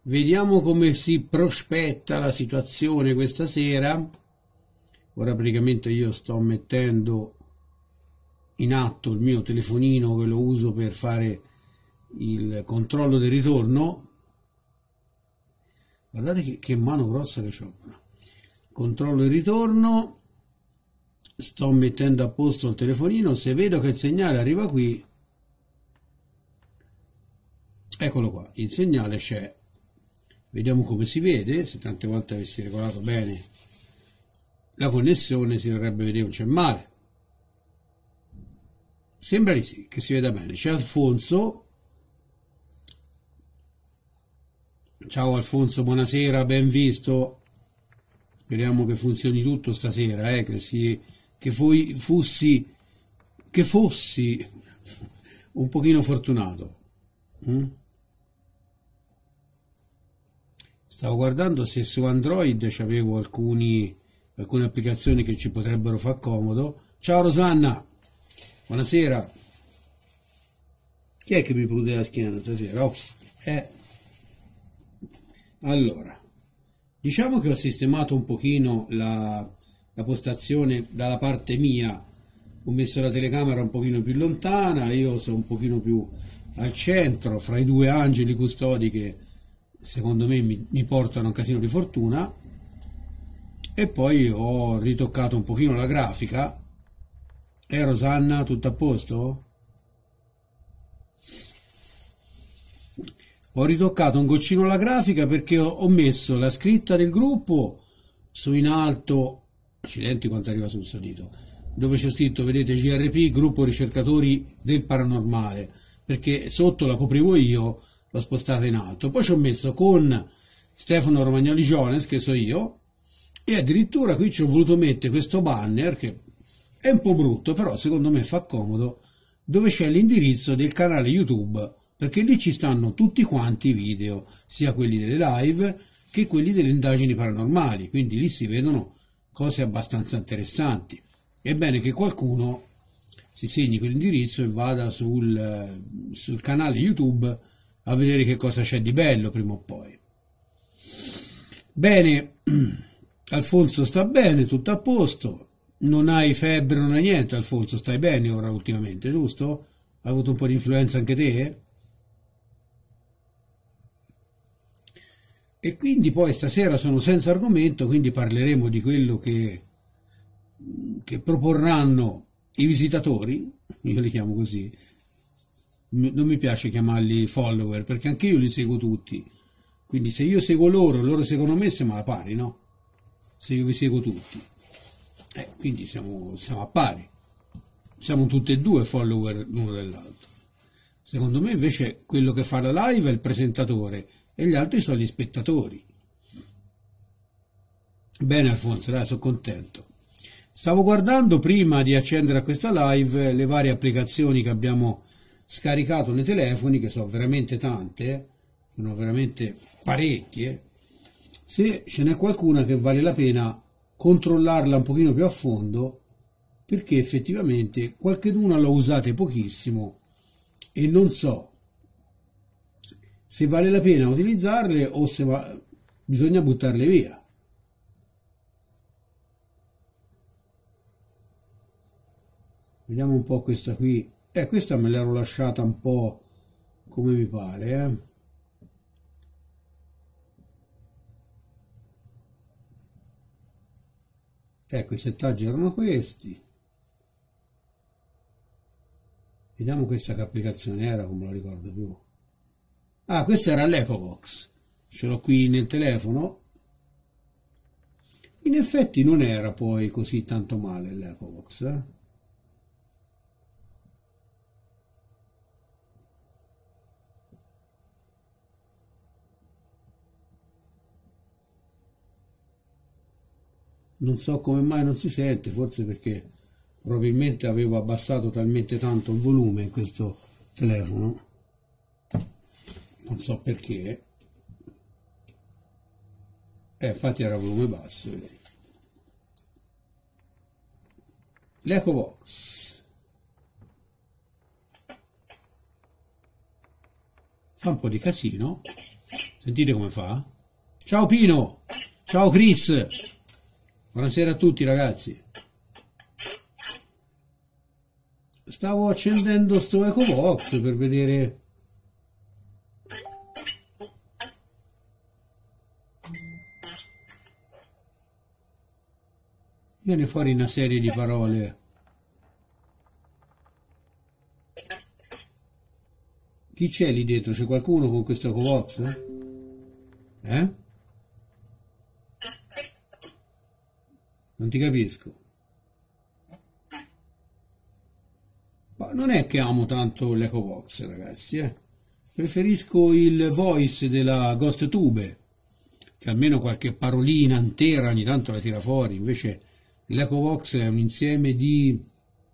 Vediamo come si prospetta la situazione questa sera. Ora praticamente io sto mettendo in atto il mio telefonino che lo uso per fare il controllo del ritorno. Guardate che mano grossa che ho. Controllo il ritorno. Sto mettendo a posto il telefonino. Se vedo che il segnale arriva qui, eccolo qua, il segnale c'è. Vediamo come si vede. Se tante volte avessi regolato bene la connessione si dovrebbe vedere, non c'è male. Sembra di sì, che si veda bene. C'è Alfonso. Ciao Alfonso, buonasera, ben visto. Speriamo che funzioni tutto stasera, che fossi un pochino fortunato. Stavo guardando se su Android c'avevo alcune applicazioni che ci potrebbero far comodo. Ciao Rosanna, buonasera. Chi è che mi prude la schiena stasera? Allora, diciamo che ho sistemato un pochino la postazione dalla parte mia. Ho messo la telecamera un pochino più lontana, io sono un pochino più al centro, fra i due angeli custodi che secondo me mi portano un casino di fortuna. E poi ho ritoccato un pochino la grafica. Rosanna, tutto a posto? Ho ritoccato un goccino la grafica perché ho messo la scritta del gruppo su in alto, accidenti quanto arriva sul solito, dove c'è scritto, vedete, GRP, gruppo ricercatori del paranormale, perché sotto la coprivo io, l'ho spostata in alto. Poi ci ho messo con Stefano Romagnoli Jones, che so io, e addirittura qui ci ho voluto mettere questo banner che è un po' brutto, però secondo me fa comodo, dove c'è l'indirizzo del canale YouTube, perché lì ci stanno tutti quanti i video, sia quelli delle live che quelli delle indagini paranormali, quindi lì si vedono cose abbastanza interessanti. È bene che qualcuno si segni quell'indirizzo e vada sul canale YouTube a vedere che cosa c'è di bello prima o poi. Bene, Alfonso sta bene, tutto a posto, non hai febbre, non hai niente. Alfonso, stai bene ora ultimamente, giusto? Hai avuto un po' di influenza anche te? E quindi poi stasera sono senza argomento, quindi parleremo di quello che proporranno i visitatori, io li chiamo così, non mi piace chiamarli follower perché anche io li seguo tutti, quindi se io seguo loro e loro seguono me siamo alla pari, no? Se io vi seguo tutti, quindi siamo a pari, siamo tutti e due follower l'uno dell'altro. Secondo me invece quello che fa la live è il presentatore e gli altri sono gli spettatori. Bene Alfonso, dai, sono contento. Stavo guardando prima di accendere a questa live le varie applicazioni che abbiamo scaricato nei telefoni, che sono veramente tante, sono veramente parecchie. Se ce n'è qualcuna che vale la pena controllarla un pochino più a fondo, perché effettivamente qualcheduna l'ho usate pochissimo e non so se vale la pena utilizzarle o se bisogna buttarle via. Vediamo un po' questa qui. Questa me l'ero lasciata un po' come mi pare, Ecco, i settaggi erano questi. Vediamo questa che applicazione era, come lo ricordo più. Ah, questa era l'EcoVox. Ce l'ho qui nel telefono. In effetti non era poi così tanto male l'EcoVox, Non so come mai non si sente, forse perché probabilmente avevo abbassato talmente tanto il volume in questo telefono, non so perché. Infatti era volume basso. L'EcoVox fa un po' di casino, Sentite come fa? Ciao Pino! Ciao Chris! Buonasera a tutti ragazzi. Stavo accendendo sto EcoVox per vedere. Viene fuori una serie di parole. Chi c'è lì dentro? C'è qualcuno con questo EcoVox? Eh? Non ti capisco. Ma non è che amo tanto l'EcoVox, ragazzi, eh. Preferisco il voice della GhostTube, che almeno qualche parolina intera ogni tanto la tira fuori. Invece l'EcoVox è un insieme di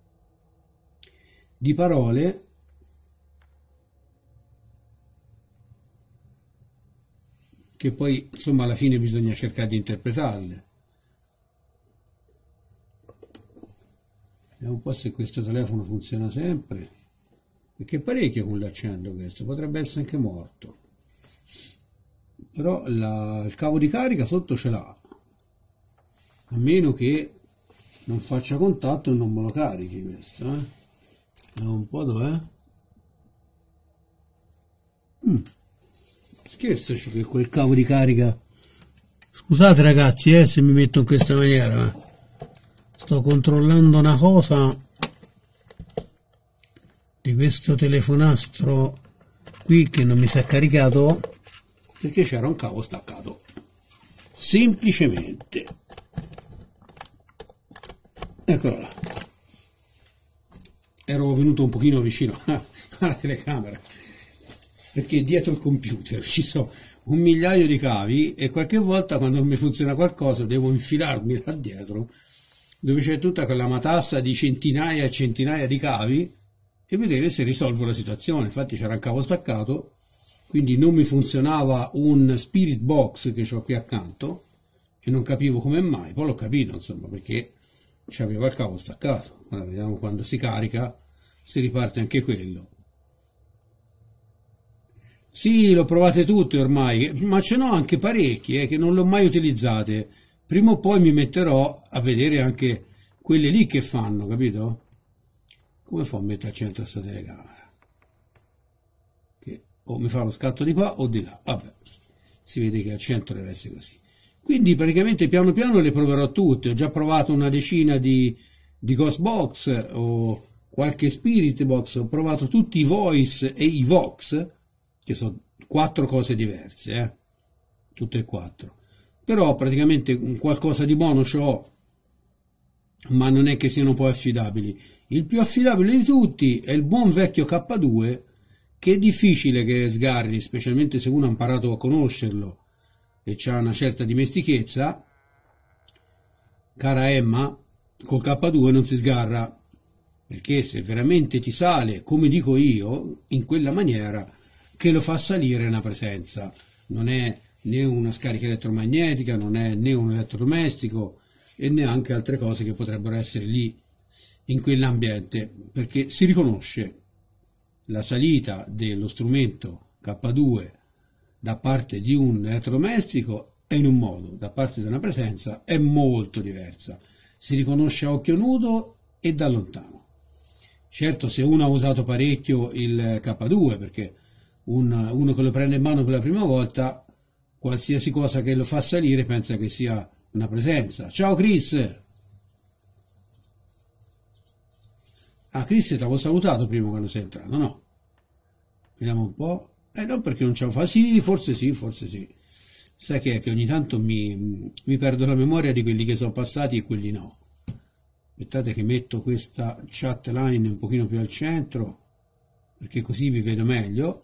parole che poi, insomma, alla fine bisogna cercare di interpretarle. Vediamo un po' se questo telefono funziona sempre, perché è parecchio con l'accendo questo, potrebbe essere anche morto. Però il cavo di carica sotto ce l'ha, a meno che non faccia contatto e non me lo carichi questo, eh. Vediamo un po' dov'è. Scherzaci che quel cavo di carica. Scusate ragazzi, se mi metto in questa maniera, sto controllando una cosa di questo telefonastro qui che non mi si è caricato perché c'era un cavo staccato, semplicemente. Eccolo là. Ero venuto un pochino vicino alla telecamera perché dietro il computer ci sono un migliaio di cavi e qualche volta quando non mi funziona qualcosa devo infilarmi da dietro dove c'è tutta quella matassa di centinaia e centinaia di cavi e vedere se risolvo la situazione. Infatti c'era un cavo staccato, quindi non mi funzionava un Spirit Box che ho qui accanto e non capivo come mai. Poi l'ho capito, insomma, perché c'aveva il cavo staccato. Ora vediamo quando si carica se riparte anche quello. Sì, l'ho provate tutte ormai, ma ce n'ho anche parecchie che non l'ho mai utilizzate. Prima o poi mi metterò a vedere anche quelle lì che fanno, capito? Come fa a mettere al centro questa telecamera? Che o mi fa lo scatto di qua o di là. Vabbè, si vede che al centro deve essere così. Quindi praticamente piano piano le proverò tutte. Ho già provato una decina di Ghost Box o qualche Spirit Box. Ho provato tutti i Voice e i Vox, che sono 4 cose diverse, tutte e 4. Però praticamente qualcosa di buono c'ho, ma non è che siano poi affidabili. Il più affidabile di tutti è il buon vecchio K2, che è difficile che sgarri, specialmente se uno ha imparato a conoscerlo e ha una certa dimestichezza. Cara Emma, col K2 non si sgarra, perché se veramente ti sale, come dico io, in quella maniera che lo fa salire una presenza, non è né una scarica elettromagnetica, non è né un elettrodomestico e neanche altre cose che potrebbero essere lì in quell'ambiente, perché si riconosce la salita dello strumento K2 da parte di un elettrodomestico è in un modo, da parte di una presenza è molto diversa, si riconosce a occhio nudo e da lontano. Certo, se uno ha usato parecchio il K2, perché uno che lo prende in mano per la prima volta, qualsiasi cosa che lo fa salire pensa che sia una presenza. Ciao Chris! Ah, Chris, ti avevo salutato prima quando sei entrato, no? Vediamo un po'. Non perché non ce lo fa. Sì, forse sì, forse sì. Sai che è che ogni tanto mi perdo la memoria di quelli che sono passati e quelli no. Aspettate che metto questa chat line un pochino più al centro, perché così vi vedo meglio.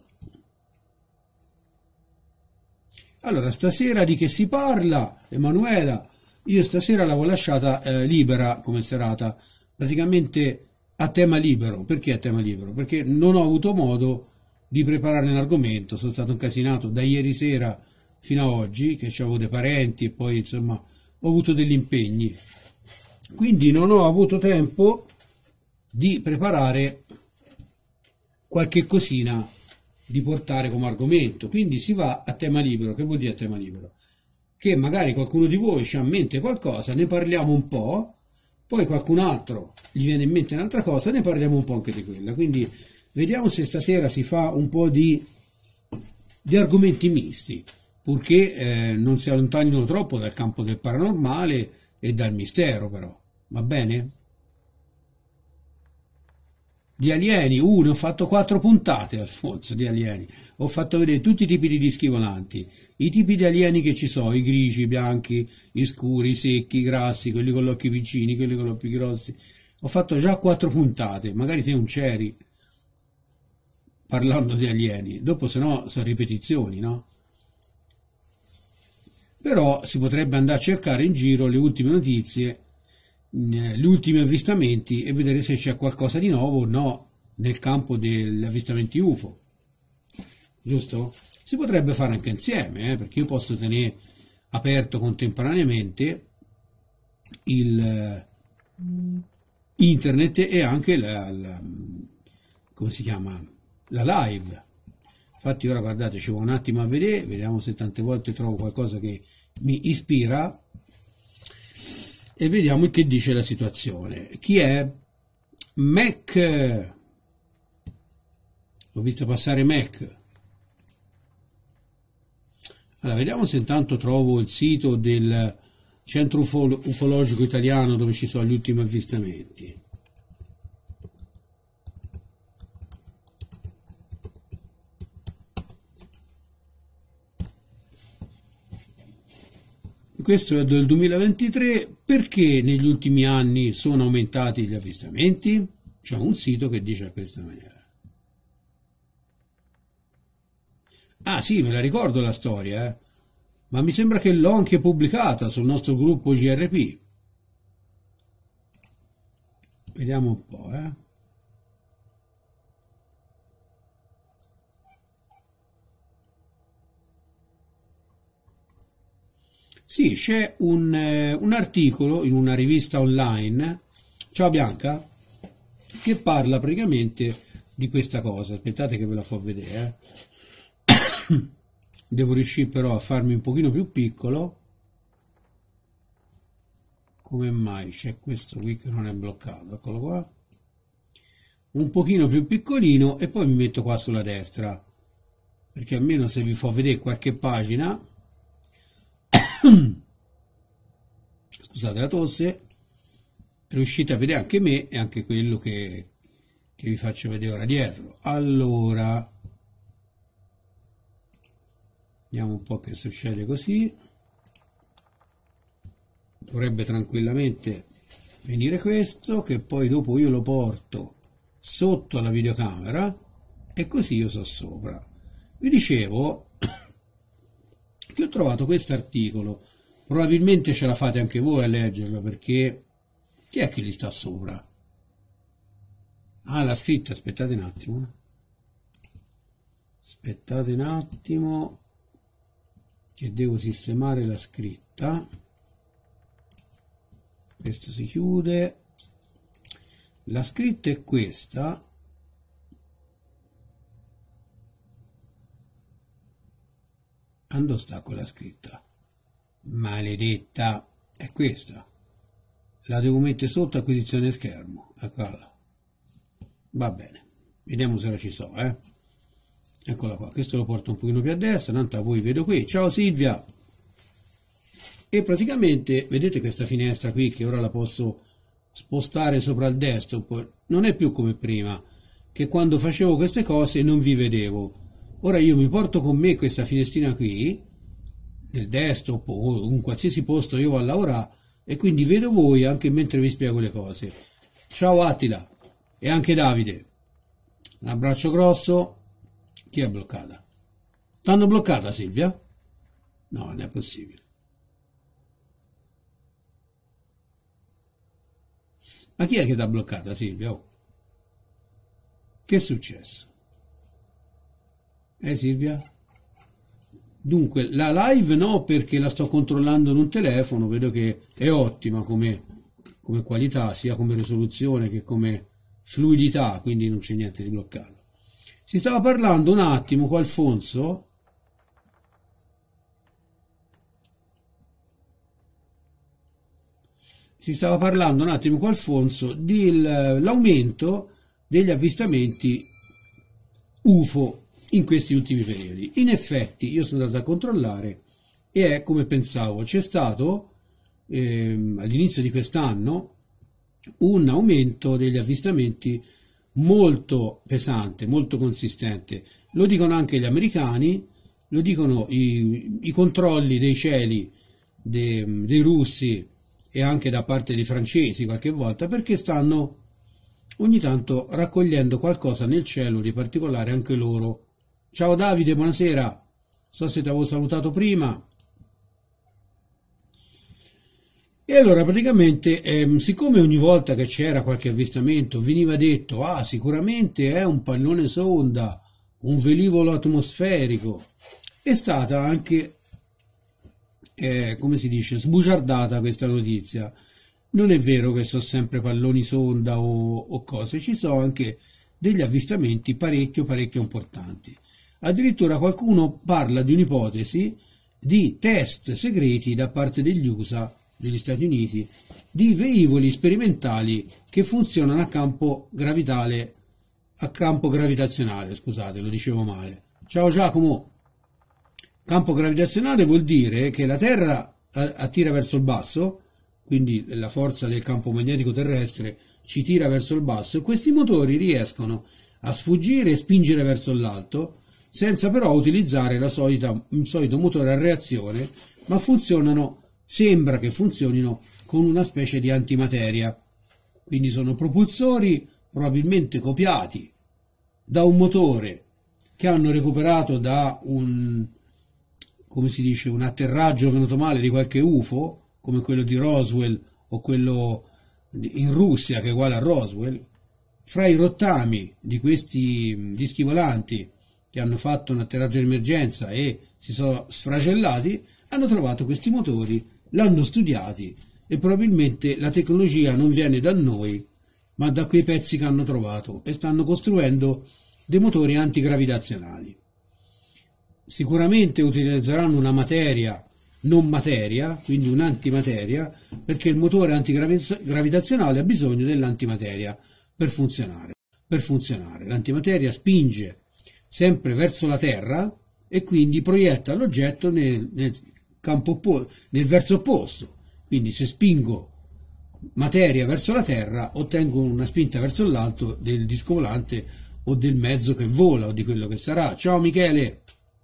Allora, stasera di che si parla, Emanuela? Io stasera l'avevo lasciata libera come serata, praticamente a tema libero. Perché a tema libero? Perché non ho avuto modo di preparare un argomento, sono stato incasinato da ieri sera fino a oggi, che avevo dei parenti e poi insomma ho avuto degli impegni. Quindi non ho avuto tempo di preparare qualche cosina di portare come argomento. Quindi si va a tema libero. Che vuol dire a tema libero? Che magari qualcuno di voi ci ha in mente qualcosa, ne parliamo un po', poi qualcun altro gli viene in mente un'altra cosa, ne parliamo un po' anche di quella. Quindi vediamo se stasera si fa un po' di argomenti misti, purché non si allontanino troppo dal campo del paranormale e dal mistero, però. Va bene? Di alieni, ne ho fatto 4 puntate, Alfonso, di alieni. Ho fatto vedere tutti i tipi di dischi volanti, i tipi di alieni che ci sono, i grigi, i bianchi, i scuri, i secchi, i grassi, quelli con gli occhi piccini, quelli con gli occhi grossi. Ho fatto già 4 puntate, magari te non c'eri parlando di alieni, dopo se no sono ripetizioni, no? Però si potrebbe andare a cercare in giro le ultime notizie, gli ultimi avvistamenti e vedere se c'è qualcosa di nuovo o no nel campo degli avvistamenti UFO, giusto? Si potrebbe fare anche insieme, perché io posso tenere aperto contemporaneamente il internet e anche come si chiama? La live. Infatti ora guardate, ci vuole un attimo a vedere, vediamo se tante volte trovo qualcosa che mi ispira e vediamo che dice la situazione. Chi è? Mac. Ho visto passare Mac. Allora, vediamo se intanto trovo il sito del Centro Ufologico Italiano dove ci sono gli ultimi avvistamenti. Questo è del 2023. Perché negli ultimi anni sono aumentati gli avvistamenti? C'è un sito che dice a questa maniera. Ah sì, me la ricordo la storia, ma mi sembra che l'ho anche pubblicata sul nostro gruppo GRP. Vediamo un po', Sì, c'è un articolo in una rivista online, ciao Bianca, che parla praticamente di questa cosa. Aspettate che ve la fa vedere. Devo riuscire però a farmi un pochino più piccolo. Come mai c'è questo qui che non è bloccato? Eccolo qua. Un pochino più piccolino e poi mi metto qua sulla destra, perché almeno se vi fa vedere qualche pagina. Scusate la tosse, riuscite a vedere anche me e anche quello che vi faccio vedere ora dietro. Allora, vediamo un po' che succede così. Dovrebbe tranquillamente venire questo, che poi dopo io lo porto sotto alla videocamera e così io so sopra. Vi dicevo che ho trovato questo articolo, probabilmente ce la fate anche voi a leggerlo, perché chi è che gli sta sopra? Ah, l'ha scritta, aspettate un attimo, che devo sistemare la scritta. Questo si chiude, la scritta è questa. Dove sta quella scritta? Maledetta, è questa. La devo mettere sotto acquisizione schermo. Eccola. Va bene, vediamo se la ci so, Eccola qua, questo lo porto un pochino più a destra, tanto voi vedo qui. Ciao Silvia! E praticamente, vedete questa finestra qui che ora la posso spostare sopra il desktop? Non è più come prima, che quando facevo queste cose non vi vedevo. Ora io mi porto con me questa finestrina qui, nel desktop o in qualsiasi posto io vado a lavorare, e quindi vedo voi anche mentre vi spiego le cose. Ciao Attila e anche Davide. Un abbraccio grosso. Chi è bloccata? T'hanno bloccata Silvia? No, non è possibile. Ma chi è che t'ha bloccata Silvia? Oh. Che è successo? Silvia? Dunque, la live no, perché la sto controllando in un telefono, vedo che è ottima come qualità, sia come risoluzione che come fluidità, quindi non c'è niente di bloccato. Si stava parlando un attimo con Alfonso dell'aumento degli avvistamenti UFO in questi ultimi periodi. In effetti io sono andato a controllare e è come pensavo. C'è stato all'inizio di quest'anno un aumento degli avvistamenti molto pesante, molto consistente. Lo dicono anche gli americani, lo dicono i controlli dei cieli dei russi e anche da parte dei francesi qualche volta, perché stanno ogni tanto raccogliendo qualcosa nel cielo di particolare anche loro. Ciao Davide, buonasera, so se ti avevo salutato prima. E allora praticamente, siccome ogni volta che c'era qualche avvistamento veniva detto sicuramente è un pallone sonda, un velivolo atmosferico, è stata anche, come si dice, sbugiardata questa notizia. Non è vero che sono sempre palloni sonda o cose, ci sono anche degli avvistamenti parecchio importanti. Addirittura qualcuno parla di un'ipotesi di test segreti da parte degli USA, degli Stati Uniti, di velivoli sperimentali che funzionano a campo gravitazionale, scusate, lo dicevo male. Ciao Giacomo. Campo gravitazionale vuol dire che la Terra attira verso il basso, quindi la forza del campo magnetico terrestre ci tira verso il basso, e questi motori riescono a sfuggire e spingere verso l'alto senza però utilizzare il solito motore a reazione, ma sembra che funzionino con una specie di antimateria. Quindi sono propulsori probabilmente copiati da un motore che hanno recuperato da un atterraggio venuto male di qualche UFO, come quello di Roswell o quello in Russia che è uguale a Roswell. Fra i rottami di questi dischi volanti che hanno fatto un atterraggio di emergenza e si sono sfracellati, hanno trovato questi motori, l'hanno studiati e probabilmente la tecnologia non viene da noi, ma da quei pezzi che hanno trovato, e stanno costruendo dei motori antigravitazionali. Sicuramente utilizzeranno una materia non materia, quindi un'antimateria, perché il motore antigravitazionale ha bisogno dell'antimateria per funzionare. L'antimateria spinge sempre verso la Terra e quindi proietta l'oggetto nel verso opposto. Quindi se spingo materia verso la Terra ottengo una spinta verso l'alto del disco volante o del mezzo che vola o di quello che sarà. Ciao Michele!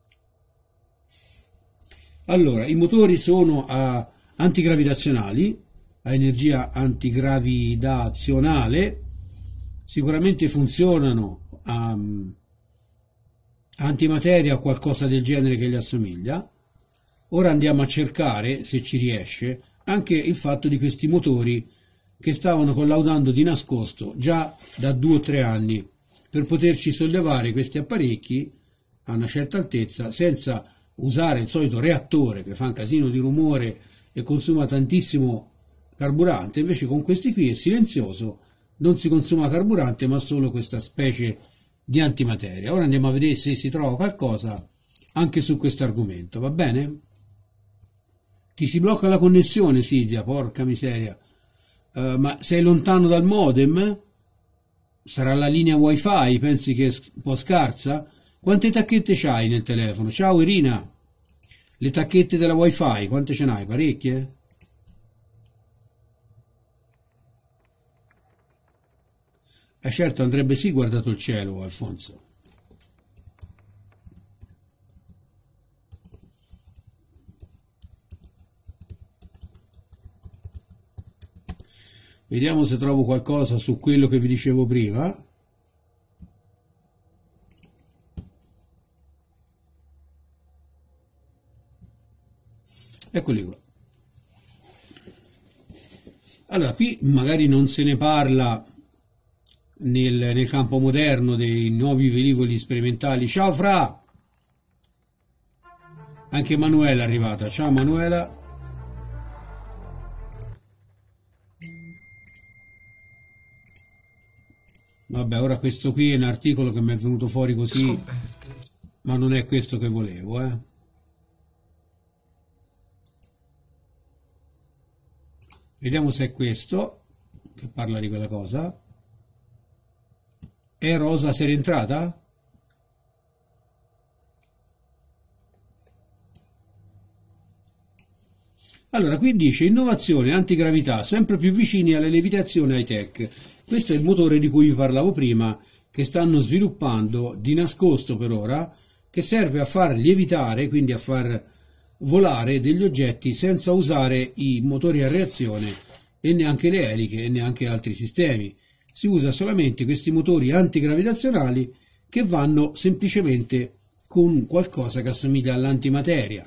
Allora, i motori sono antigravitazionali, a energia antigravitazionale, sicuramente funzionano a antimateria o qualcosa del genere che gli assomiglia. Ora andiamo a cercare, se ci riesce, anche il fatto di questi motori che stavano collaudando di nascosto già da 2 o 3 anni per poterci sollevare questi apparecchi a una certa altezza senza usare il solito reattore che fa un casino di rumore e consuma tantissimo carburante. Invece con questi qui è silenzioso, non si consuma carburante ma solo questa specie di antimateria. Ora andiamo a vedere se si trova qualcosa anche su questo argomento, va bene? Ti si blocca la connessione, Silvia, porca miseria. Ma sei lontano dal modem? Sarà la linea wifi? Pensi che è un po' scarsa? Quante tacchette c'hai nel telefono? Ciao Irina, le tacchette della wifi, quante ce n'hai? Parecchie? Certo, andrebbe sì guardato il cielo, Alfonso. Vediamo se trovo qualcosa su quello che vi dicevo prima. Eccoli qua. Allora, qui magari non se ne parla nel campo moderno dei nuovi velivoli sperimentali. Ciao Fra! Anche Manuela è arrivata. Ciao Manuela. Vabbè, ora questo qui è un articolo che mi è venuto fuori così, scoperte. ma non è questo che volevo, eh. Vediamo se è questo che parla di quella cosa. È rosa, sei rientrata? Allora, qui dice innovazione, antigravità, sempre più vicini alle levitazioni high-tech. Questo è il motore di cui vi parlavo prima, che stanno sviluppando di nascosto per ora, che serve a far lievitare, quindi a far volare degli oggetti senza usare i motori a reazione e neanche le eliche e neanche altri sistemi. Si usa solamente questi motori antigravitazionali che vanno semplicemente con qualcosa che assomiglia all'antimateria.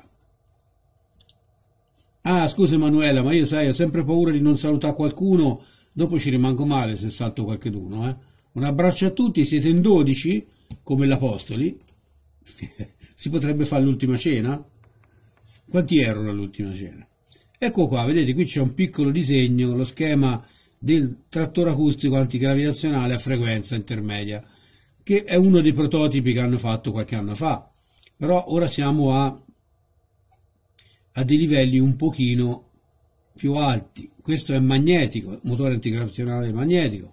Ah, scusa Emanuela, ma io sai, ho sempre paura di non salutare qualcuno, dopo ci rimango male se salto qualcheduno, eh. Un abbraccio a tutti, siete in 12, come l'Apostoli. Si potrebbe fare l'ultima cena? Quanti erano all'ultima cena? Ecco qua, vedete, qui c'è un piccolo disegno, lo schema del trattore acustico antigravitazionale a frequenza intermedia, che è uno dei prototipi che hanno fatto qualche anno fa. Però ora siamo a dei livelli un pochino più alti. Questo è magnetico, motore antigravitazionale magnetico.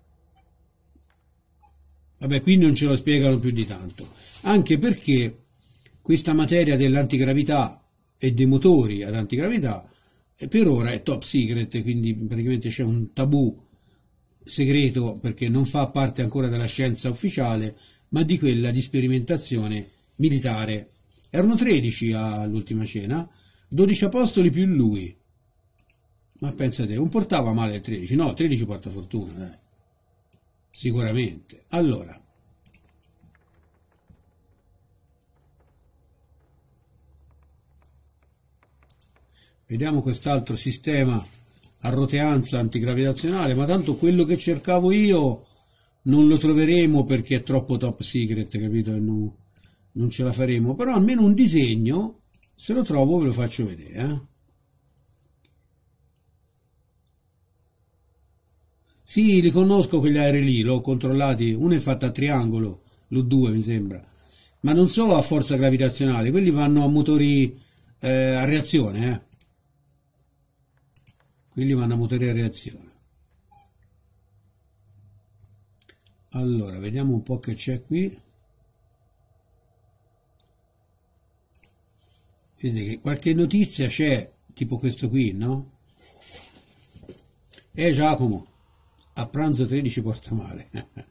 Vabbè, qui non ce lo spiegano più di tanto, anche perché questa materia dell'antigravità e dei motori ad antigravità per ora è top secret, quindi praticamente c'è un tabù segreto perché non fa parte ancora della scienza ufficiale, ma di quella di sperimentazione militare. Erano 13 all'ultima cena, 12 apostoli più lui. Ma pensate, non portava male il 13? No, 13 porta fortuna, dai. Sicuramente. Allora, vediamo quest'altro sistema a roteanza antigravitazionale, ma tanto quello che cercavo io non lo troveremo perché è troppo top secret, capito? E non ce la faremo, però almeno un disegno, se lo trovo ve lo faccio vedere, eh? Sì, li conosco quegli aerei lì, l'ho controllati, uno è fatto a triangolo, l'U2 mi sembra, ma non so a forza gravitazionale, quelli vanno a motori a reazione, eh? Quelli vanno a motori a reazione. Allora, vediamo un po' che c'è qui. Vedete che qualche notizia c'è, tipo questo qui, no? Giacomo, a pranzo 13 porta male.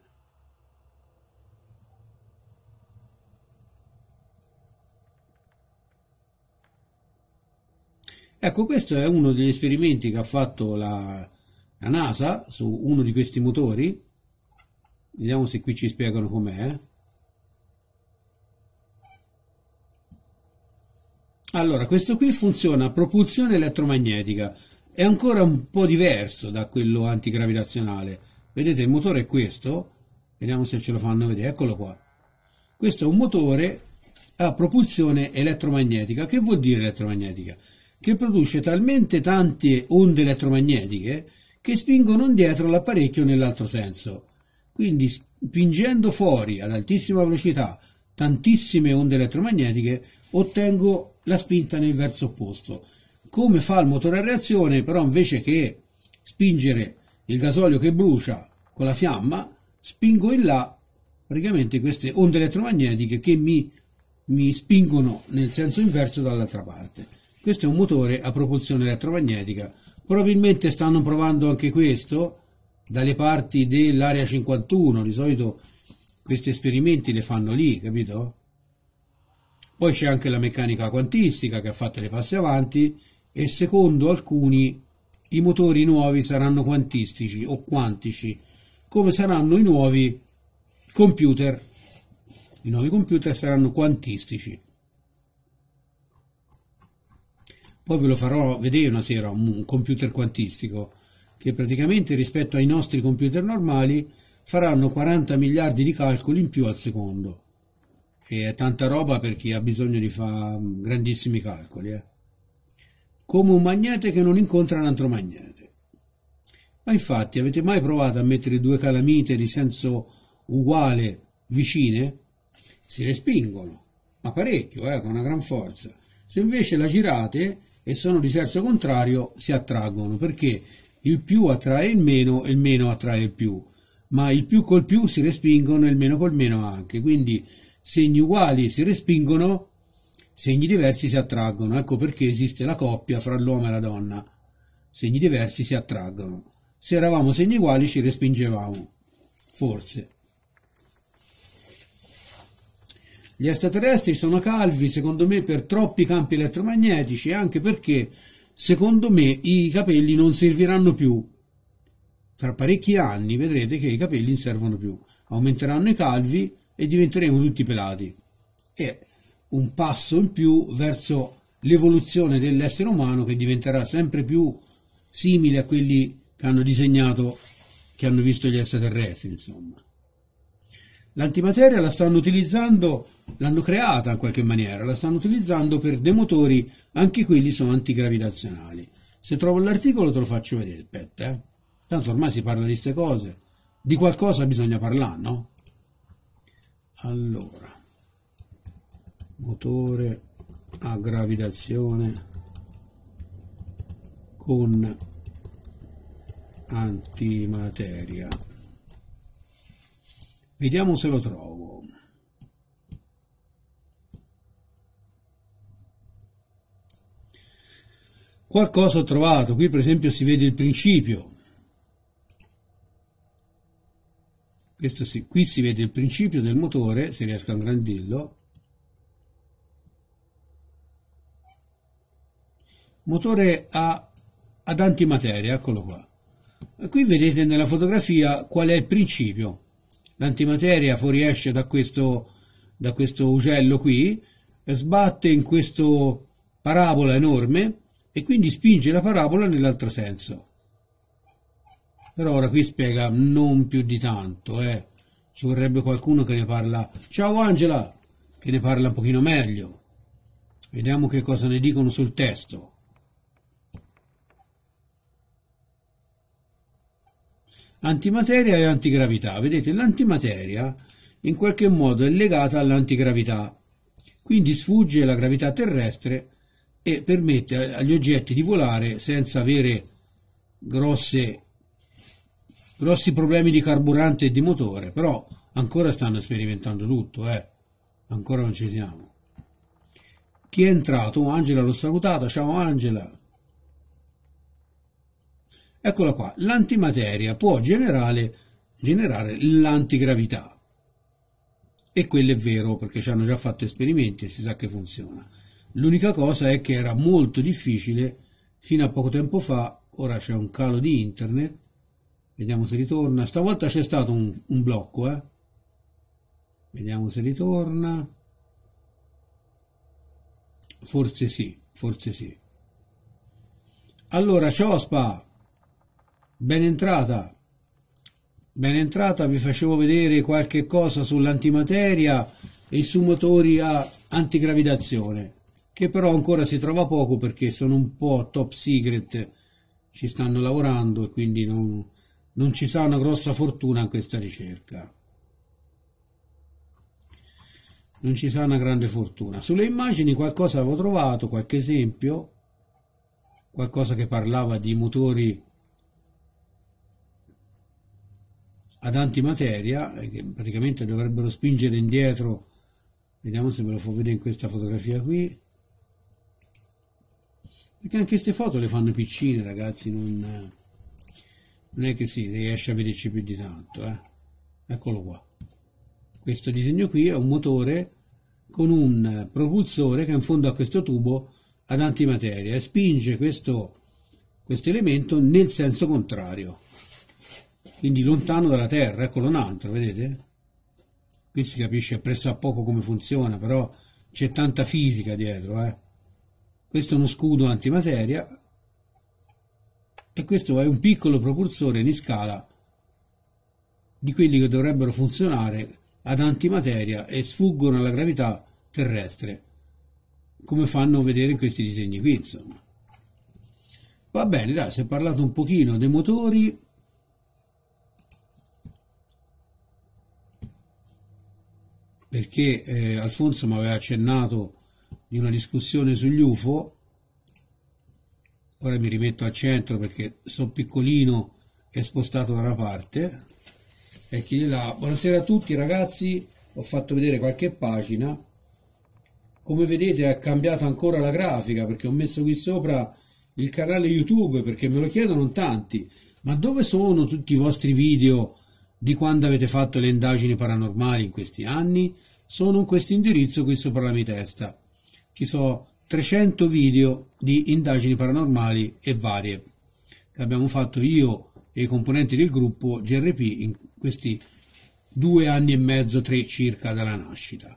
Ecco, questo è uno degli esperimenti che ha fatto la NASA su uno di questi motori. Vediamo se qui ci spiegano com'è. Allora, questo qui funziona a propulsione elettromagnetica. È ancora un po' diverso da quello antigravitazionale. Vedete, il motore è questo. Vediamo se ce lo fanno vedere. Eccolo qua. Questo è un motore a propulsione elettromagnetica. Che vuol dire elettromagnetica? Che produce talmente tante onde elettromagnetiche che spingono indietro l'apparecchio nell'altro senso. Quindi spingendo fuori ad altissima velocità tantissime onde elettromagnetiche ottengo la spinta nel verso opposto. Come fa il motore a reazione, però invece che spingere il gasolio che brucia con la fiamma, spingo in là praticamente queste onde elettromagnetiche che mi spingono nel senso inverso dall'altra parte. Questo è un motore a propulsione elettromagnetica. Probabilmente stanno provando anche questo dalle parti dell'area 51. Di solito questi esperimenti li fanno lì, capito? Poi c'è anche la meccanica quantistica che ha fatto dei passi avanti e secondo alcuni i motori nuovi saranno quantistici o quantici, come saranno i nuovi computer. I nuovi computer saranno quantistici. Poi ve lo farò vedere una sera, un computer quantistico, che praticamente rispetto ai nostri computer normali faranno 40 miliardi di calcoli in più al secondo. E è tanta roba per chi ha bisogno di fare grandissimi calcoli. Come un magnete che non incontra un altro magnete. Ma infatti, avete mai provato a mettere due calamite di senso uguale vicine? Si respingono, ma parecchio, con una gran forza. Se invece la girate e sono di senso contrario, si attraggono, perché il più attrae il meno e il meno attrae il più, ma il più col più si respingono e il meno col meno anche, quindi segni uguali si respingono, segni diversi si attraggono. Ecco perché esiste la coppia fra l'uomo e la donna. Segni diversi si attraggono. Se eravamo segni uguali ci respingevamo, forse. Gli extraterrestri sono calvi, secondo me, per troppi campi elettromagnetici e anche perché, secondo me, i capelli non serviranno più. Tra parecchi anni vedrete che i capelli non servono più. Aumenteranno i calvi e diventeremo tutti pelati. È un passo in più verso l'evoluzione dell'essere umano, che diventerà sempre più simile a quelli che hanno disegnato, che hanno visto gli extraterrestri, insomma. L'antimateria la stanno utilizzando, l'hanno creata in qualche maniera, la stanno utilizzando per dei motori, anche quelli sono antigravitazionali. Se trovo l'articolo te lo faccio vedere, aspetta, Tanto ormai si parla di queste cose, di qualcosa bisogna parlare, no? Allora, motore a gravitazione con antimateria. Vediamo se lo trovo. Qualcosa ho trovato. Qui per esempio si vede il principio. Qui si vede il principio del motore, se riesco a ingrandirlo. Motore ad antimateria, eccolo qua. E qui vedete nella fotografia qual è il principio. L'antimateria fuoriesce da questo ugello qui, e sbatte in questo parabola enorme e quindi spinge la parabola nell'altro senso. Però ora qui spiega non più di tanto, ci vorrebbe qualcuno che ne parla. Ciao Angela, che ne parla un pochino meglio. Vediamo che cosa ne dicono sul testo. Antimateria e antigravità. Vedete, l'antimateria in qualche modo è legata all'antigravità, quindi sfugge la gravità terrestre e permette agli oggetti di volare senza avere grossi problemi di carburante e di motore. Però ancora stanno sperimentando tutto, ancora non ci siamo. Chi è entrato? Angela l'ho salutata, ciao Angela. Eccola qua, l'antimateria può generare l'antigravità, e quello è vero perché ci hanno già fatto esperimenti e si sa che funziona. L'unica cosa è che era molto difficile fino a poco tempo fa. Ora c'è un calo di internet, vediamo se ritorna. Stavolta c'è stato un blocco, vediamo se ritorna. Forse sì. Allora, Ciospa, ben entrata, vi facevo vedere qualche cosa sull'antimateria e su motori a antigravitazione, che però ancora si trova poco perché sono un po' top secret, ci stanno lavorando e quindi non ci sa una grossa fortuna in questa ricerca. Non ci sa una grande fortuna. Sulle immagini qualcosa avevo trovato, qualche esempio, qualcosa che parlava di motori ad antimateria, che praticamente dovrebbero spingere indietro. Vediamo se me lo fa vedere in questa fotografia qui, perché anche queste foto le fanno piccine, ragazzi, non è che si riesce a vederci più di tanto, Eccolo qua. Questo disegno qui è un motore con un propulsore che è in fondo a questo tubo ad antimateria e spinge questo elemento nel senso contrario, quindi lontano dalla Terra. Eccolo un altro, vedete? Qui si capisce pressappoco come funziona, però c'è tanta fisica dietro, Questo è uno scudo antimateria e questo è un piccolo propulsore in scala di quelli che dovrebbero funzionare ad antimateria e sfuggono alla gravità terrestre, come fanno vedere in questi disegni qui, insomma. Va bene, dai, si è parlato un pochino dei motori perché Alfonso mi aveva accennato di una discussione sugli UFO. Ora mi rimetto al centro perché sono piccolino e spostato da una parte. Ecco là. Buonasera a tutti ragazzi, ho fatto vedere qualche pagina. Come vedete è cambiata ancora la grafica perché ho messo qui sopra il canale YouTube, perché me lo chiedono in tanti. Ma dove sono tutti i vostri video di quando avete fatto le indagini paranormali in questi anni? Sono in questo indirizzo qui sopra la mia testa. Ci sono 300 video di indagini paranormali e varie che abbiamo fatto io e i componenti del gruppo GRP in questi 2 anni e mezzo, 3 circa dalla nascita.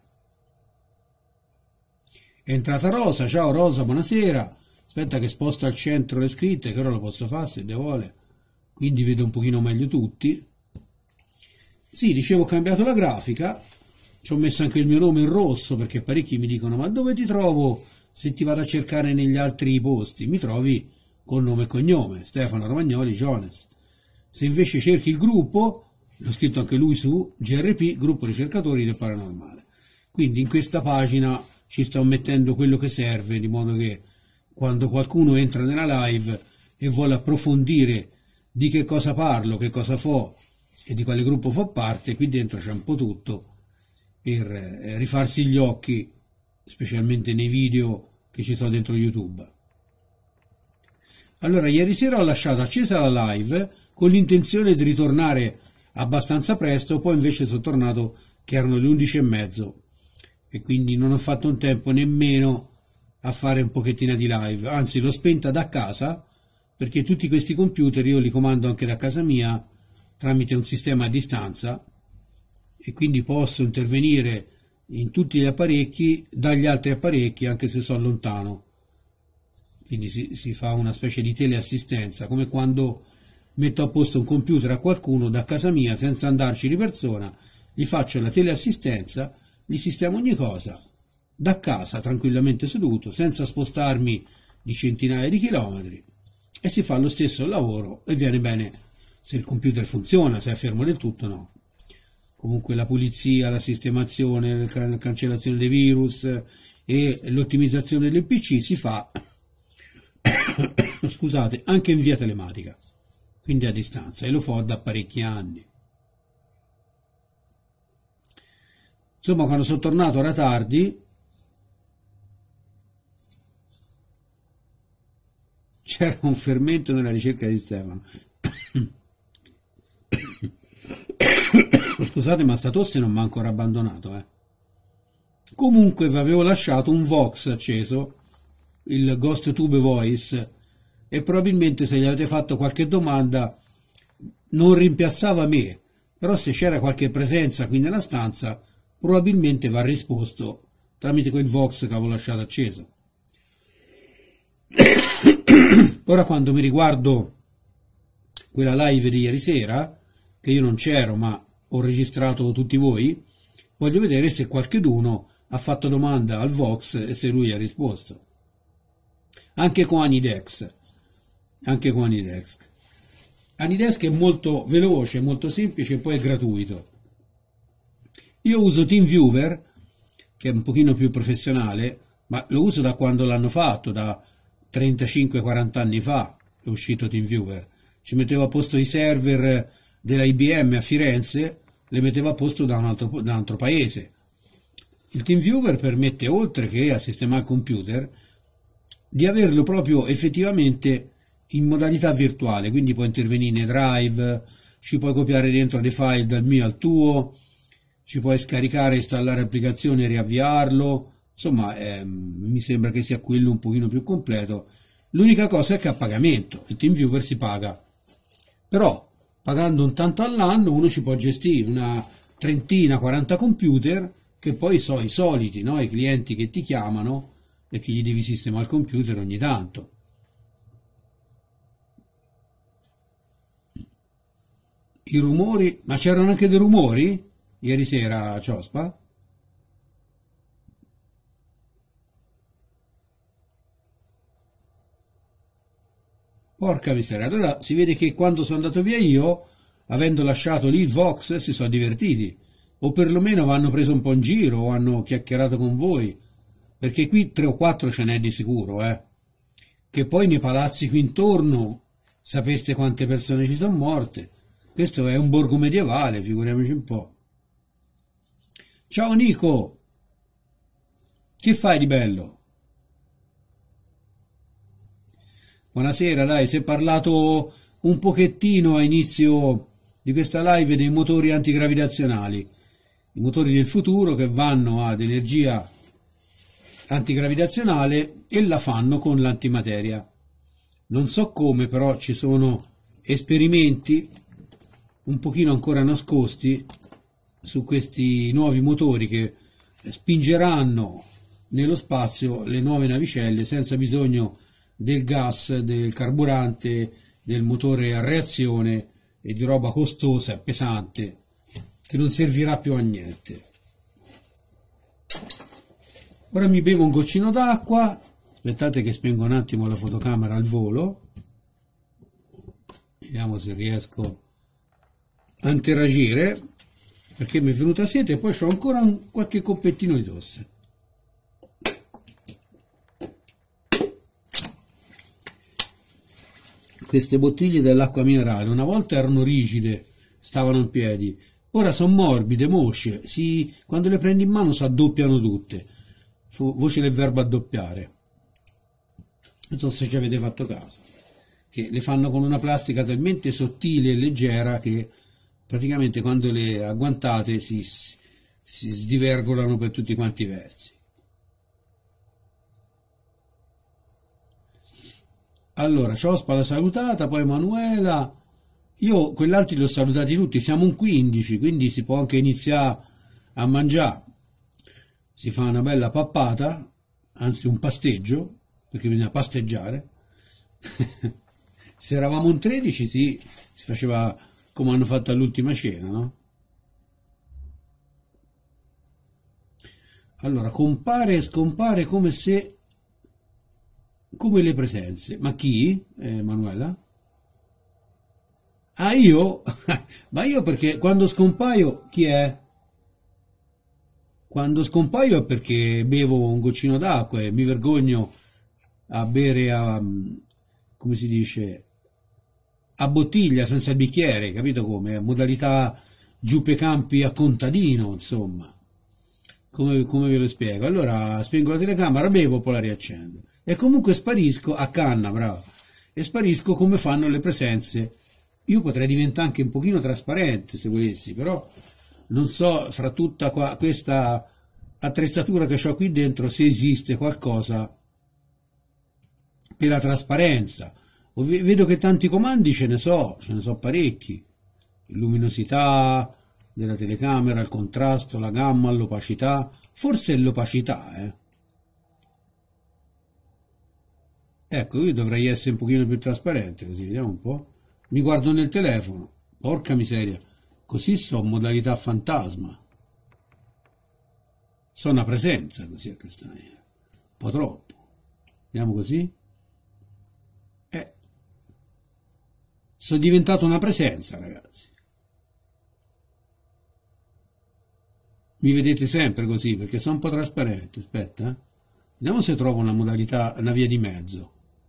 È entrata Rosa. Ciao Rosa, buonasera. Aspetta che sposto al centro le scritte, che ora lo posso fare se Dio vuole, quindi vedo un pochino meglio tutti. Sì, dicevo, ho cambiato la grafica, ci ho messo anche il mio nome in rosso perché parecchi mi dicono: ma dove ti trovo se ti vado a cercare negli altri posti? Mi trovi con nome e cognome, Stefano Romagnoli Jones. Se invece cerchi il gruppo, l'ho scritto anche lui su GRP, gruppo ricercatori del paranormale. Quindi in questa pagina ci sto mettendo quello che serve, di modo che quando qualcuno entra nella live e vuole approfondire di che cosa parlo, che cosa fo e di quale gruppo fa parte, qui dentro c'è un po' tutto per rifarsi gli occhi, specialmente nei video che ci sono dentro YouTube. Allora, ieri sera ho lasciato accesa la live con l'intenzione di ritornare abbastanza presto, poi invece sono tornato che erano le 11:30 e quindi non ho fatto un tempo nemmeno a fare un pochettino di live, anzi l'ho spenta da casa perché tutti questi computer io li comando anche da casa mia tramite un sistema a distanza e quindi posso intervenire in tutti gli apparecchi dagli altri apparecchi anche se sono lontano. Quindi si fa una specie di teleassistenza, come quando metto a posto un computer a qualcuno da casa mia senza andarci di persona, gli faccio la teleassistenza, gli sistemo ogni cosa da casa tranquillamente seduto senza spostarmi di centinaia di chilometri e si fa lo stesso lavoro e viene bene se il computer funziona, se è fermo del tutto no. Comunque la pulizia, la sistemazione, la cancellazione dei virus e l'ottimizzazione del PC si fa scusate, anche in via telematica, quindi a distanza, e lo fa da parecchi anni. Insomma, quando sono tornato era tardi, c'era un fermento nella ricerca di Stefano. Scusate, ma sta tosse non mi ha ancora abbandonato, Comunque vi avevo lasciato un Vox acceso, il Ghost Tube Voice, e probabilmente se gli avete fatto qualche domanda non rimpiazzava me, però se c'era qualche presenza qui nella stanza probabilmente va risposto tramite quel Vox che avevo lasciato acceso. Ora quando mi riguardo quella live di ieri sera, che io non c'ero ma ho registrato tutti voi, voglio vedere se qualcheduno ha fatto domanda al Vox e se lui ha risposto. Anche con Anidex. Anidex è molto veloce, molto semplice e poi è gratuito. Io uso TeamViewer, che è un pochino più professionale, ma lo uso da quando l'hanno fatto, da 35-40 anni fa è uscito TeamViewer. Ci mettevo a posto i server della IBM a Firenze, le mettevo a posto da un altro paese. Il TeamViewer permette, oltre che a sistemare il computer, di averlo proprio effettivamente in modalità virtuale, quindi puoi intervenire nei drive, ci puoi copiare dentro dei file dal mio al tuo, ci puoi scaricare, installare applicazioni e riavviarlo, insomma mi sembra che sia quello un pochino più completo. L'unica cosa è che a pagamento, il TeamViewer si paga, però pagando un tanto all'anno uno ci può gestire una 30-40 computer che poi sono i soliti, no? I clienti che ti chiamano e che gli devi sistemare il computer ogni tanto. I rumori, ma c'erano anche dei rumori ieri sera a Ciospa? Porca miseria, allora si vede che quando sono andato via io, avendo lasciato lì il Vox, si sono divertiti. o perlomeno vanno preso un po' in giro o hanno chiacchierato con voi, perché qui 3 o 4 ce n'è di sicuro, che poi nei palazzi qui intorno sapeste quante persone ci sono morte. Questo è un borgo medievale, figuriamoci un po'. Ciao Nico, che fai di bello? Buonasera, dai, si è parlato un pochettino a inizio di questa live dei motori antigravitazionali, i motori del futuro che vanno ad energia antigravitazionale e la fanno con l'antimateria. Non so come, però ci sono esperimenti un pochino ancora nascosti su questi nuovi motori che spingeranno nello spazio le nuove navicelle senza bisogno del gas, del carburante, del motore a reazione e di roba costosa e pesante che non servirà più a niente. Ora mi bevo un goccino d'acqua, aspettate che spengo un attimo la fotocamera al volo, vediamo se riesco a interagire, perché mi è venuta sete e poi ho ancora qualche coppettino di tosse. Queste bottiglie dell'acqua minerale una volta erano rigide, stavano in piedi, ora sono morbide, mosce, quando le prendi in mano si addoppiano tutte. Voce del verbo addoppiare. Non so se ci avete fatto caso, che le fanno con una plastica talmente sottile e leggera che praticamente quando le agguantate si sdivergolano per tutti quanti i versi. Allora, Ciospa l'ha salutata, poi Emanuela, io quell'altri li ho salutati tutti, siamo un 15, quindi si può anche iniziare a mangiare. Si fa una bella pappata, anzi un pasteggio, perché bisogna pasteggiare. Se eravamo un 13, sì, si faceva come hanno fatto all'ultima cena, no? Allora, compare e scompare come le presenze. Ma chi? Manuela? Ah, io? Ma io perché quando scompaio, chi è? Quando scompaio è perché bevo un goccino d'acqua e mi vergogno a bere come si dice, a bottiglia senza il bicchiere, capito come? Modalità giuppe campi a contadino, insomma. Come ve lo spiego? Allora spengo la telecamera, bevo, poi la riaccendo. E comunque sparisco a canna, bravo. E sparisco come fanno le presenze. Io potrei diventare anche un pochino trasparente se volessi, però non so fra tutta questa attrezzatura che ho qui dentro se esiste qualcosa per la trasparenza. Vedo che tanti comandi ce ne so parecchi. Luminosità della telecamera, il contrasto, la gamma, l'opacità. Forse è l'opacità, Ecco, io dovrei essere un pochino più trasparente, così vediamo un po'. Mi guardo nel telefono, porca miseria. Così so modalità fantasma. So una presenza così a questa maniera. Un po' troppo. Vediamo così. Sono diventato una presenza, ragazzi. Mi vedete sempre così perché sono un po' trasparente. Aspetta, vediamo se trovo una modalità, una via di mezzo.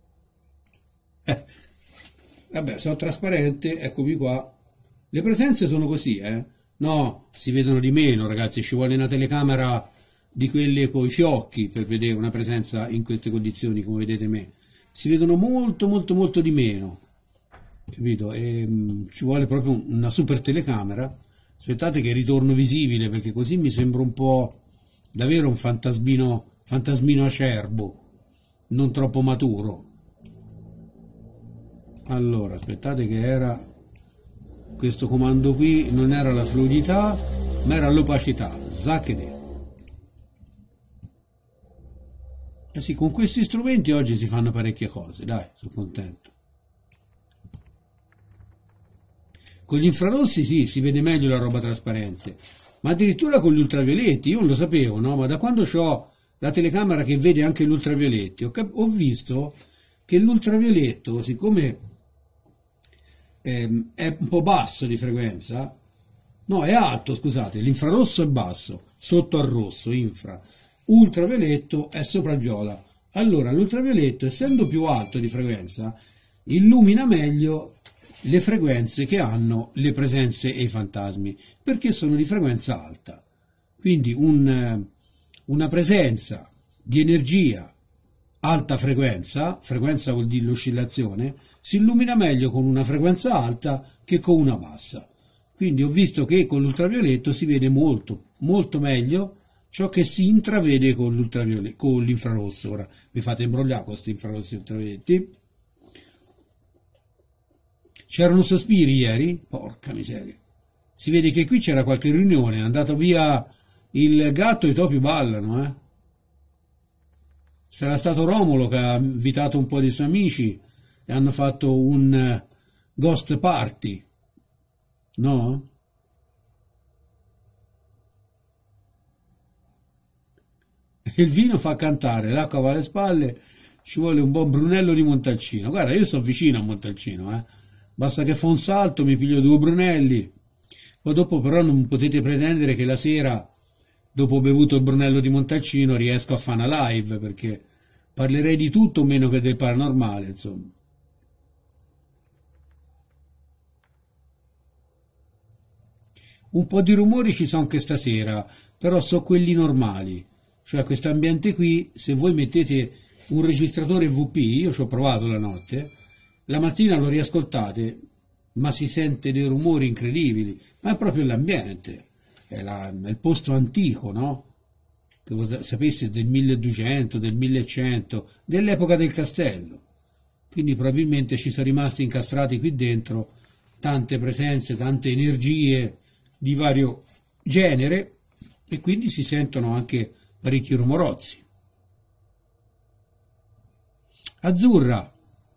Vabbè, sono trasparente, eccomi qua. Le presenze sono così, No, si vedono di meno, ragazzi, ci vuole una telecamera di quelle con i fiocchi per vedere una presenza in queste condizioni, come vedete me. Si vedono molto, molto, molto di meno, capito? E ci vuole proprio una super telecamera. Aspettate che ritorno visibile, perché così mi sembra un po' davvero un fantasmino acerbo, non troppo maturo. Allora, aspettate che era questo comando qui, non era la fluidità, ma era l'opacità. Zacchede. Eh sì, con questi strumenti oggi si fanno parecchie cose, dai, sono contento. Con gli infrarossi sì, si vede meglio la roba trasparente, ma addirittura con gli ultravioletti, io non lo sapevo, no? Ma da quando ho la telecamera che vede anche gli ultravioletti, ho visto che l'ultravioletto, siccome è un po' basso di frequenza, No, è alto, scusate, l'infrarosso è basso, sotto al rosso, infra. Ultravioletto è sopra il viola. Allora, l'ultravioletto, essendo più alto di frequenza, illumina meglio le frequenze che hanno le presenze e i fantasmi, perché sono di frequenza alta. Quindi una presenza di energia alta frequenza, frequenza vuol dire l'oscillazione, si illumina meglio con una frequenza alta che con una bassa. Quindi ho visto che con l'ultravioletto si vede molto, molto meglio ciò che si intravede con con l'infrarosso. Ora mi fate imbrogliare con questi infrarossi e ultravioletti. C'erano sospiri ieri? Porca miseria. Si vede che qui c'era qualche riunione, è andato via il gatto e i topi ballano, eh. Sarà stato Romolo che ha invitato un po' dei suoi amici e hanno fatto un ghost party, no? Il vino fa cantare, l'acqua va alle spalle, ci vuole un buon Brunello di Montalcino. Guarda, io sono vicino a Montalcino, eh. Basta che fa un salto, mi piglio due Brunelli. Poi dopo però non potete pretendere che la sera, dopo ho bevuto il Brunello di Montalcino, riesco a fare una live, perché parlerei di tutto meno che del paranormale, insomma. Un po' di rumori ci sono anche stasera, però so quelli normali. Cioè questo ambiente qui, se voi mettete un registratore VP, io ci ho provato la notte, la mattina lo riascoltate, ma si sente dei rumori incredibili, ma è proprio l'ambiente, è il posto antico, no? Che voi sapeste del 1200, del 1100, dell'epoca del castello. Quindi probabilmente ci sono rimasti incastrati qui dentro tante presenze, tante energie di vario genere e quindi si sentono anche parecchi rumorozzi. Azzurra,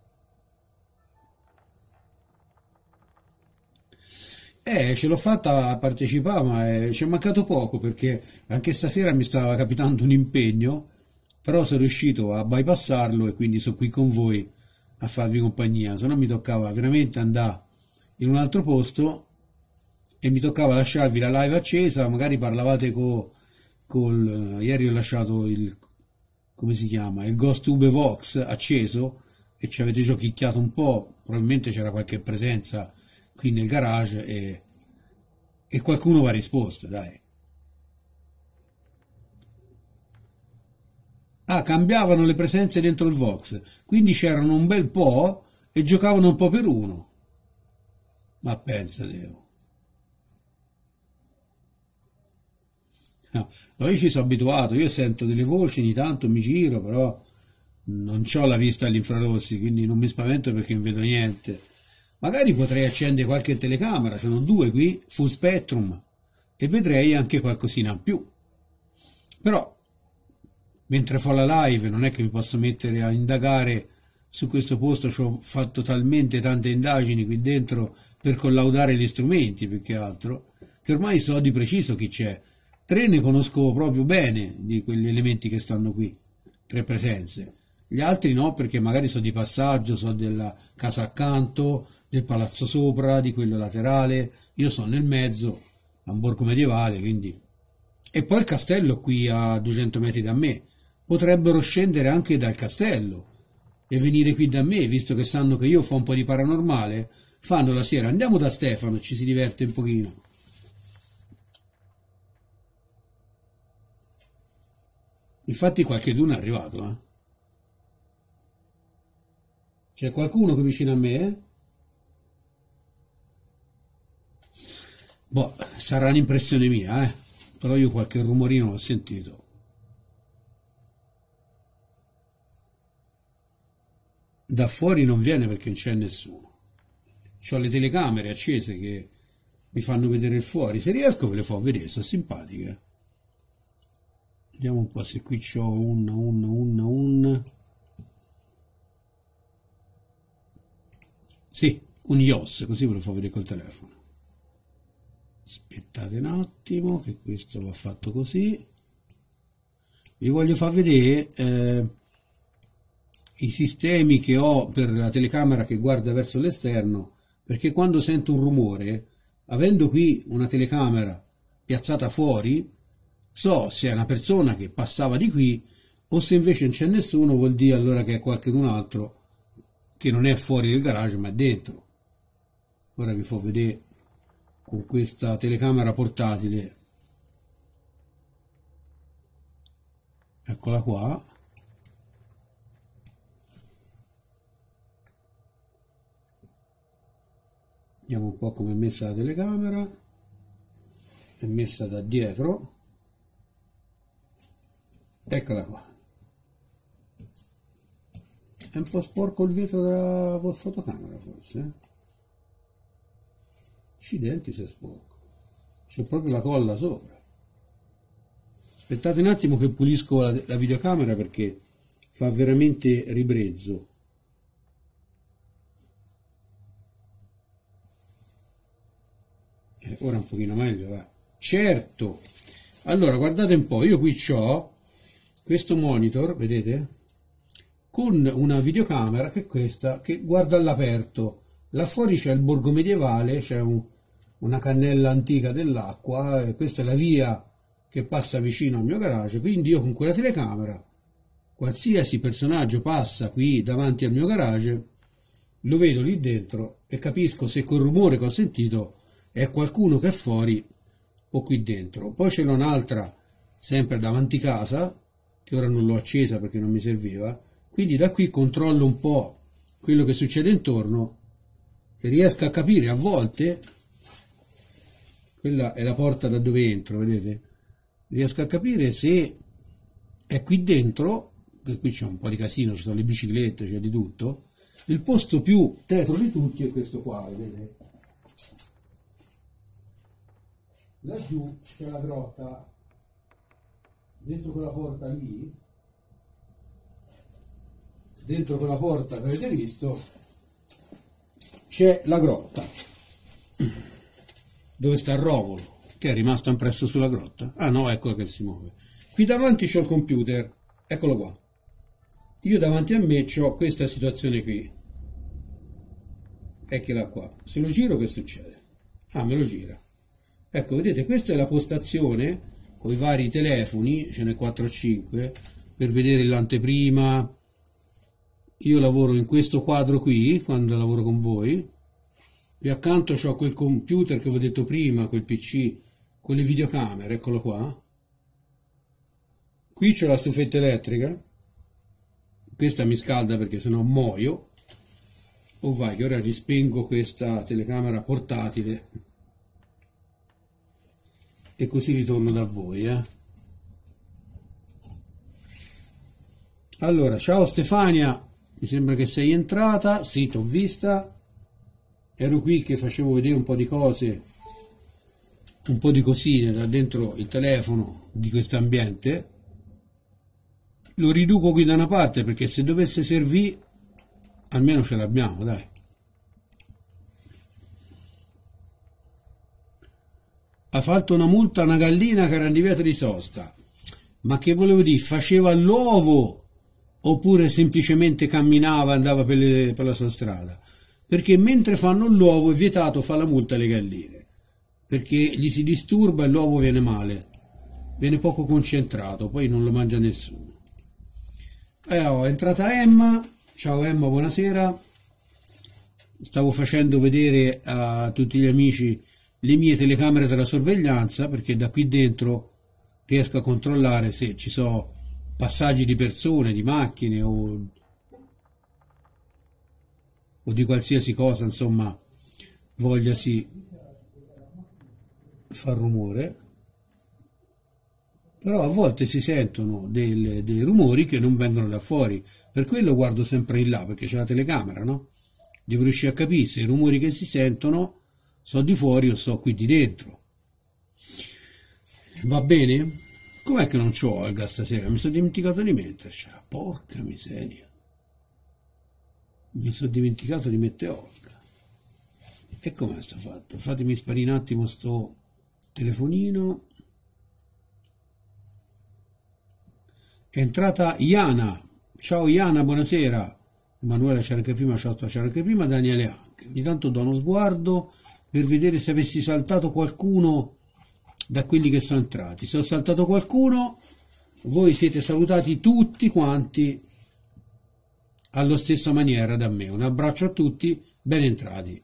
ce l'ho fatta a partecipare, ma ci è mancato poco perché anche stasera mi stava capitando un impegno, però sono riuscito a bypassarlo e quindi sono qui con voi a farvi compagnia, se no mi toccava veramente andare in un altro posto e mi toccava lasciarvi la live accesa, magari parlavate ieri ho lasciato come si chiama, il Ghost Tube Vox acceso e ci avete giochicchiato un po', probabilmente c'era qualche presenza qui nel garage e qualcuno va risposto, dai. Ah, cambiavano le presenze dentro il Vox, quindi c'erano un bel po' e giocavano un po' per uno. Ma pensa Deo. No, io ci sono abituato, io sento delle voci, ogni tanto mi giro, però non ho la vista agli infrarossi, quindi non mi spavento perché non vedo niente. Magari potrei accendere qualche telecamera, ce n'ho due qui, full spectrum, e vedrei anche qualcosina in più. Però, mentre fa la live, non è che mi posso mettere a indagare su questo posto, ci ho fatto talmente tante indagini qui dentro per collaudare gli strumenti, più che altro, che ormai so di preciso chi c'è. 3 ne conosco proprio bene di quegli elementi che stanno qui, 3 presenze. Gli altri no, perché magari so di passaggio, so della casa accanto, del palazzo sopra, di quello laterale, io sono nel mezzo, a un borgo medievale, quindi... E poi il castello qui a 200 metri da me, potrebbero scendere anche dal castello e venire qui da me, visto che sanno che io fa un po' di paranormale, fanno la sera, andiamo da Stefano, ci si diverte un pochino. Infatti qualcheduno è arrivato, eh. C'è qualcuno qui vicino a me, eh? Boh, sarà un'impressione mia, però io qualche rumorino l'ho sentito. Da fuori non viene perché non c'è nessuno. C'ho le telecamere accese che mi fanno vedere il fuori. Se riesco ve le fa vedere, sono simpatiche. Vediamo un po' se qui c'ho un... Sì, un iOS, così ve lo fa vedere col telefono. Aspettate un attimo che questo va fatto così. Vi voglio far vedere i sistemi che ho per la telecamera che guarda verso l'esterno, perché quando sento un rumore avendo qui una telecamera piazzata fuori, so se è una persona che passava di qui o se invece non c'è nessuno, vuol dire allora che è qualcun altro che non è fuori del garage ma è dentro. Ora vi faccio vedere con questa telecamera portatile, eccola qua. Vediamo un po' come è messa la telecamera, è messa da dietro, eccola qua. È un po' sporco il vetro della fotocamera forse, Accidenti se è sporco, c'è proprio la colla sopra. Aspettate un attimo che pulisco la videocamera perché fa veramente ribrezzo. Ora un pochino meglio, va. Certo. Allora guardate un po', io qui ho questo monitor, vedete, con una videocamera che è questa, che guarda all'aperto. Là fuori c'è il borgo medievale, c'è una cannella antica dell'acqua, e questa è la via che passa vicino al mio garage, quindi io con quella telecamera, qualsiasi personaggio passa qui davanti al mio garage, lo vedo lì dentro e capisco se quel rumore che ho sentito è qualcuno che è fuori o qui dentro. Poi ce n'è un'altra sempre davanti casa, che ora non l'ho accesa perché non mi serviva, quindi da qui controllo un po' quello che succede intorno e riesco a capire a volte, quella è la porta da dove entro, vedete, riesco a capire se è qui dentro, che qui c'è un po' di casino, ci sono le biciclette, c'è di tutto. Il posto più tetro di tutti è questo qua, vedete, laggiù c'è la grotta, dentro quella porta lì, dentro quella porta che avete visto c'è la grotta dove sta il Romolo che è rimasto impresso sulla grotta. Ah no, eccolo che si muove. Qui davanti c'ho il computer, eccolo qua. Io davanti a me c'ho questa situazione qui, eccola qua. Se lo giro che succede? Ah, me lo gira. Ecco, vedete, questa è la postazione con i vari telefoni, ce n'è 4 o 5, per vedere l'anteprima. Io lavoro in questo quadro qui, quando lavoro con voi. Qui accanto ho quel computer che vi ho detto prima, quel PC, con le videocamere, eccolo qua. Qui c'ho la stufetta elettrica. Questa mi scalda perché sennò muoio. Oh vai, che ora rispengo questa telecamera portatile. E così ritorno da voi, Allora, ciao Stefania, mi sembra che sei entrata. Sì, t'ho vista. Ero qui che facevo vedere un po' di cose, un po' di cosine da dentro il telefono di questo ambiente. Lo riduco qui da una parte perché se dovesse servire almeno ce l'abbiamo, dai. Ha fatto una multa a una gallina che era in divieto di sosta. Ma che volevo dire? Faceva l'uovo oppure semplicemente camminava, andava per la sua strada? Perché mentre fanno l'uovo è vietato fare la multa alle galline, perché gli si disturba e l'uovo viene male, viene poco concentrato, poi non lo mangia nessuno. È entrata Emma. Ciao Emma, buonasera. Stavo facendo vedere a tutti gli amici le mie telecamere della sorveglianza, perché da qui dentro riesco a controllare se ci sono passaggi di persone, di macchine o di qualsiasi cosa, insomma, vogliasi far rumore. Però a volte si sentono dei rumori che non vengono da fuori, per quello guardo sempre in là, perché c'è la telecamera, no? Devo riuscire a capire se i rumori che si sentono sono di fuori o sono qui di dentro. Va bene? Com'è che non c'ho Olga stasera? Mi sono dimenticato di mettercela, porca miseria. Mi sono dimenticato di mettere Olga. E com'è sta fatto? Fatemi sparire un attimo sto telefonino. È entrata Iana. Ciao Iana, buonasera. Emanuele c'era anche prima, ciao, c'era anche prima, Daniele anche. Ogni tanto do uno sguardo per vedere se avessi saltato qualcuno da quelli che sono entrati. Se ho saltato qualcuno, voi siete salutati tutti quanti alla stessa maniera da me. Un abbraccio a tutti, ben entrati.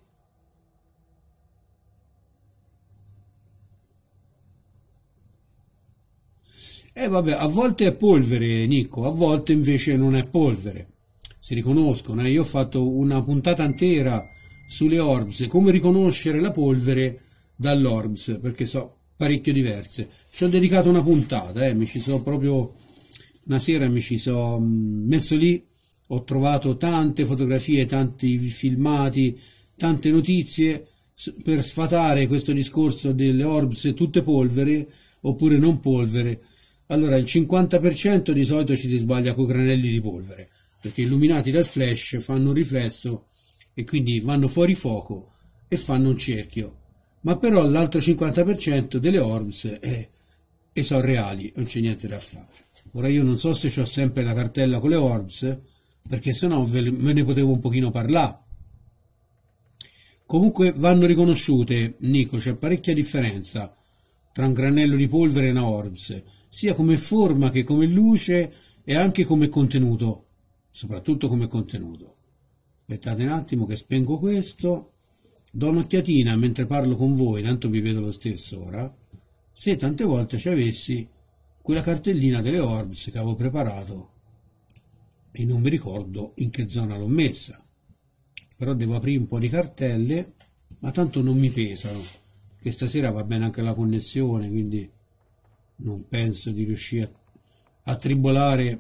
E vabbè, a volte è polvere, Nico, a volte invece non è polvere. Si riconoscono, Io ho fatto una puntata intera sulle orbs, come riconoscere la polvere dall'orbs, perché so parecchio diverse. Ci ho dedicato una puntata, mi ci sono proprio una sera mi ci sono messo lì, ho trovato tante fotografie, tanti filmati, tante notizie per sfatare questo discorso delle orbs tutte polvere oppure non polvere. Allora il 50% di solito ci si sbaglia con i granelli di polvere, perché illuminati dal flash fanno un riflesso e quindi vanno fuori fuoco e fanno un cerchio. Ma però l'altro 50% delle orbs sono reali, non c'è niente da fare. Ora io non so se ho sempre la cartella con le orbs, perché sennò ve ne potevo un pochino parlare. Comunque vanno riconosciute, Nico, c'è parecchia differenza tra un granello di polvere e una orbs, sia come forma che come luce e anche come contenuto, soprattutto come contenuto. Aspettate un attimo che spengo questo, do un'occhiatina mentre parlo con voi, tanto vi vedo lo stesso ora, se tante volte ci avessi quella cartellina delle orbs che avevo preparato e non mi ricordo in che zona l'ho messa. Però devo aprire un po' di cartelle, ma tanto non mi pesano, che stasera va bene anche la connessione, quindi non penso di riuscire a tribolare.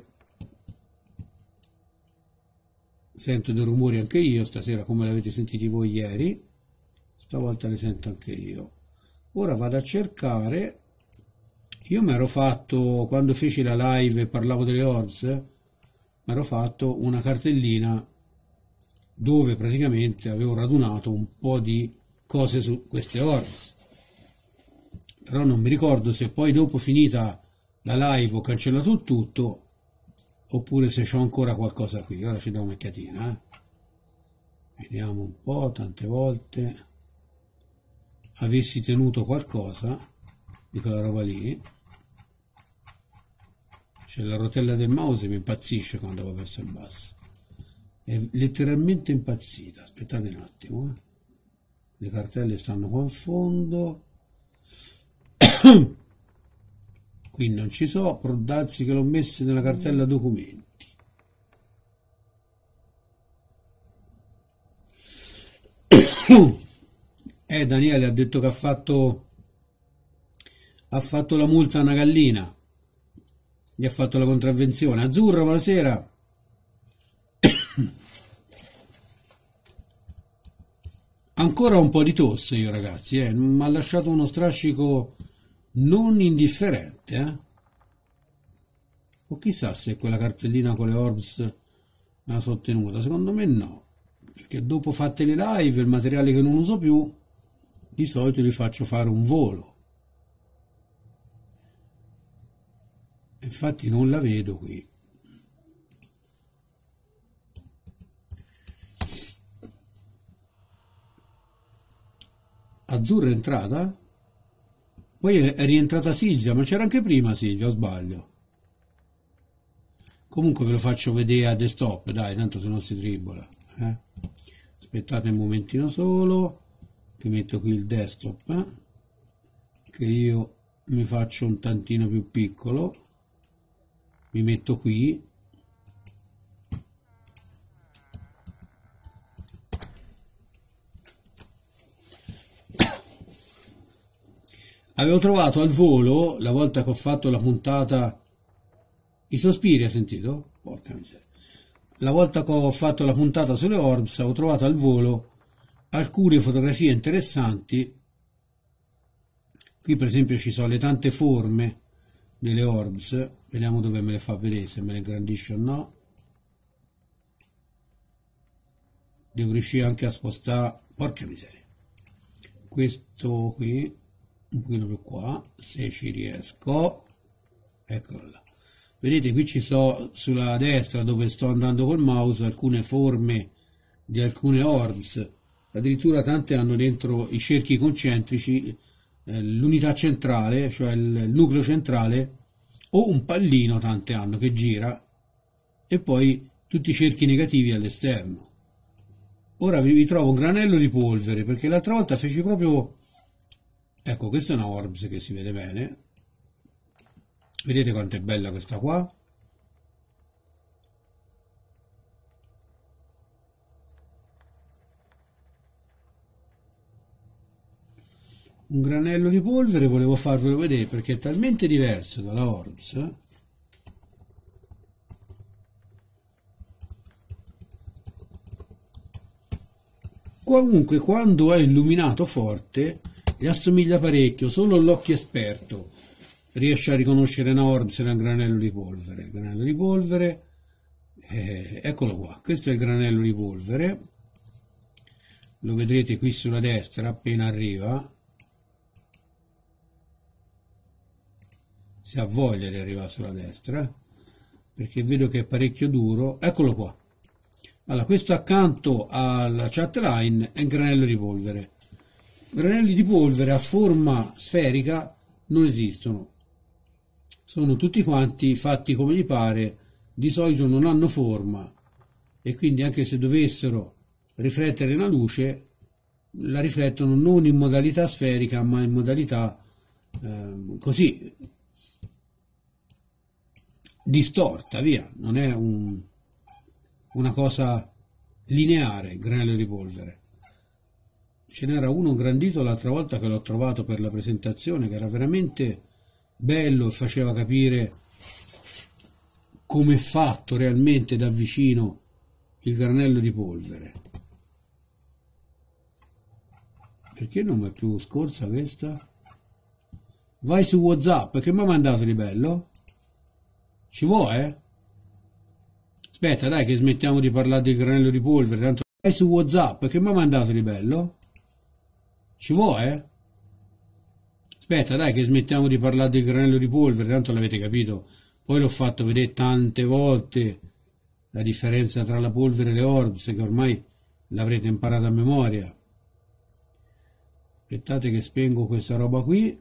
Sento dei rumori anche io stasera, come l'avete sentiti voi ieri, stavolta li sento anche io. Ora vado a cercare. Io mi ero fatto, quando feci la live e parlavo delle orbs, mi ero fatto una cartellina dove praticamente avevo radunato un po' di cose su queste orbs, però non mi ricordo se poi dopo finita la live ho cancellato il tutto oppure se c'ho ancora qualcosa qui. Ora ci do un'occhiatina, vediamo un po'. Tante volte avessi tenuto qualcosa di quella roba lì. C'è la rotella del mouse, mi impazzisce quando va verso il basso, è letteralmente impazzita. Aspettate un attimo, le cartelle stanno qua in fondo. Qui non ci so, però darsi che l'ho messa nella cartella documenti. Daniele ha detto che ha fatto la multa a una gallina, gli ha fatto la contravvenzione. Azzurro, buonasera. Ancora un po' di tosse io, ragazzi, mi ha lasciato uno strascico non indifferente, o chissà se quella cartellina con le orbs me la sono tenuta. Secondo me no, perché dopo fatte le live, il materiale che non uso più, di solito gli faccio fare un volo. Infatti non la vedo qui. Azzurra è entrata? Poi è rientrata Silvia, ma c'era anche prima Silvia, o sbaglio? Comunque ve lo faccio vedere a desktop, dai, tanto se non si tribola. Aspettate un momentino solo, che metto qui il desktop, che io mi faccio un tantino più piccolo, mi metto qui. Avevo trovato al volo, la volta che ho fatto la puntata, i sospiri, hai sentito? Porca miseria. La volta che ho fatto la puntata sulle orbs, avevo trovato al volo alcune fotografie interessanti. Qui per esempio ci sono le tante forme delle orbs, vediamo dove me le fa vedere, se me le ingrandisce o no. Devo riuscire anche a spostare, porca miseria, questo qui un pochino più qua, se ci riesco. Eccolo là, vedete qui ci sono sulla destra, dove sto andando col mouse, alcune forme di alcune orbs addirittura tante hanno dentro i cerchi concentrici, l'unità centrale, cioè il nucleo centrale, o un pallino, tante hanno, che gira, e poi tutti i cerchi negativi all'esterno. Ora vi trovo un granello di polvere, perché l'altra volta feci proprio, ecco, questa è una Orbs che si vede bene, vedete quanto è bella questa qua? Un granello di polvere, volevo farvelo vedere perché è talmente diverso dalla Orbs. Comunque quando è illuminato forte gli assomiglia parecchio, solo l'occhio esperto riesce a riconoscere una Orbs e un granello di polvere. Il granello di polvere, eccolo qua, questo è il granello di polvere, lo vedrete qui sulla destra appena arriva, se ha voglia di arrivare sulla destra, perché vedo che è parecchio duro, eccolo qua. Allora, questo accanto alla chat line è un granello di polvere. Granelli di polvere a forma sferica non esistono, sono tutti quanti fatti come gli pare, di solito non hanno forma e quindi anche se dovessero riflettere una luce la riflettono non in modalità sferica ma in modalità così distorta, via, non è una cosa lineare il granello di polvere. Ce n'era uno grandito l'altra volta che l'ho trovato per la presentazione, che era veramente bello e faceva capire come è fatto realmente da vicino il granello di polvere. Perché non mi è più scorsa questa? Vai su WhatsApp, che mi ha mandato di bello? Ci vuoi, Aspetta, dai, che smettiamo di parlare del granello di polvere. Tanto vai su WhatsApp, che mi ha mandato di bello? Ci vuoi, Aspetta, dai, che smettiamo di parlare del granello di polvere. Tanto l'avete capito. Poi l'ho fatto vedere tante volte la differenza tra la polvere e le Orbs, che ormai l'avrete imparata a memoria. Aspettate che spengo questa roba qui,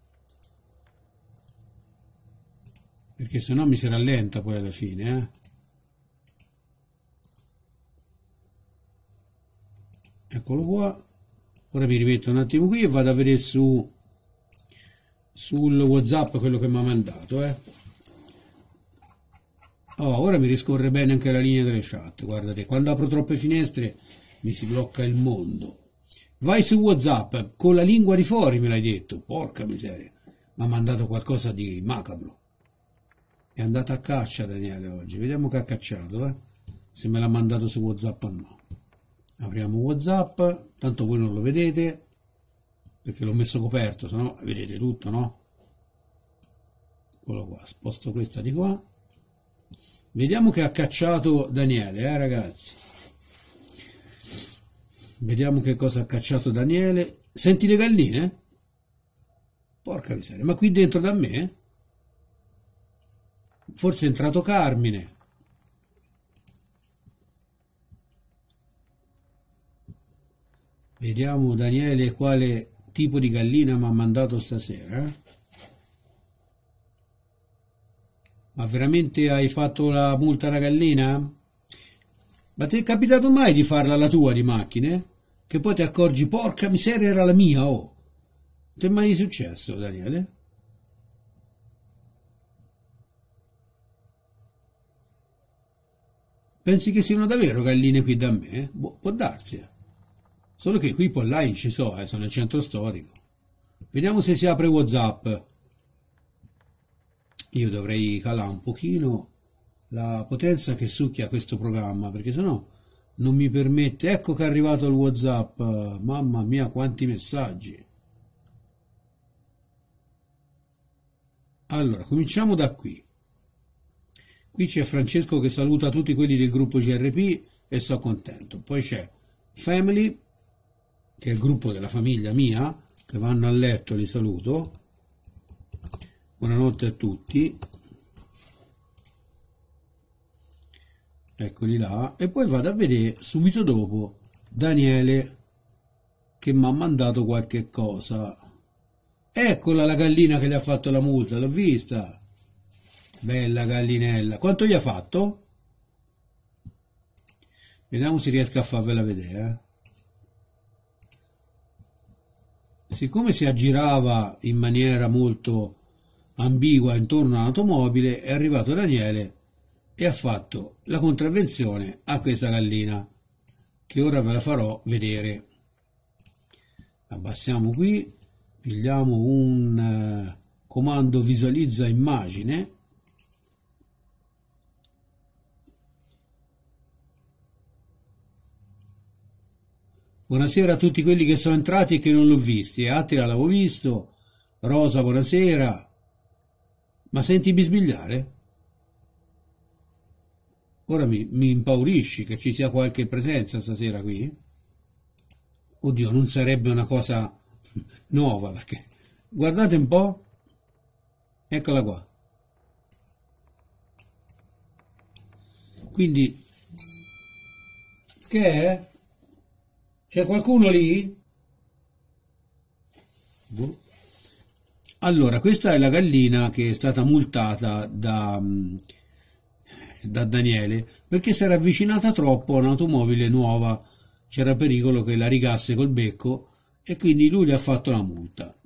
perché sennò mi si rallenta poi alla fine, Eccolo qua. Ora mi rimetto un attimo qui e vado a vedere sul WhatsApp quello che mi ha mandato, Oh, ora mi riscorre bene anche la linea delle chat. Guardate, quando apro troppe finestre mi si blocca il mondo. Vai su WhatsApp, con la lingua di fuori me l'hai detto, porca miseria. Mi ha mandato qualcosa di macabro. È andata a caccia Daniele oggi, vediamo che ha cacciato, se me l'ha mandato su WhatsApp o no. Apriamo WhatsApp, tanto voi non lo vedete, perché l'ho messo coperto, se no vedete tutto, no? Eccolo qua, sposto questa di qua. Vediamo che ha cacciato Daniele, ragazzi. Vediamo che cosa ha cacciato Daniele. Senti le galline? Porca miseria, ma qui dentro da me? Forse è entrato Carmine. Vediamo Daniele quale tipo di gallina mi ha mandato stasera. Ma veramente hai fatto la multa alla gallina? Ma ti è capitato mai di farla la tua di macchine? Che poi ti accorgi, porca miseria, era la mia, oh! Ti è mai successo, Daniele? Pensi che siano davvero galline qui da me? Boh, può darsi, Solo che qui pollai ci sono, sono nel centro storico. Vediamo se si apre WhatsApp. Io dovrei calare un pochino la potenza che succhia questo programma, perché sennò non mi permette. Ecco che è arrivato il WhatsApp. Mamma mia, quanti messaggi. Allora, cominciamo da qui. Qui c'è Francesco che saluta tutti quelli del gruppo GRP e sto contento. Poi c'è Family, che è il gruppo della famiglia mia, che vanno a letto, li saluto. Buonanotte a tutti. Eccoli là. E poi vado a vedere subito dopo Daniele che mi ha mandato qualche cosa. Eccola la gallina che gli ha fatto la multa, l'ho vista. Bella gallinella. Quanto gli ha fatto? Vediamo se riesco a farvela vedere. Siccome si aggirava in maniera molto ambigua intorno all'automobile, è arrivato Daniele e ha fatto la contravvenzione a questa gallina, che ora ve la farò vedere. Abbassiamo qui, pigliamo un comando visualizza immagine. Buonasera a tutti quelli che sono entrati e che non l'ho visti. Attila l'avevo visto, Rosa buonasera. Ma senti bisbigliare? Ora mi impaurisci che ci sia qualche presenza stasera qui. Oddio, non sarebbe una cosa nuova, perché guardate un po', eccola qua. Quindi, che è? C'è qualcuno lì? Boh. Allora, questa è la gallina che è stata multata da Daniele perché si era avvicinata troppo a un'automobile nuova, c'era pericolo che la rigasse col becco e quindi lui gli ha fatto la multa.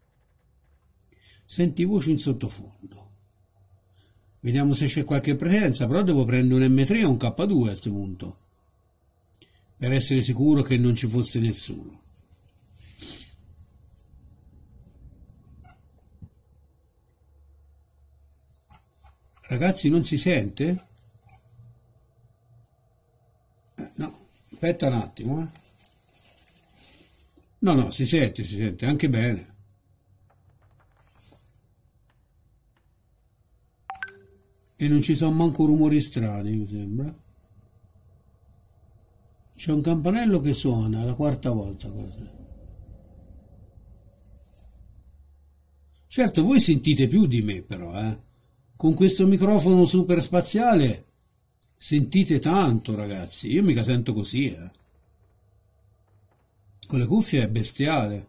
Senti voci in sottofondo. Vediamo se c'è qualche presenza, però devo prendere un M3 o un K2 a questo punto, per essere sicuro che non ci fosse nessuno. Ragazzi, non si sente? No, aspetta un attimo. No, si sente anche bene. E non ci sono manco rumori strani, mi sembra. C'è un campanello che suona, è la quarta volta. Certo, voi sentite più di me però, Con questo microfono super spaziale sentite tanto, ragazzi. Io mica sento così, Con le cuffie è bestiale.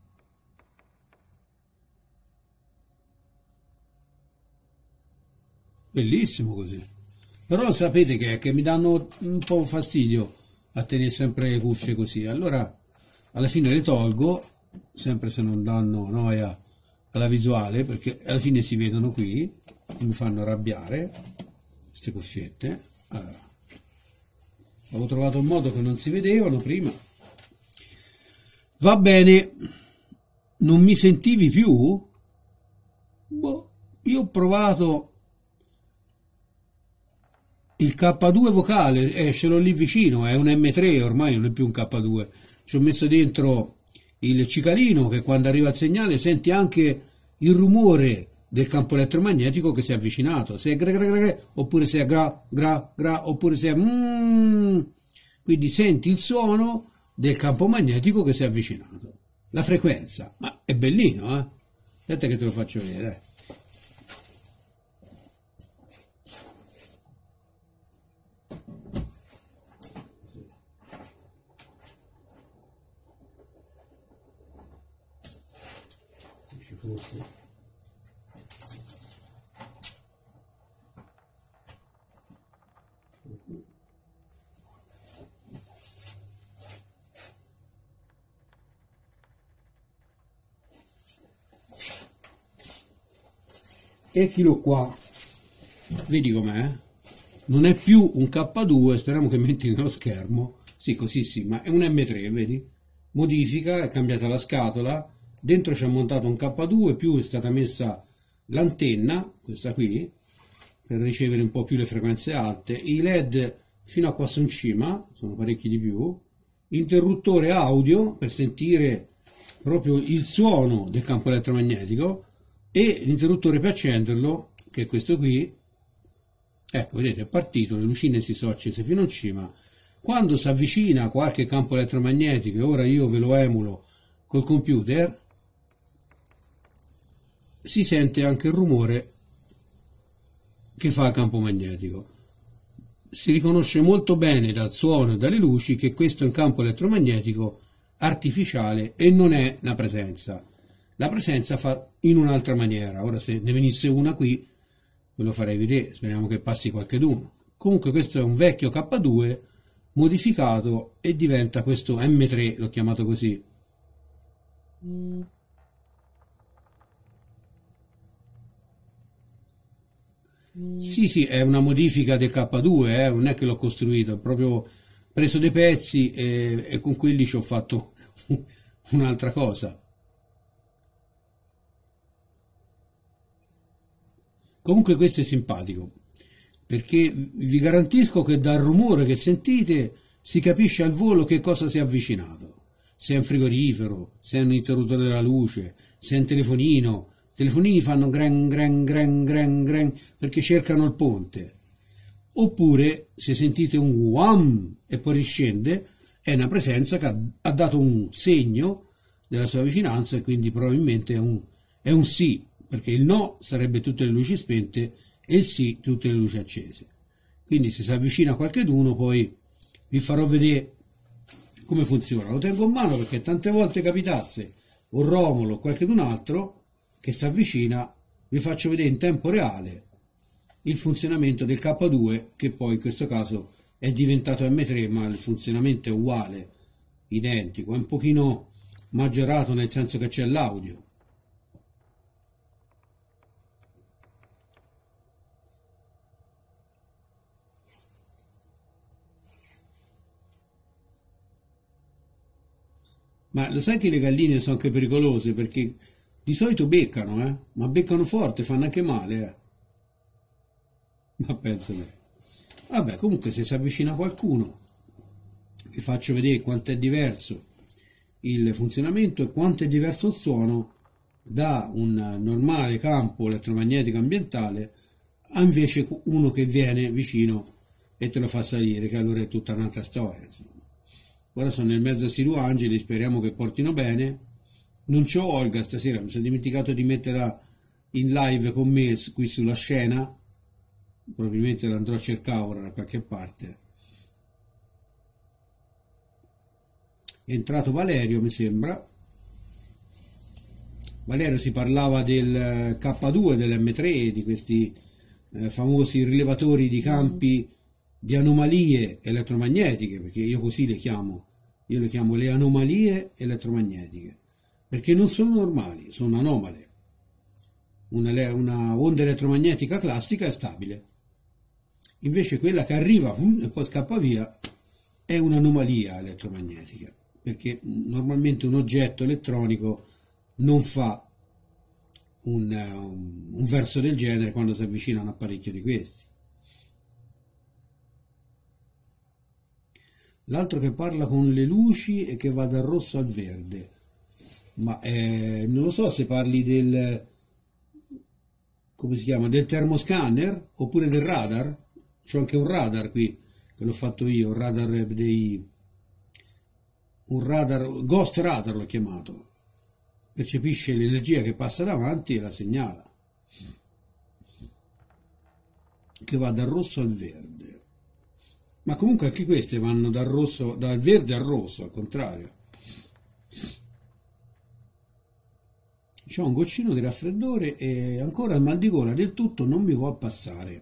Bellissimo così. Però sapete che mi danno un po' fastidio a tenere sempre le cuffie così. Allora alla fine le tolgo, sempre se non danno noia alla visuale, perché alla fine si vedono qui, mi fanno arrabbiare queste cuffiette. Allora, avevo trovato un modo che non si vedevano prima. Va bene, non mi sentivi più? Boh, io ho provato il K2 vocale, ce l'ho lì vicino, è un M3 ormai, non è più un K2. Ci ho messo dentro il cicalino che quando arriva il segnale senti anche il rumore del campo elettromagnetico che si è avvicinato, se è gra gra gra, oppure se è gra gra gra, oppure se è quindi senti il suono del campo magnetico che si è avvicinato, la frequenza. Ma è bellino, aspetta che te lo faccio vedere, Eccolo qua, vedi com'è? Non è più un K2, speriamo che metti nello schermo, sì così sì, ma è un M3, vedi? Modifica, è cambiata la scatola, dentro c'è montato un K2, più è stata messa l'antenna, questa qui, per ricevere un po' più le frequenze alte, i LED fino a qua su in cima, sono parecchi di più, interruttore audio per sentire proprio il suono del campo elettromagnetico, e l'interruttore per accenderlo, che è questo qui. Ecco, vedete, è partito, le lucine si sono accese fino in cima. Quando si avvicina a qualche campo elettromagnetico, e ora io ve lo emulo col computer, si sente anche il rumore che fa il campo magnetico. Si riconosce molto bene dal suono e dalle luci che questo è un campo elettromagnetico artificiale e non è una presenza. La presenza fa in un'altra maniera. Ora se ne venisse una qui ve lo farei vedere, speriamo che passi qualcheduno. Comunque questo è un vecchio K2 modificato e diventa questo M3, l'ho chiamato così. Sì, è una modifica del K2, non è che l'ho costruito, ho proprio preso dei pezzi e con quelli ci ho fatto un'altra cosa. Comunque questo è simpatico, perché vi garantisco che dal rumore che sentite si capisce al volo che cosa si è avvicinato. Se è un frigorifero, se è un interruttore della luce, se è un telefonino. I telefonini fanno gran gran gran gran gran perché cercano il ponte. Oppure se sentite un wham e poi riscende, è una presenza che ha dato un segno della sua vicinanza e quindi probabilmente è un sì, perché il no sarebbe tutte le luci spente e il sì tutte le luci accese. Quindi se si avvicina qualcheduno poi vi farò vedere come funziona. Lo tengo in mano perché tante volte capitasse un Romolo o qualcun altro che si avvicina, vi faccio vedere in tempo reale il funzionamento del K2, che poi in questo caso è diventato M3, ma il funzionamento è uguale, identico, è un pochino maggiorato nel senso che c'è l'audio. Ma lo sai che le galline sono anche pericolose perché di solito beccano, ma beccano forte, fanno anche male, Ma pensate. Vabbè, comunque se si avvicina qualcuno vi faccio vedere quanto è diverso il funzionamento e quanto è diverso il suono da un normale campo elettromagnetico ambientale a invece uno che viene vicino e te lo fa salire, che allora è tutta un'altra storia, insomma. Ora sono nel mezzo a Siru Angeli, speriamo che portino bene. Non c'ho Olga stasera, mi sono dimenticato di metterla in live con me qui sulla scena, probabilmente l'andrò a cercare ora da qualche parte. È entrato Valerio, mi sembra. Valerio, si parlava del K2, dell'M3, di questi famosi rilevatori di campi di anomalie elettromagnetiche, perché io così le chiamo, io le chiamo le anomalie elettromagnetiche, perché non sono normali, sono anomale. Una onda elettromagnetica classica è stabile, invece quella che arriva e poi scappa via è un'anomalia elettromagnetica, perché normalmente un oggetto elettronico non fa un verso del genere quando si avvicina a un apparecchio di questi. L'altro che parla con le luci e che va dal rosso al verde, ma non lo so se parli del, come si chiama, del termoscanner oppure del radar. C'ho anche un radar qui che l'ho fatto io, un radar, ghost radar l'ho chiamato, percepisce l'energia che passa davanti e la segnala, che va dal rosso al verde. Ma comunque anche queste vanno dal verde al rosso, al contrario. C'ho un goccino di raffreddore e ancora il mal di gola del tutto non mi può passare.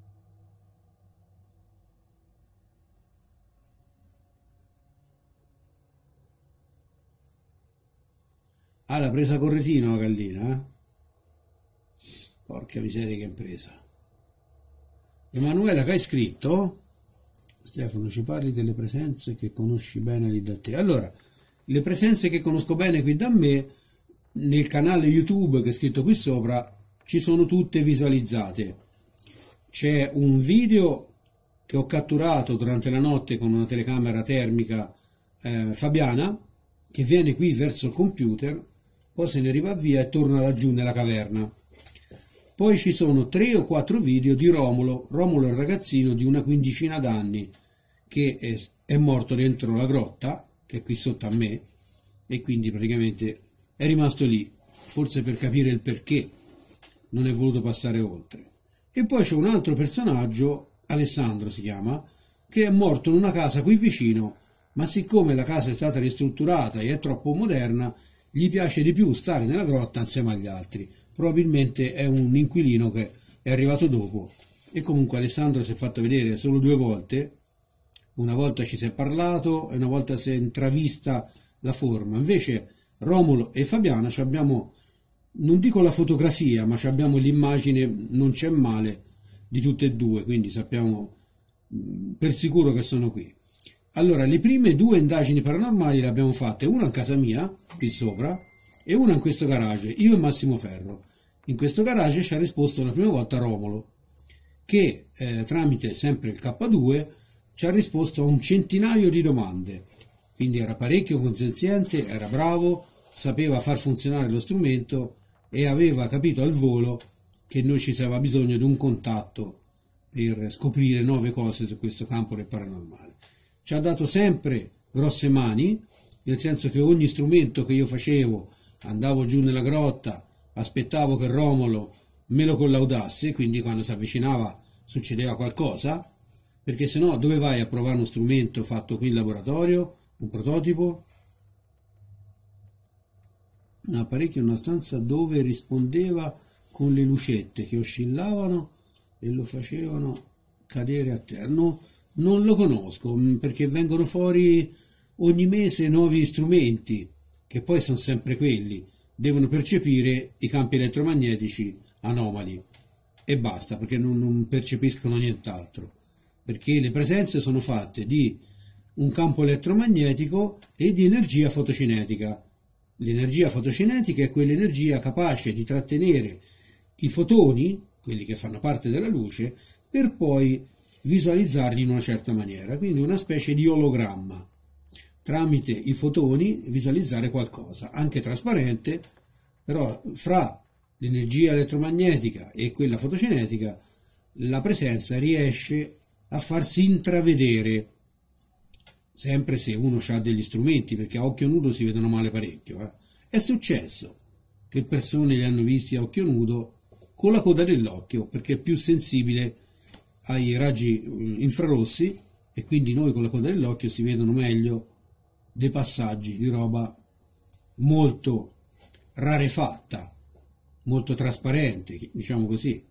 Ah, l'ha presa col retino la gallina, Porca miseria che impresa. Emanuela, che hai scritto? Stefano, ci parli delle presenze che conosci bene lì da te. Allora, le presenze che conosco bene qui da me, nel canale YouTube che è scritto qui sopra, ci sono tutte visualizzate. C'è un video che ho catturato durante la notte con una telecamera termica fabiana, che viene qui verso il computer, poi se ne arriva via e torna laggiù nella caverna. Poi ci sono 3 o 4 video di Romolo. Romolo è un ragazzino di una quindicina d'anni che è morto dentro la grotta, che è qui sotto a me, e quindi praticamente è rimasto lì, forse per capire il perché non è voluto passare oltre. E poi c'è un altro personaggio, Alessandro si chiama, che è morto in una casa qui vicino ma siccome la casa è stata ristrutturata e è troppo moderna, gli piace di più stare nella grotta insieme agli altri. Probabilmente è un inquilino che è arrivato dopo. E comunque Alessandro si è fatto vedere solo 2 volte, una volta ci si è parlato e una volta si è intravista la forma. Invece Romolo e Fabiana abbiamo, non dico la fotografia, ma abbiamo l'immagine, non c'è male, di tutte e due, quindi sappiamo per sicuro che sono qui. Allora, le prime 2 indagini paranormali le abbiamo fatte, una a casa mia, qui sopra, e una in questo garage, io e Massimo Ferro. In questo garage ci ha risposto la prima volta Romolo, che tramite sempre il K2 ci ha risposto a un centinaio di domande, quindi era parecchio consenziente, era bravo, sapeva far funzionare lo strumento e aveva capito al volo che noi ci aveva bisogno di un contatto per scoprire nuove cose su questo campo del paranormale. Ci ha dato sempre grosse mani, nel senso che ogni strumento che io facevo, andavo giù nella grotta, aspettavo che Romolo me lo collaudasse, quindi quando si avvicinava succedeva qualcosa, perché se no dove vai a provare uno strumento fatto qui in laboratorio, un prototipo? Un apparecchio in una stanza dove rispondeva con le lucette che oscillavano e lo facevano cadere a terra. No, non lo conosco, perché vengono fuori ogni mese nuovi strumenti, che poi sono sempre quelli, devono percepire i campi elettromagnetici anomali e basta, perché non percepiscono nient'altro, perché le presenze sono fatte di un campo elettromagnetico e di energia fotocinetica. L'energia fotocinetica è quell'energia capace di trattenere i fotoni, quelli che fanno parte della luce, per poi visualizzarli in una certa maniera, quindi una specie di ologramma. Tramite i fotoni visualizzare qualcosa, anche trasparente, però fra l'energia elettromagnetica e quella fotocinetica la presenza riesce a farsi intravedere, sempre se uno ha degli strumenti, perché a occhio nudo si vedono male parecchio. È successo che persone li hanno visti a occhio nudo con la coda dell'occhio, perché è più sensibile ai raggi infrarossi e quindi noi con la coda dell'occhio si vedono meglio dei passaggi di roba molto rarefatta, molto trasparente, diciamo così.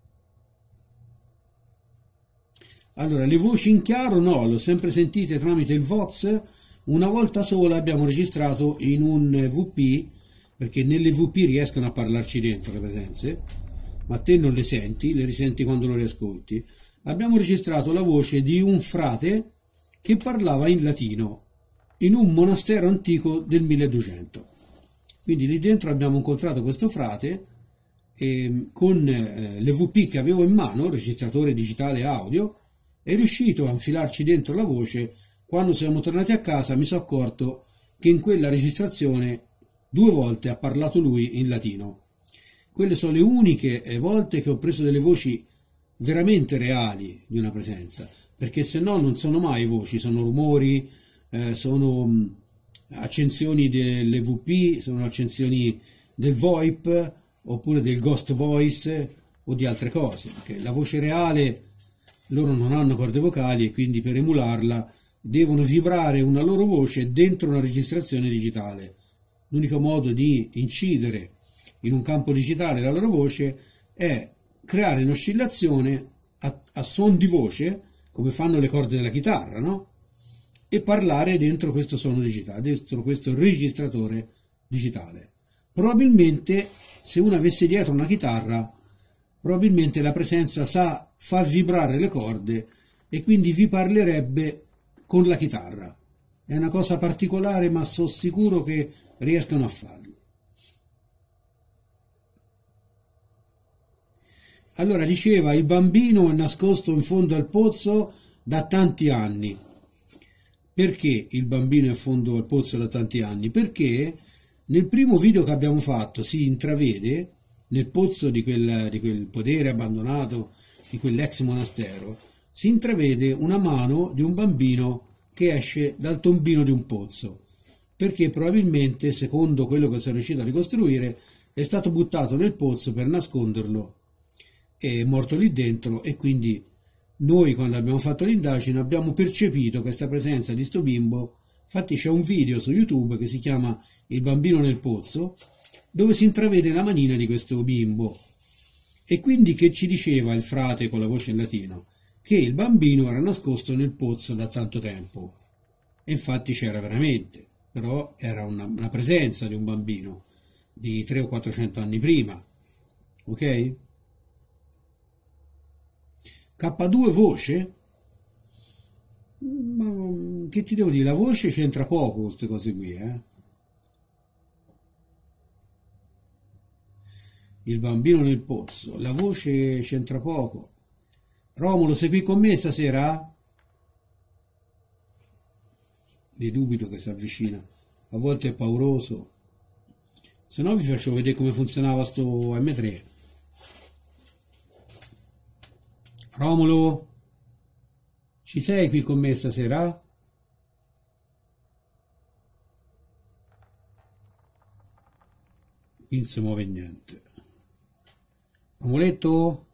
Allora, le voci in chiaro no, le ho sempre sentite tramite il Vox. Una volta sola abbiamo registrato in un VP, perché nelle VP riescono a parlarci dentro le presenze, ma te non le senti, le risenti quando lo riascolti. Abbiamo registrato la voce di un frate che parlava in latino in un monastero antico del 1200. Quindi lì dentro abbiamo incontrato questo frate e con le VP che avevo in mano, registratore digitale audio, è riuscito a infilarci dentro la voce. Quando siamo tornati a casa mi sono accorto che in quella registrazione 2 volte ha parlato lui in latino. Quelle sono le uniche volte che ho preso delle voci veramente reali di una presenza, perché se no non sono mai voci, sono rumori, sono accensioni delle VP, sono accensioni del VoIP oppure del Ghost Voice o di altre cose, perché la voce reale loro non hanno corde vocali e quindi per emularla devono vibrare una loro voce dentro una registrazione digitale. L'unico modo di incidere in un campo digitale la loro voce è creare un'oscillazione a suon di voce, come fanno le corde della chitarra, no? E parlare dentro questo suono digitale, dentro questo registratore digitale. Probabilmente se uno avesse dietro una chitarra, probabilmente la presenza sa far vibrare le corde e quindi vi parlerebbe con la chitarra. È una cosa particolare, ma sono sicuro che riescono a farlo. Allora diceva, il bambino è nascosto in fondo al pozzo da tanti anni. Perché il bambino è in fondo al pozzo da tanti anni? Perché nel primo video che abbiamo fatto si intravede, nel pozzo di quel podere abbandonato, di quell'ex monastero, si intravede una mano di un bambino che esce dal tombino di un pozzo, perché probabilmente, secondo quello che sono riuscito a ricostruire, è stato buttato nel pozzo per nasconderlo, è morto lì dentro e quindi noi quando abbiamo fatto l'indagine abbiamo percepito questa presenza di sto bimbo. Infatti c'è un video su YouTube che si chiama Il bambino nel pozzo, dove si intravede la manina di questo bimbo. E quindi che ci diceva il frate con la voce in latino? Che il bambino era nascosto nel pozzo da tanto tempo. E infatti c'era veramente, però era una presenza di un bambino di 300 o 400 anni prima. Ok? K2 voce? Ma che ti devo dire? La voce c'entra poco con queste cose qui, eh? Il bambino nel pozzo, la voce c'entra poco. Romolo, sei qui con me stasera? Di dubito che si avvicina, a volte è pauroso. Se no vi faccio vedere come funzionava sto M3. Romolo, ci sei qui con me stasera? Qui non si muove niente. Romoletto?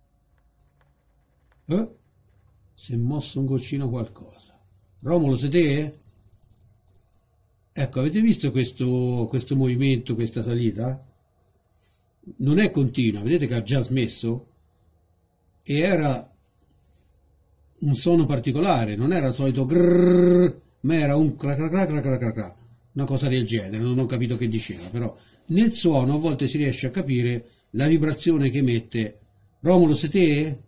Si è mosso un goccino qualcosa. Romolo, sei te? Ecco, avete visto questo movimento, questa salita? Non è continua, vedete che ha già smesso? E era un suono particolare, non era il solito grrrr, ma era un crac, una cosa del genere, non ho capito che diceva, però nel suono a volte si riesce a capire la vibrazione che emette. Romolo, sei te?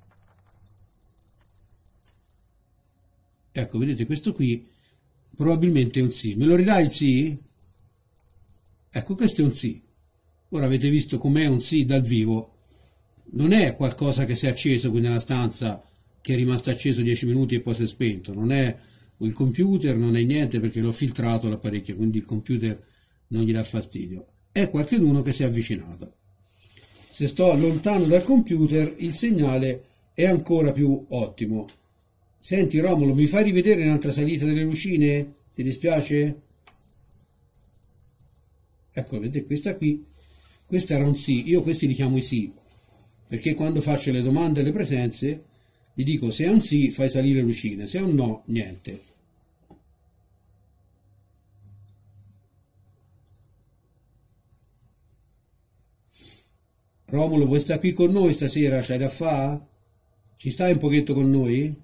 Ecco, vedete, questo qui probabilmente è un sì. Me lo ridai il sì? Ecco, questo è un sì. Ora avete visto com'è un sì dal vivo. Non è qualcosa che si è acceso qui nella stanza, che è rimasto acceso 10 minuti e poi si è spento. Non è il computer, non è niente perché l'ho filtrato l'apparecchio, quindi il computer non gli dà fastidio. È qualcuno che si è avvicinato. Se sto lontano dal computer, il segnale è ancora più ottimo. Senti Romolo, mi fai rivedere un'altra salita delle lucine? Ti dispiace? Ecco, vedete, questa era un sì. Io questi li chiamo i sì, perché quando faccio le domande alle presenze, gli dico se è un sì fai salire le lucine, se è un no, niente. Romolo, vuoi stare qui con noi stasera? C'hai da fare? Ci stai un pochetto con noi?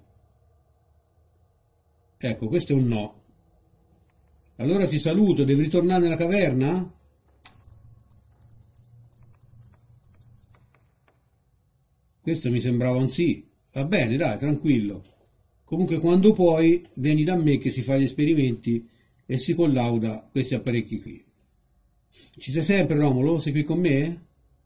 Ecco, questo è un no. Allora ti saluto, devi ritornare nella caverna? Questo mi sembrava un sì. Va bene, dai, tranquillo. Comunque quando puoi, vieni da me che si fa gli esperimenti e si collauda questi apparecchi qui. Ci sei sempre, Romolo? Sei qui con me?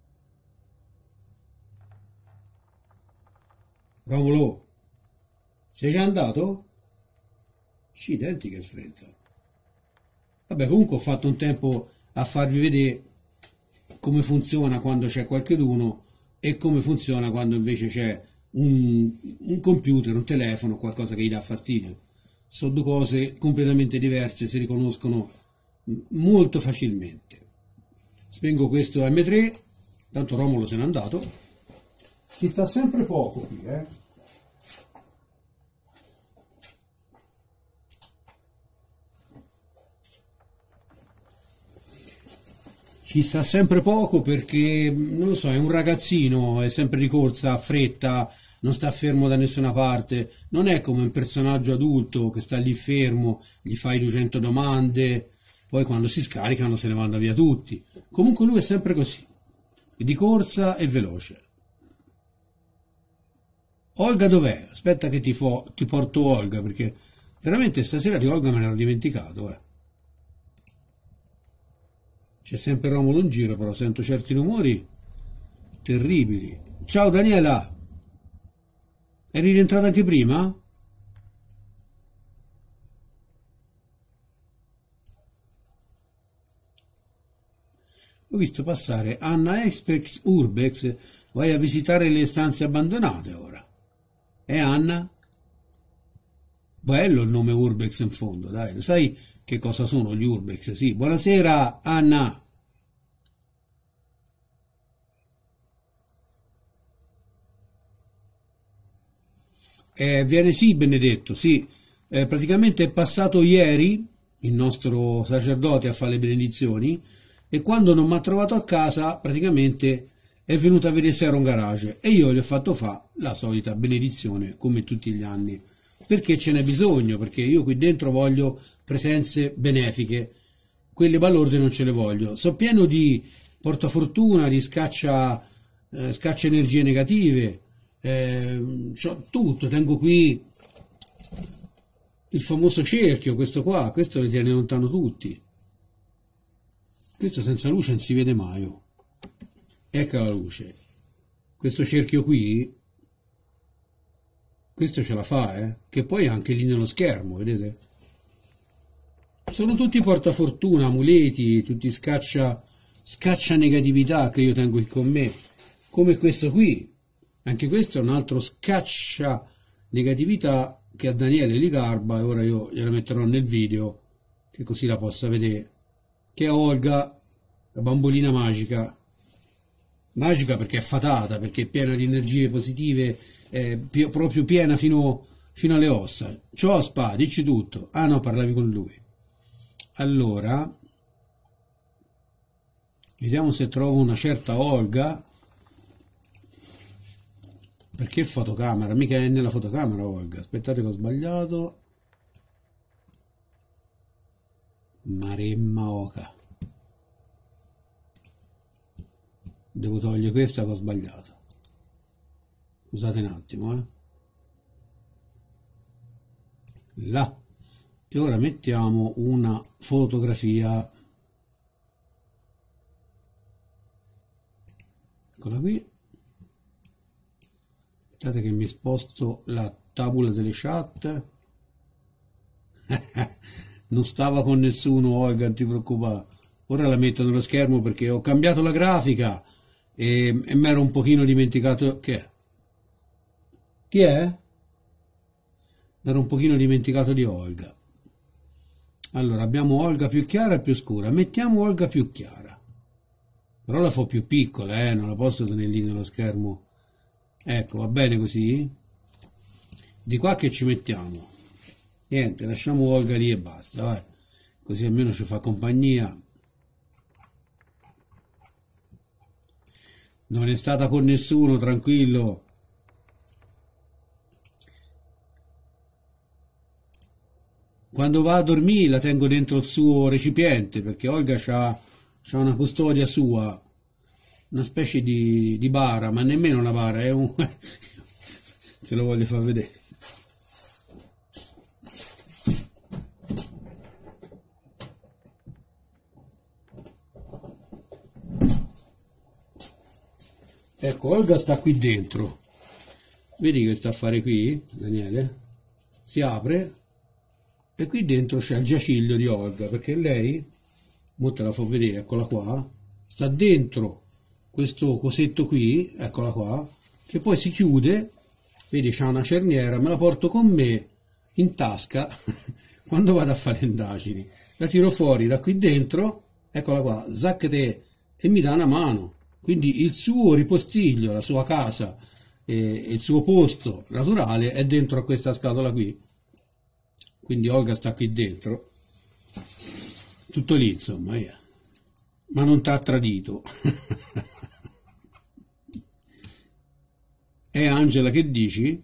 Romolo, sei già andato? Accidenti che fretta. Vabbè, comunque ho fatto un tempo a farvi vedere come funziona quando c'è qualcuno e come funziona quando invece c'è un computer, un telefono, qualcosa che gli dà fastidio. Sono due cose completamente diverse, si riconoscono molto facilmente. Spengo questo M3, tanto Romolo se n'è andato. Ci sta sempre poco qui, Ci sta sempre poco perché, non lo so, è un ragazzino, è sempre di corsa, ha fretta, non sta fermo da nessuna parte, non è come un personaggio adulto che sta lì fermo, gli fai 200 domande, poi quando si scaricano se ne vanno via tutti. Comunque lui è sempre così, di corsa e veloce. Olga dov'è? Aspetta che ti porto Olga, perché veramente stasera di Olga me ne ero dimenticato, C'è sempre Romolo in giro, però sento certi rumori terribili. Ciao Daniela! Eri rientrata anche prima? Ho visto passare Anna Expex Urbex, vai a visitare le stanze abbandonate ora. E Anna? Bello il nome Urbex in fondo, dai, lo sai che cosa sono gli Urbex? Sì, buonasera Anna. Viene sì, Benedetto, sì. Praticamente è passato ieri il nostro sacerdote a fare le benedizioni e quando non mi ha trovato a casa praticamente è venuto a vedere se era un garage e io gli ho fatto fare la solita benedizione come tutti gli anni, perché ce n'è bisogno, perché io qui dentro voglio presenze benefiche, quelle balorde non ce le voglio. Sono pieno di portafortuna, di scaccia energie negative, c'ho tutto, tengo qui il famoso cerchio, questo qua, questo li tiene lontano tutti, questo senza luce non si vede mai, oh. Ecco la luce, questo cerchio qui, questo ce la fa, che poi è anche lì nello schermo, vedete? Sono tutti portafortuna, amuleti, tutti scaccia negatività che io tengo qui con me, come questo qui. Anche questo è un altro scaccia negatività che a Daniele li garba e ora io gliela metterò nel video che così la possa vedere, che è Olga, la bambolina magica. Magica perché è fatata, perché è piena di energie positive, proprio piena fino alle ossa. Ciao Spa, dici tutto. Ah no, parlavi con lui. Allora, vediamo se trovo una certa Olga. Perché fotocamera? Mica è nella fotocamera Olga. Aspettate che ho sbagliato. Maremma Oca. Devo togliere questa che ho sbagliato. Scusate un attimo, Là. E ora mettiamo una fotografia. Eccola qui. Aspettate che mi sposto la tavola delle chat. Non stava con nessuno, Olga, non ti preoccupare. Ora la metto nello schermo perché ho cambiato la grafica e mi ero un pochino dimenticato. Che è? Chi è? Mi ero un pochino dimenticato di Olga. Allora, abbiamo Olga più chiara e più scura. Mettiamo Olga più chiara. Però la fa più piccola, non la posso tenere lì nello schermo. Ecco, va bene così? Di qua che ci mettiamo? Niente, lasciamo Olga lì e basta, vai. Così almeno ci fa compagnia. Non è stata con nessuno, tranquillo. Quando va a dormire la tengo dentro il suo recipiente, perché Olga c'ha una custodia sua, una specie di bara, ma nemmeno una bara, è un... te lo voglio far vedere. Ecco, Olga sta qui dentro. Vedi che sta a fare qui, Daniele? Si apre e qui dentro c'è il giaciglio di Olga, perché lei, mo te la fa vedere, eccola qua, sta dentro questo cosetto qui, eccola qua, che poi si chiude, vedi c'ha una cerniera, me la porto con me in tasca quando vado a fare indagini. La tiro fuori da qui dentro, eccola qua, zaccate, e mi dà una mano. Quindi il suo ripostiglio, la sua casa e il suo posto naturale è dentro a questa scatola qui. Quindi Olga sta qui dentro, tutto lì insomma, ma non t'ha tradito. Angela, che dici?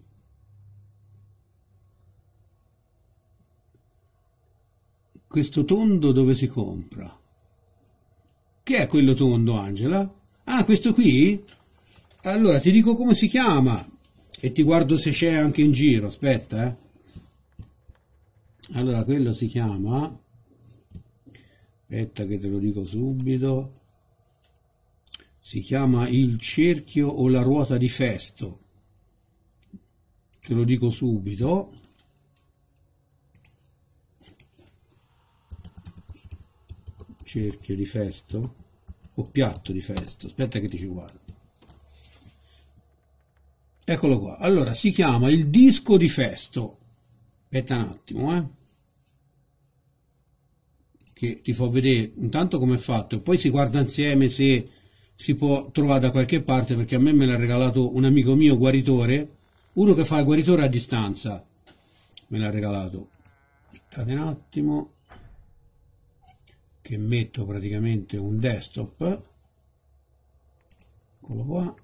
Questo tondo dove si compra? Che è quello tondo, Angela? Ah, questo qui? Allora ti dico come si chiama e ti guardo se c'è anche in giro, aspetta, Allora, quello si chiama, aspetta che te lo dico subito, si chiama il cerchio o la ruota di Festo, te lo dico subito, cerchio di Festo o piatto di Festo, aspetta che ti ci guardo, eccolo qua. Allora si chiama il disco di Festo, aspetta un attimo, che ti fa vedere intanto come è fatto e poi si guarda insieme se si può trovare da qualche parte, perché a me me l'ha regalato un amico mio guaritore uno che fa il guaritore a distanza, me l'ha regalato. Aspettate un attimo che metto praticamente un desktop, eccolo qua.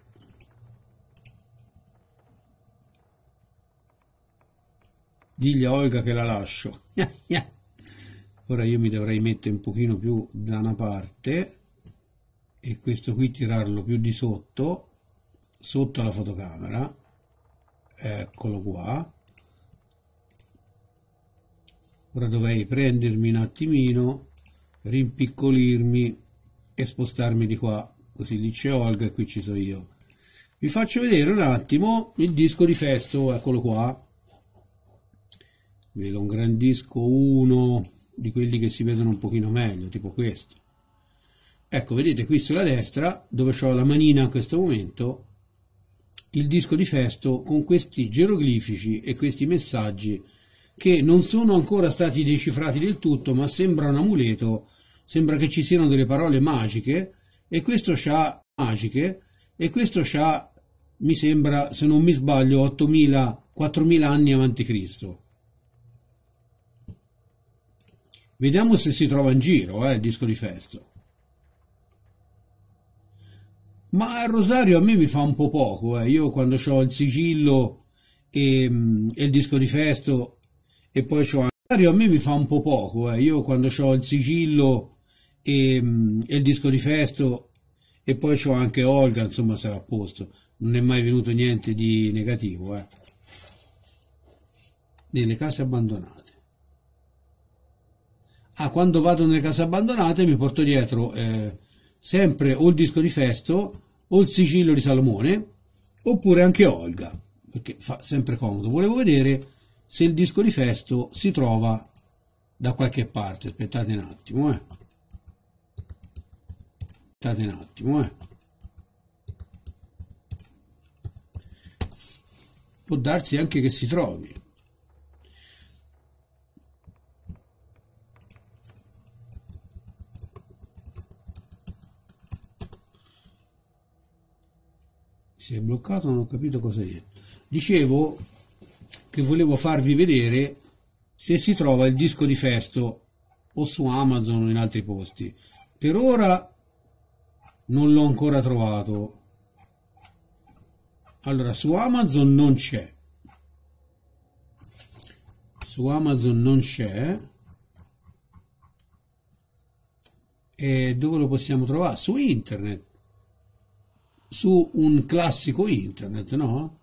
Digli a Olga che la lascio. Ora io mi dovrei mettere un pochino più da una parte e questo qui tirarlo più di sotto la fotocamera, eccolo qua. Ora dovrei prendermi un attimino, rimpiccolirmi e spostarmi di qua, così lì c'è Olga e qui ci sono io. Vi faccio vedere un attimo il disco di Festo, eccolo qua. Vedo un gran disco, uno di quelli che si vedono un pochino meglio, tipo questo. Ecco, vedete qui sulla destra, dove ho la manina in questo momento, il disco di Festo con questi geroglifici e questi messaggi che non sono ancora stati decifrati del tutto, ma sembra un amuleto, sembra che ci siano delle parole magiche, e questo c'ha, mi sembra, se non mi sbaglio, 4.000 anni avanti Cristo. Vediamo se si trova in giro, il disco di Festo. Ma il rosario a me mi fa un po' poco, Io quando ho il sigillo e il disco di Festo, e poi c'ho anche... Il rosario a me mi fa un po' poco, Io quando ho il sigillo e il disco di Festo, e poi c'ho anche Olga, insomma sarà a posto. Non è mai venuto niente di negativo, Nelle case abbandonate. Quando vado nelle case abbandonate mi porto dietro sempre o il disco di Festo o il sigillo di Salomone, oppure anche Olga, perché fa sempre comodo. Volevo vedere se il disco di Festo si trova da qualche parte. Aspettate un attimo, Aspettate un attimo, Può darsi anche che si trovi. Si è bloccato, non ho capito cosa è. Dicevo che volevo farvi vedere se si trova il disco di Festo o su Amazon o in altri posti. Per ora non l'ho ancora trovato. Allora, su Amazon non c'è. Su Amazon non c'è. E dove lo possiamo trovare? Su internet. Su un classico internet, no?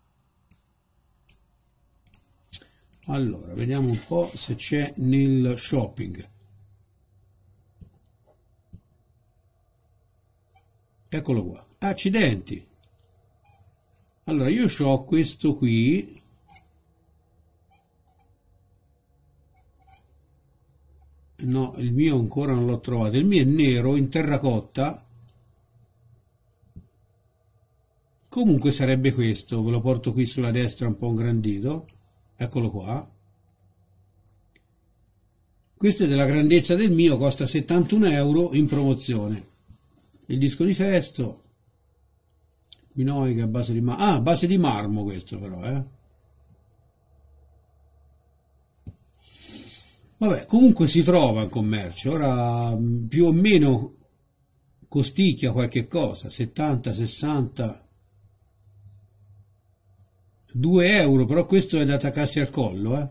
Allora, vediamo un po' se c'è nel shopping. Eccolo qua. Accidenti. Allora, io ho questo qui. No, il mio ancora non l'ho trovato. Il mio è nero, in terracotta. Comunque sarebbe questo, ve lo porto qui sulla destra un po' ingrandito, eccolo qua. Questo è della grandezza del mio, costa 71 euro in promozione. Il disco di Festo, Minoica a base di marmo, a base di marmo questo però, Vabbè, comunque si trova in commercio, ora più o meno costicchia qualche cosa, 70, 60... 2 euro, però questo è da attaccarsi al collo,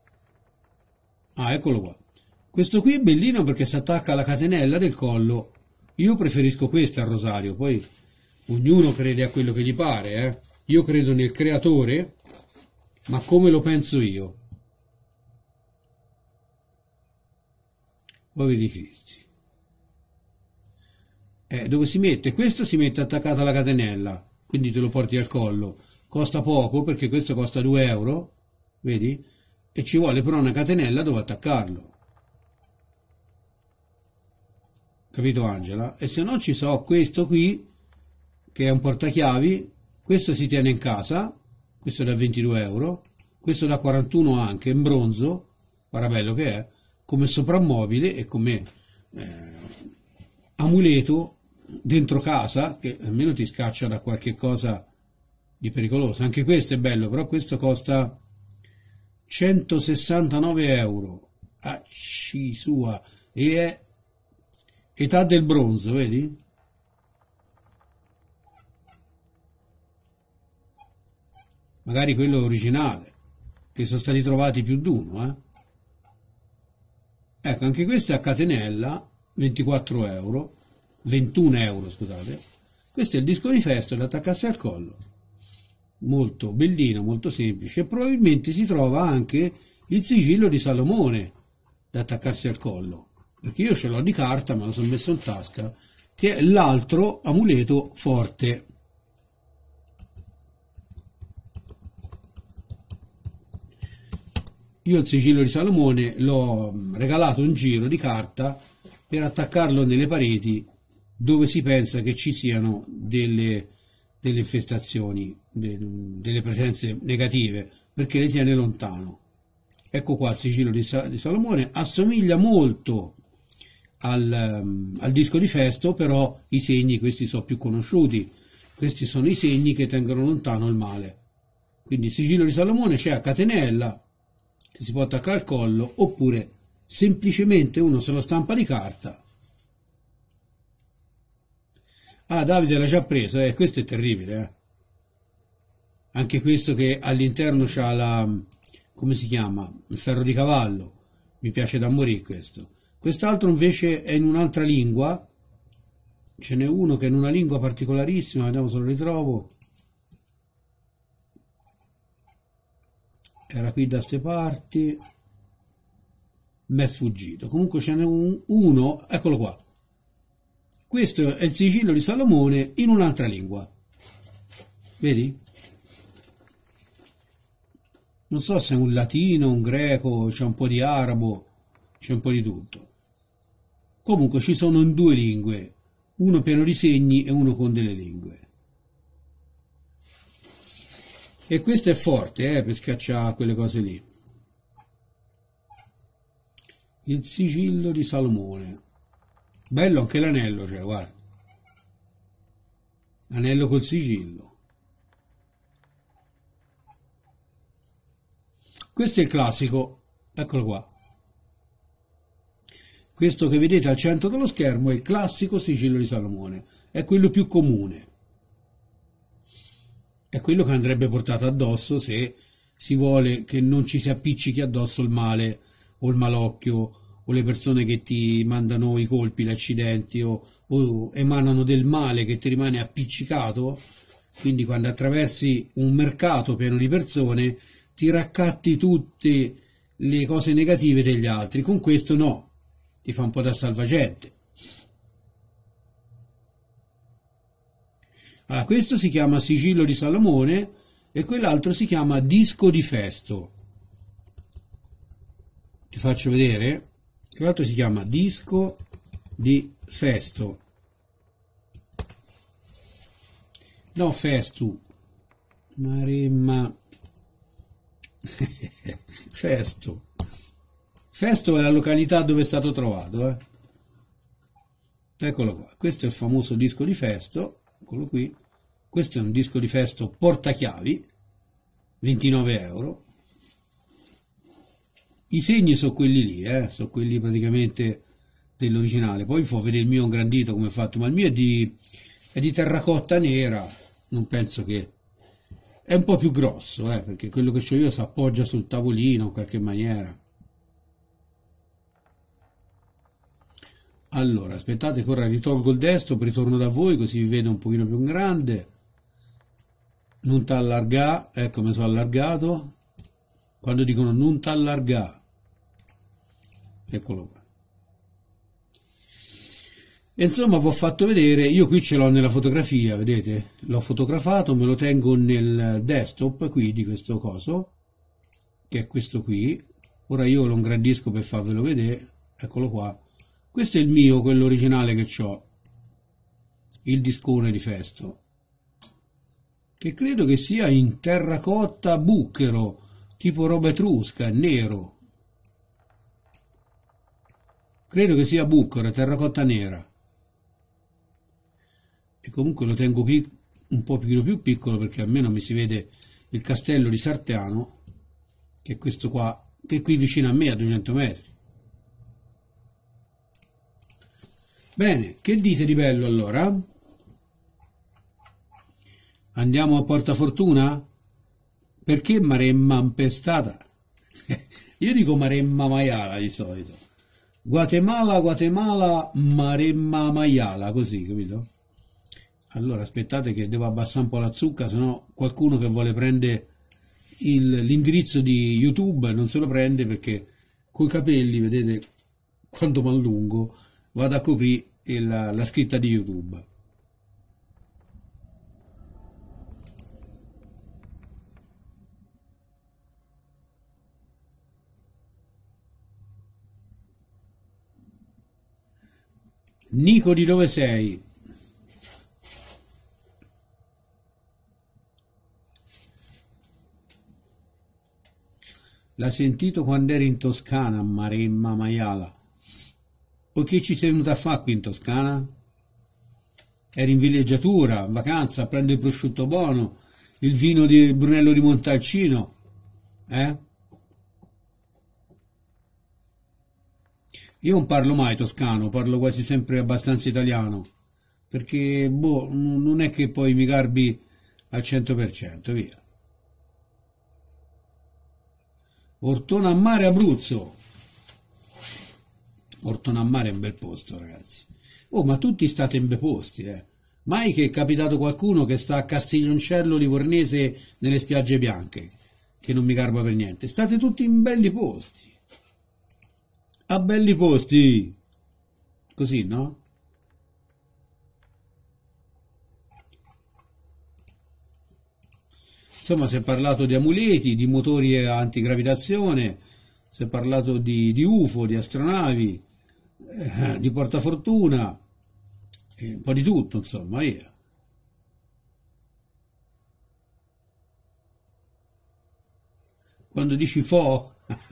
eccolo qua. Questo qui è bellino perché si attacca alla catenella del collo. Io preferisco questo al rosario, poi ognuno crede a quello che gli pare, Io credo nel creatore, ma come lo penso io. Poveri Cristi. Dove si mette? Questo si mette attaccato alla catenella, quindi te lo porti al collo. Costa poco perché questo costa 2 euro, vedi? E ci vuole però una catenella dove attaccarlo. Capito Angela? E se no ci so questo qui, che è un portachiavi, questo si tiene in casa, questo da 22 euro, questo da 41 anche, in bronzo, guarda bello che è, come soprammobile e come amuleto dentro casa, che almeno ti scaccia da qualche cosa di pericoloso. Anche questo è bello, però questo costa 169 euro. Acci sua. E è età del bronzo, vedi? Magari quello originale, che sono stati trovati più di uno, eh? Ecco, anche questo è a catenella, 24 euro, 21 euro, scusate. Questo è il disco di festo da attaccarsi al collo. Molto bellino, molto semplice. E probabilmente si trova anche il sigillo di Salomone da attaccarsi al collo. Perché io ce l'ho di carta, me lo sono messo in tasca, che è l'altro amuleto forte. Io il sigillo di Salomone l'ho regalato un giro di carta per attaccarlo nelle pareti dove si pensa che ci siano delle infestazioni, delle presenze negative, perché le tiene lontano. Ecco qua il sigillo di Salomone, assomiglia molto al disco di festo, però i segni questi sono più conosciuti, questi sono i segni che tengono lontano il male. Quindi il sigillo di Salomone c'è a catenella, che si può attaccare al collo, oppure semplicemente uno se lo stampa di carta. Ah, Davide l'ha già preso, questo è terribile, Anche questo che all'interno c'ha la, come si chiama? Il ferro di cavallo. Mi piace da morire questo. Quest'altro invece è in un'altra lingua. Ce n'è uno che è in una lingua particolarissima, vediamo se lo ritrovo. Era qui da ste parti, m'è sfuggito. Comunque ce n'è uno, eccolo qua. Questo è il sigillo di Salomone in un'altra lingua. Vedi? Non so se è un latino, un greco, c'è un po' di arabo, c'è un po' di tutto. Comunque ci sono in due lingue, uno pieno di segni e uno con delle lingue. E questo è forte, per scacciare quelle cose lì. Il sigillo di Salomone. Bello anche l'anello, cioè, guarda. Anello col sigillo. Questo è il classico, eccolo qua. Questo che vedete al centro dello schermo è il classico sigillo di Salomone. È quello più comune. È quello che andrebbe portato addosso se si vuole che non ci si appiccichi addosso il male o il malocchio o le persone che ti mandano i colpi, gli accidenti o emanano del male che ti rimane appiccicato. Quindi quando attraversi un mercato pieno di persone ti raccatti tutte le cose negative degli altri. Con questo no, ti fa un po' da salvagente. Allora, questo si chiama sigillo di Salomone e quell'altro si chiama disco di festo. Ti faccio vedere. Quell'altro si chiama disco di festo. No, festu. Maremma. Festo. Festo è la località dove è stato trovato. Eccolo qua. Questo è il famoso disco di festo. Eccolo qui. Questo è un disco di festo portachiavi, 29 euro. I segni sono quelli lì, sono quelli praticamente dell'originale. Poi vi fa vedere il mio ingrandito come è fatto, ma il mio è di terracotta nera. Non penso che... È un po' più grosso, perché quello che ho io si appoggia sul tavolino in qualche maniera. Allora, aspettate che ora ritolgo il desktop, ritorno da voi così vi vedo un pochino più grande. Non t'allargà, ecco mi sono allargato. Quando dicono non t'allargà, eccolo qua. E insomma vi ho fatto vedere, io qui ce l'ho nella fotografia, vedete? L'ho fotografato, me lo tengo nel desktop qui di questo coso, che è questo qui. Ora io lo ingrandisco per farvelo vedere, eccolo qua. Questo è il mio, quello originale che ho, il discone di festo, che credo che sia in terracotta bucchero, tipo roba etrusca, nero. Credo che sia bucchero, terracotta nera. E comunque lo tengo qui un pochino più piccolo perché almeno mi si vede il castello di Sarteano, che è questo qua, che è qui vicino a me a 200 metri. Bene, che dite di bello allora? Andiamo a Porta Fortuna? Perché Maremma Impestata? Io dico Maremma Maiala di solito. Guatemala, Guatemala, Maremma Maiala, così, capito? Allora aspettate che devo abbassare un po' la zucca, sennò qualcuno che vuole prendere l'indirizzo di YouTube non se lo prende perché coi capelli, vedete quanto mi allungo, vado a coprire la scritta di YouTube. Nico, di dove sei? L'ha sentito quando eri in Toscana, Maremma Maiala? O che ci sei venuta a fare qui in Toscana? Eri in villeggiatura, in vacanza, a prendere il prosciutto buono, il vino di Brunello di Montalcino, eh? Io non parlo mai toscano, parlo quasi sempre abbastanza italiano, perché, boh, non è che poi mi garbi al 100%, via. Ortona a Mare, Abruzzo. Ortona a Mare è un bel posto, ragazzi. Oh, ma tutti state in bei posti, eh. Mai che è capitato qualcuno che sta a Castiglioncello Livornese nelle spiagge bianche, che non mi garba per niente. State tutti in belli posti. A belli posti. Così, no? Insomma, si è parlato di amuleti, di motori a antigravitazione, si è parlato di UFO, di astronavi, di portafortuna, un po' di tutto, insomma, via. Quando dici fo,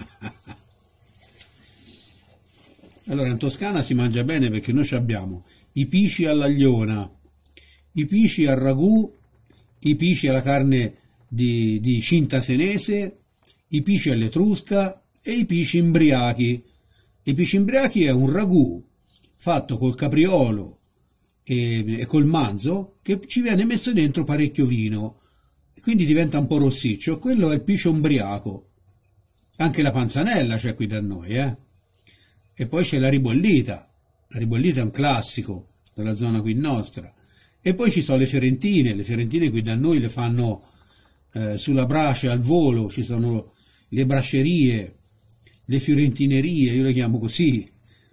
allora in Toscana si mangia bene perché noi abbiamo i pisci all'agliona, i pisci al ragù, i pisci alla carne di cinta senese, i pisci all'etrusca e i pisci imbriachi. I pisci imbriachi è un ragù fatto col capriolo e col manzo che ci viene messo dentro parecchio vino, quindi diventa un po' rossiccio. Quello è il piscio umbriaco. Anche la panzanella c'è qui da noi, eh? E poi c'è la ribollita. La ribollita è un classico della zona qui nostra. E poi ci sono le fiorentine qui da noi le fanno sulla brace al volo, ci sono le brascerie, le fiorentinerie, io le chiamo così.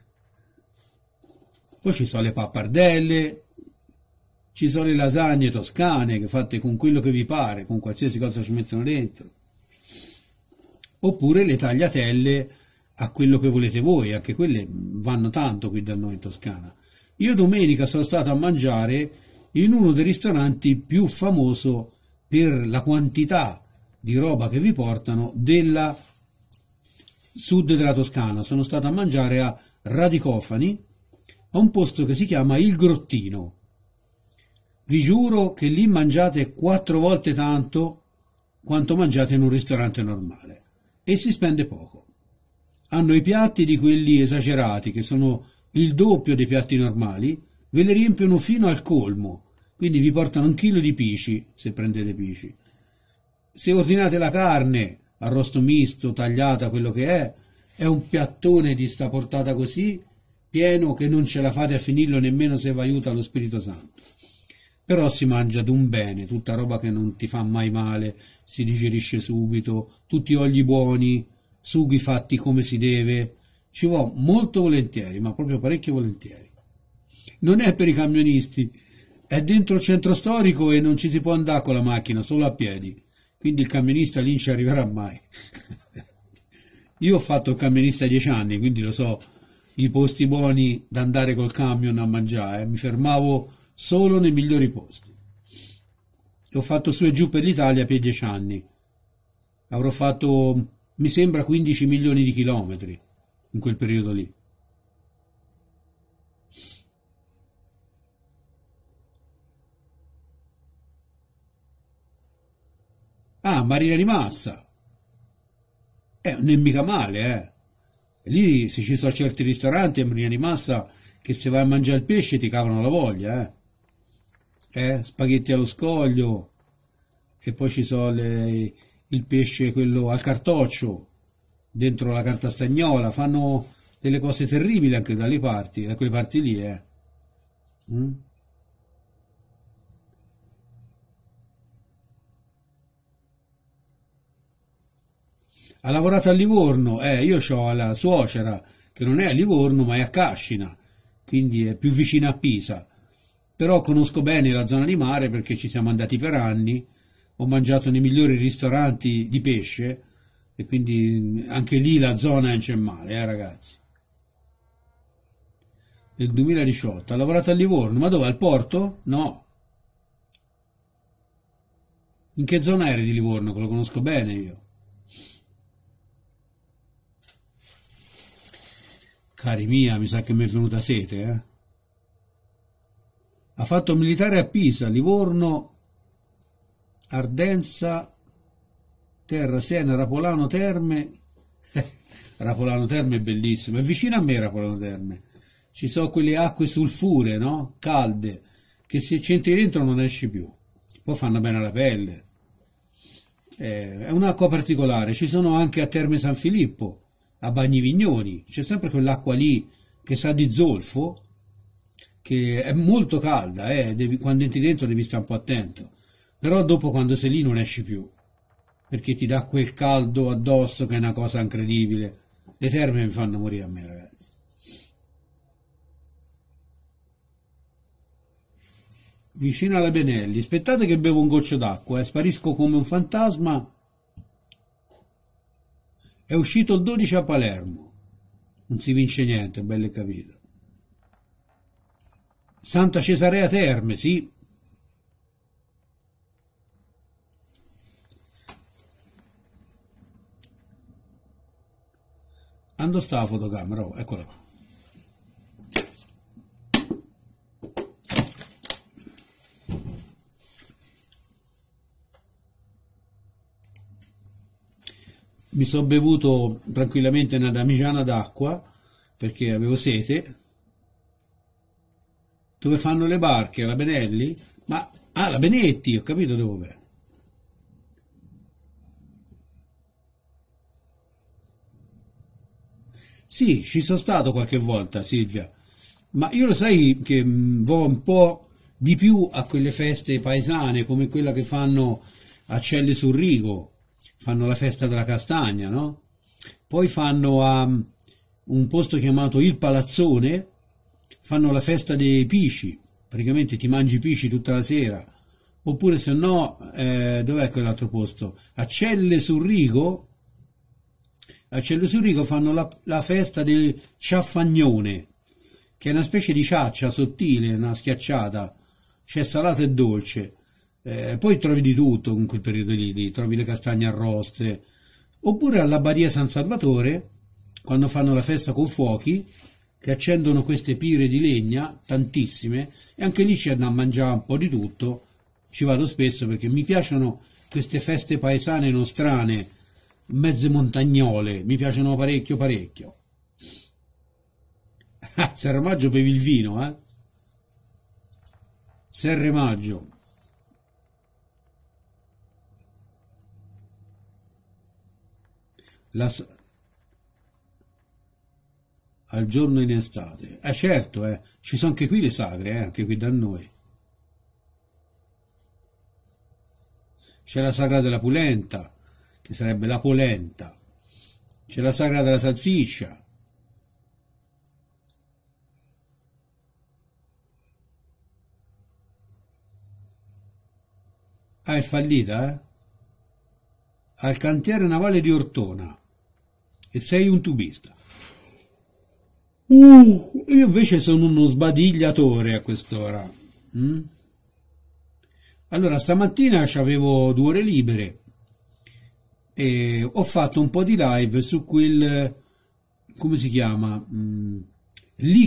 Poi ci sono le pappardelle, ci sono le lasagne toscane che fatte con quello che vi pare, con qualsiasi cosa ci mettono dentro. Oppure le tagliatelle a quello che volete voi, anche quelle vanno tanto qui da noi in Toscana. Io domenica sono stato a mangiare in uno dei ristoranti più famoso per la quantità di roba che vi portano della sud della Toscana. Sono stato a mangiare a Radicofani, a un posto che si chiama Il Grottino. Vi giuro che lì mangiate 4 volte tanto quanto mangiate in un ristorante normale e si spende poco. Hanno i piatti di quelli esagerati, che sono il doppio dei piatti normali, ve li riempiono fino al colmo, quindi vi portano 1 chilo di pisci, se prendete pisci. Se ordinate la carne, arrosto misto, tagliata, quello che è un piattone di sta portata così, pieno che non ce la fate a finirlo nemmeno se vi aiuta lo Spirito Santo. Però si mangia d'un bene, tutta roba che non ti fa mai male, si digerisce subito, tutti olii buoni, sughi fatti come si deve. Ci va molto volentieri, ma proprio parecchio volentieri. Non è per i camionisti, è dentro il centro storico e non ci si può andare con la macchina, solo a piedi. Quindi il camionista lì non ci arriverà mai. Io ho fatto il camionista 10 anni, quindi lo so, i posti buoni da andare col camion a mangiare. Mi fermavo solo nei migliori posti. Ho fatto su e giù per l'Italia per 10 anni. Avrò fatto, mi sembra, 15 milioni di chilometri in quel periodo lì. Ah, Marina di Massa. Non è mica male, Lì se ci sono certi ristoranti a Marina di Massa che se vai a mangiare il pesce ti cavano la voglia, spaghetti allo scoglio, e poi ci sono il pesce quello al cartoccio, dentro la carta stagnola, fanno delle cose terribili anche dalle parti, da quelle parti lì, Mm? Ha lavorato a Livorno, io ho la suocera che non è a Livorno ma è a Cascina, quindi è più vicina a Pisa, però conosco bene la zona di mare perché ci siamo andati per anni, ho mangiato nei migliori ristoranti di pesce e quindi anche lì la zona non c'è male, ragazzi. Nel 2018 ha lavorato a Livorno, ma dove? Al porto? No. In che zona eri di Livorno? Che lo conosco bene io. Cari mia, mi sa che mi è venuta sete, Ha fatto militare a Pisa, Livorno, Ardenza, Terra, Siena, Rapolano Terme. Rapolano Terme è bellissimo, è vicino a me Rapolano Terme. Ci sono quelle acque sulfure, no? Calde, che se c'entri dentro non esci più. Poi fanno bene alla pelle. È un'acqua particolare. Ci sono anche a Terme San Filippo, a Bagnivignoni. C'è sempre quell'acqua lì che sa di zolfo, che è molto calda, quando entri dentro devi stare un po' attento. Però dopo quando sei lì non esci più, perché ti dà quel caldo addosso che è una cosa incredibile. Le terme mi fanno morire a me, ragazzi. Vicino alla Benelli. Aspettate che bevo un goccio d'acqua, sparisco come un fantasma. È uscito il 12 a Palermo. Non si vince niente, bello e capito. Santa Cesarea Terme, sì. Ando sta la fotocamera? Oh, eccola qua. Mi sono bevuto tranquillamente una damigiana d'acqua perché avevo sete. Dove fanno le barche? La Benelli? La Benetti, ho capito dove. Sì, ci sono stato qualche volta, Silvia, ma io lo sai che vo un po' di più a quelle feste paesane come quella che fanno a Celle sul Rigo, fanno la festa della castagna, no? Poi fanno a un posto chiamato Il Palazzone, fanno la festa dei pisci, praticamente ti mangi i pisci tutta la sera, oppure se no, dov'è quell'altro posto? A Celle sul Rigo fanno la festa del ciaffagnone, che è una specie di ciaccia sottile, una schiacciata, c'è salato e dolce. Poi trovi di tutto in quel periodo lì, trovi le castagne arroste, oppure alla Badia San Salvatore, quando fanno la festa con fuochi, che accendono queste pire di legna, tantissime, e anche lì c'è da mangiare un po' di tutto. Ci vado spesso perché mi piacciono queste feste paesane nostrane, mezze montagnole, mi piacciono parecchio parecchio. Serra Maggio bevi il vino, Serre Maggio. La, s- Al giorno in estate. Certo, ci sono anche qui le sagre, anche qui da noi. C'è la sagra della Pulenta, che sarebbe la polenta. C'è la sagra della salsiccia. Ah, è fallita, Al cantiere navale di Ortona. E sei un tubista. Io invece sono uno sbadigliatore a quest'ora. Mm? Allora, stamattina avevo 2 ore libere e ho fatto un po' di live su quel, come si chiama? Lì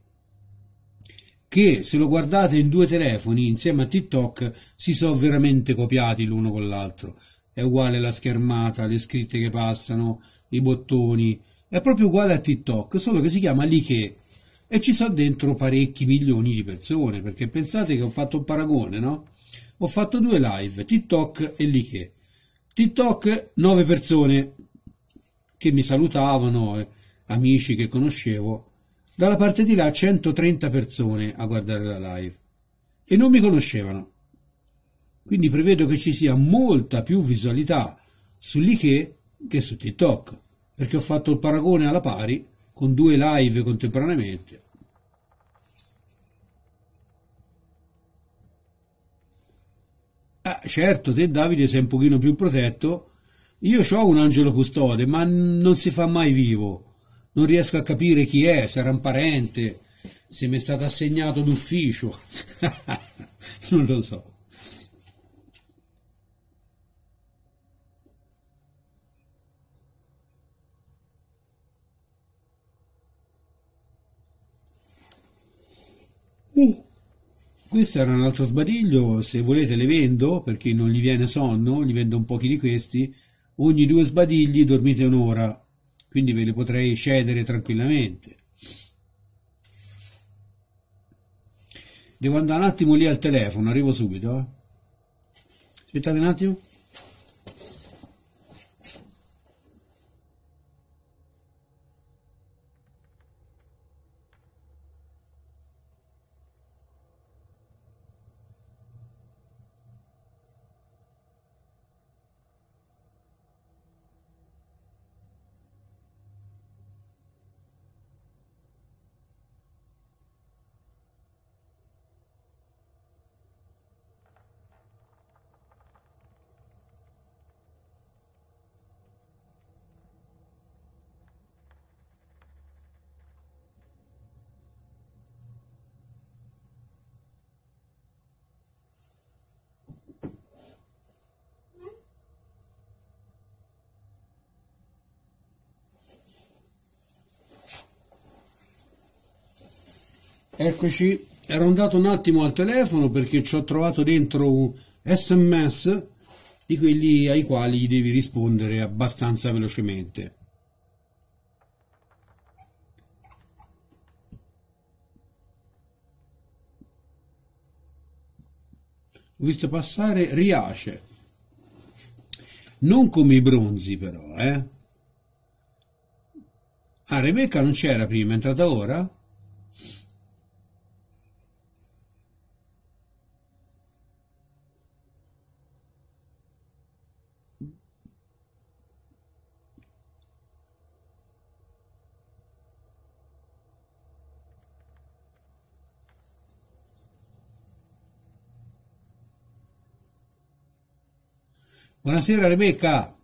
che se lo guardate in 2 telefoni insieme a TikTok si sono veramente copiati l'uno con l'altro. è uguale la schermata, le scritte che passano, i bottoni, è proprio uguale a TikTok, solo che si chiama Likee e ci sono dentro parecchi milioni di persone, perché pensate che ho fatto un paragone, no? Ho fatto due live, TikTok e Likee. TikTok 9 persone che mi salutavano, amici che conoscevo, dalla parte di là 130 persone a guardare la live e non mi conoscevano. Quindi prevedo che ci sia molta più visualità sull'Ikee che su TikTok, perché ho fatto il paragone alla pari con due live contemporaneamente. Certo, te Davide sei un pochino più protetto. Io ho un angelo custode, ma non si fa mai vivo. Non riesco a capire chi è, se era un parente, se mi è stato assegnato d'ufficio. Non lo so. Questo era un altro sbadiglio, se volete le vendo, per chi non gli viene sonno, gli vendo un pochi di questi, ogni due sbadigli dormite un'ora, quindi ve li potrei cedere tranquillamente. Devo andare un attimo lì al telefono, arrivo subito. Aspettate un attimo. Eccoci, ero andato un attimo al telefono perché ci ho trovato dentro un SMS di quelli ai quali gli devi rispondere abbastanza velocemente. Ho visto passare Riace, non come i bronzi però, eh? Ah, Rebecca non c'era prima, è entrata ora? Buonasera Rebecca,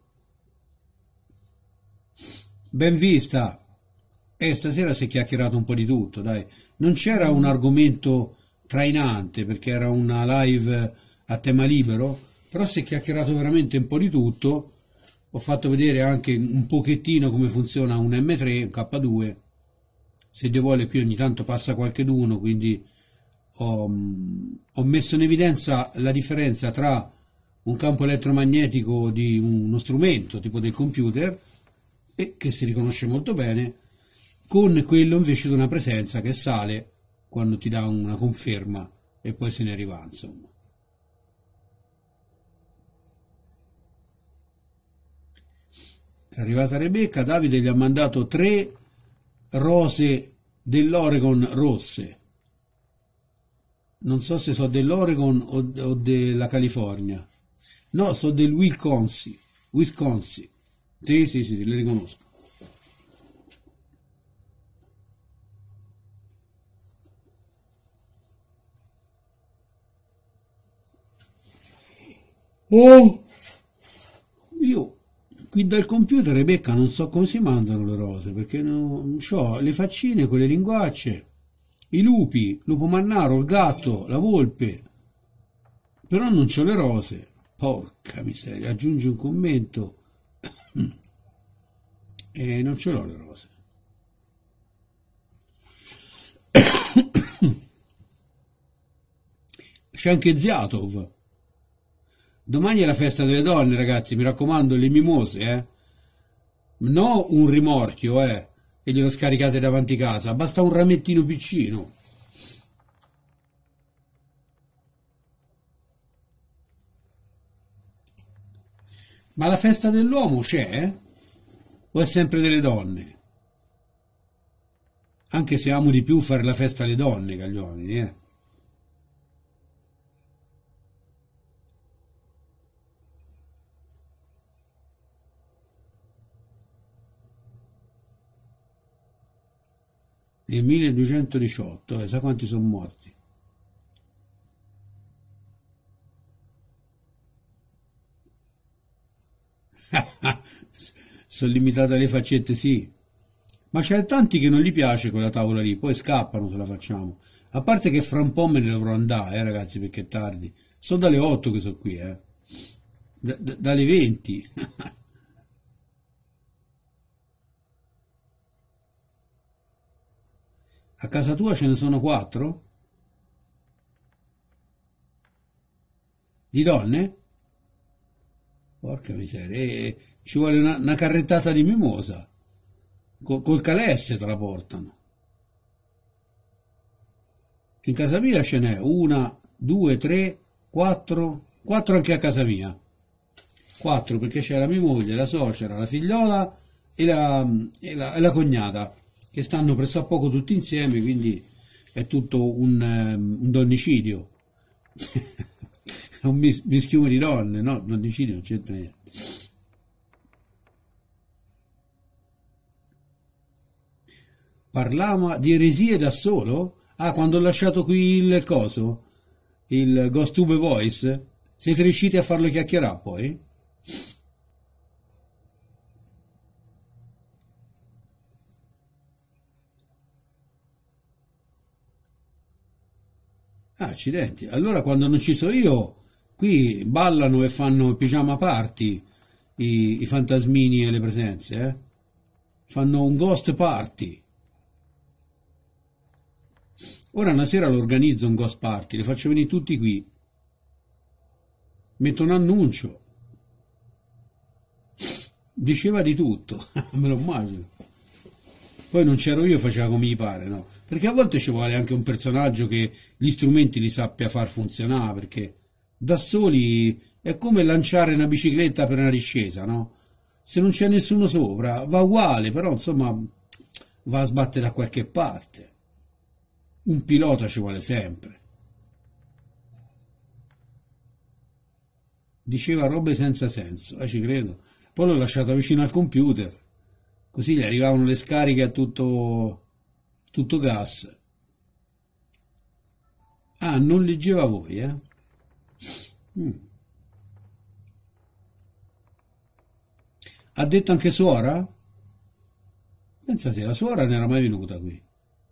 ben vista. Stasera si è chiacchierato un po' di tutto, dai. Non c'era un argomento trainante perché era una live a tema libero, però si è chiacchierato veramente un po' di tutto. Ho fatto vedere anche un pochettino come funziona un M3, un K2. Se Dio vuole qui ogni tanto passa qualcheduno, quindi ho messo in evidenza la differenza tra un campo elettromagnetico di uno strumento tipo del computer e che si riconosce molto bene con quello invece di una presenza che sale quando ti dà una conferma e poi se ne arriva, insomma. È arrivata Rebecca, Davide gli ha mandato 3 rose dell'Oregon rosse. Non so se so dell'Oregon o della California. No, so del Wisconsin. Wisconsin. Sì, sì, sì, le riconosco. Oh! Io qui dal computer, Rebecca, non so come si mandano le rose, perché ho le faccine con le linguacce, i lupi, lupo mannaro, il gatto, la volpe, però non c'ho le rose. Porca miseria, aggiungi un commento e non ce l'ho le rose. C'è anche Ziatov. Domani è la festa delle donne, ragazzi, mi raccomando, le mimose, No un rimorchio, e glielo scaricate davanti casa, basta un ramettino piccino. Ma la festa dell'uomo c'è? O è sempre delle donne? Anche se amo di più fare la festa alle donne che agli uomini, Nel 1218, sa quanti sono morti? Sono limitate alle faccette, sì. Ma c'è tanti che non gli piace quella tavola lì, poi scappano se la facciamo. A parte che fra un po' me ne dovrò andare, ragazzi, perché è tardi. Sono dalle 8 che sono qui, dalle 20. A casa tua ce ne sono 4? Di donne? Porca miseria, ci vuole una carrettata di mimosa. Col calesse te la portano. In casa mia ce n'è una, due, tre, quattro, quattro anche a casa mia. Quattro perché c'è la mia moglie, la suocera, la figliola e la cognata, che stanno pressappoco tutti insieme, quindi è tutto un donnicidio. È un mischione di donne, no? Donnicidio non c'entra niente. Parlava di eresie da solo? Ah, quando ho lasciato qui il coso, il Ghost Tube Voice, siete riusciti a farlo chiacchierare poi? Ah, accidenti. Allora quando non ci sono io, qui ballano e fanno pigiama party i fantasmini e le presenze, Fanno un ghost party. Ora una sera lo organizzo un ghost party, li faccio venire tutti qui. Metto un annuncio. Diceva di tutto, me lo immagino. Poi non c'ero io, faceva come gli pare, no? Perché a volte ci vuole anche un personaggio che gli strumenti li sappia far funzionare, perché da soli è come lanciare una bicicletta per una discesa, no? Se non c'è nessuno sopra, va uguale, però insomma va a sbattere da qualche parte. Un pilota ci vuole sempre. Diceva robe senza senso, ci credo. Poi l'ho lasciato vicino al computer, così gli arrivavano le scariche a tutto gas. Ah, non leggeva voi, Mm. Ha detto anche suora? Pensate, la suora non era mai venuta qui.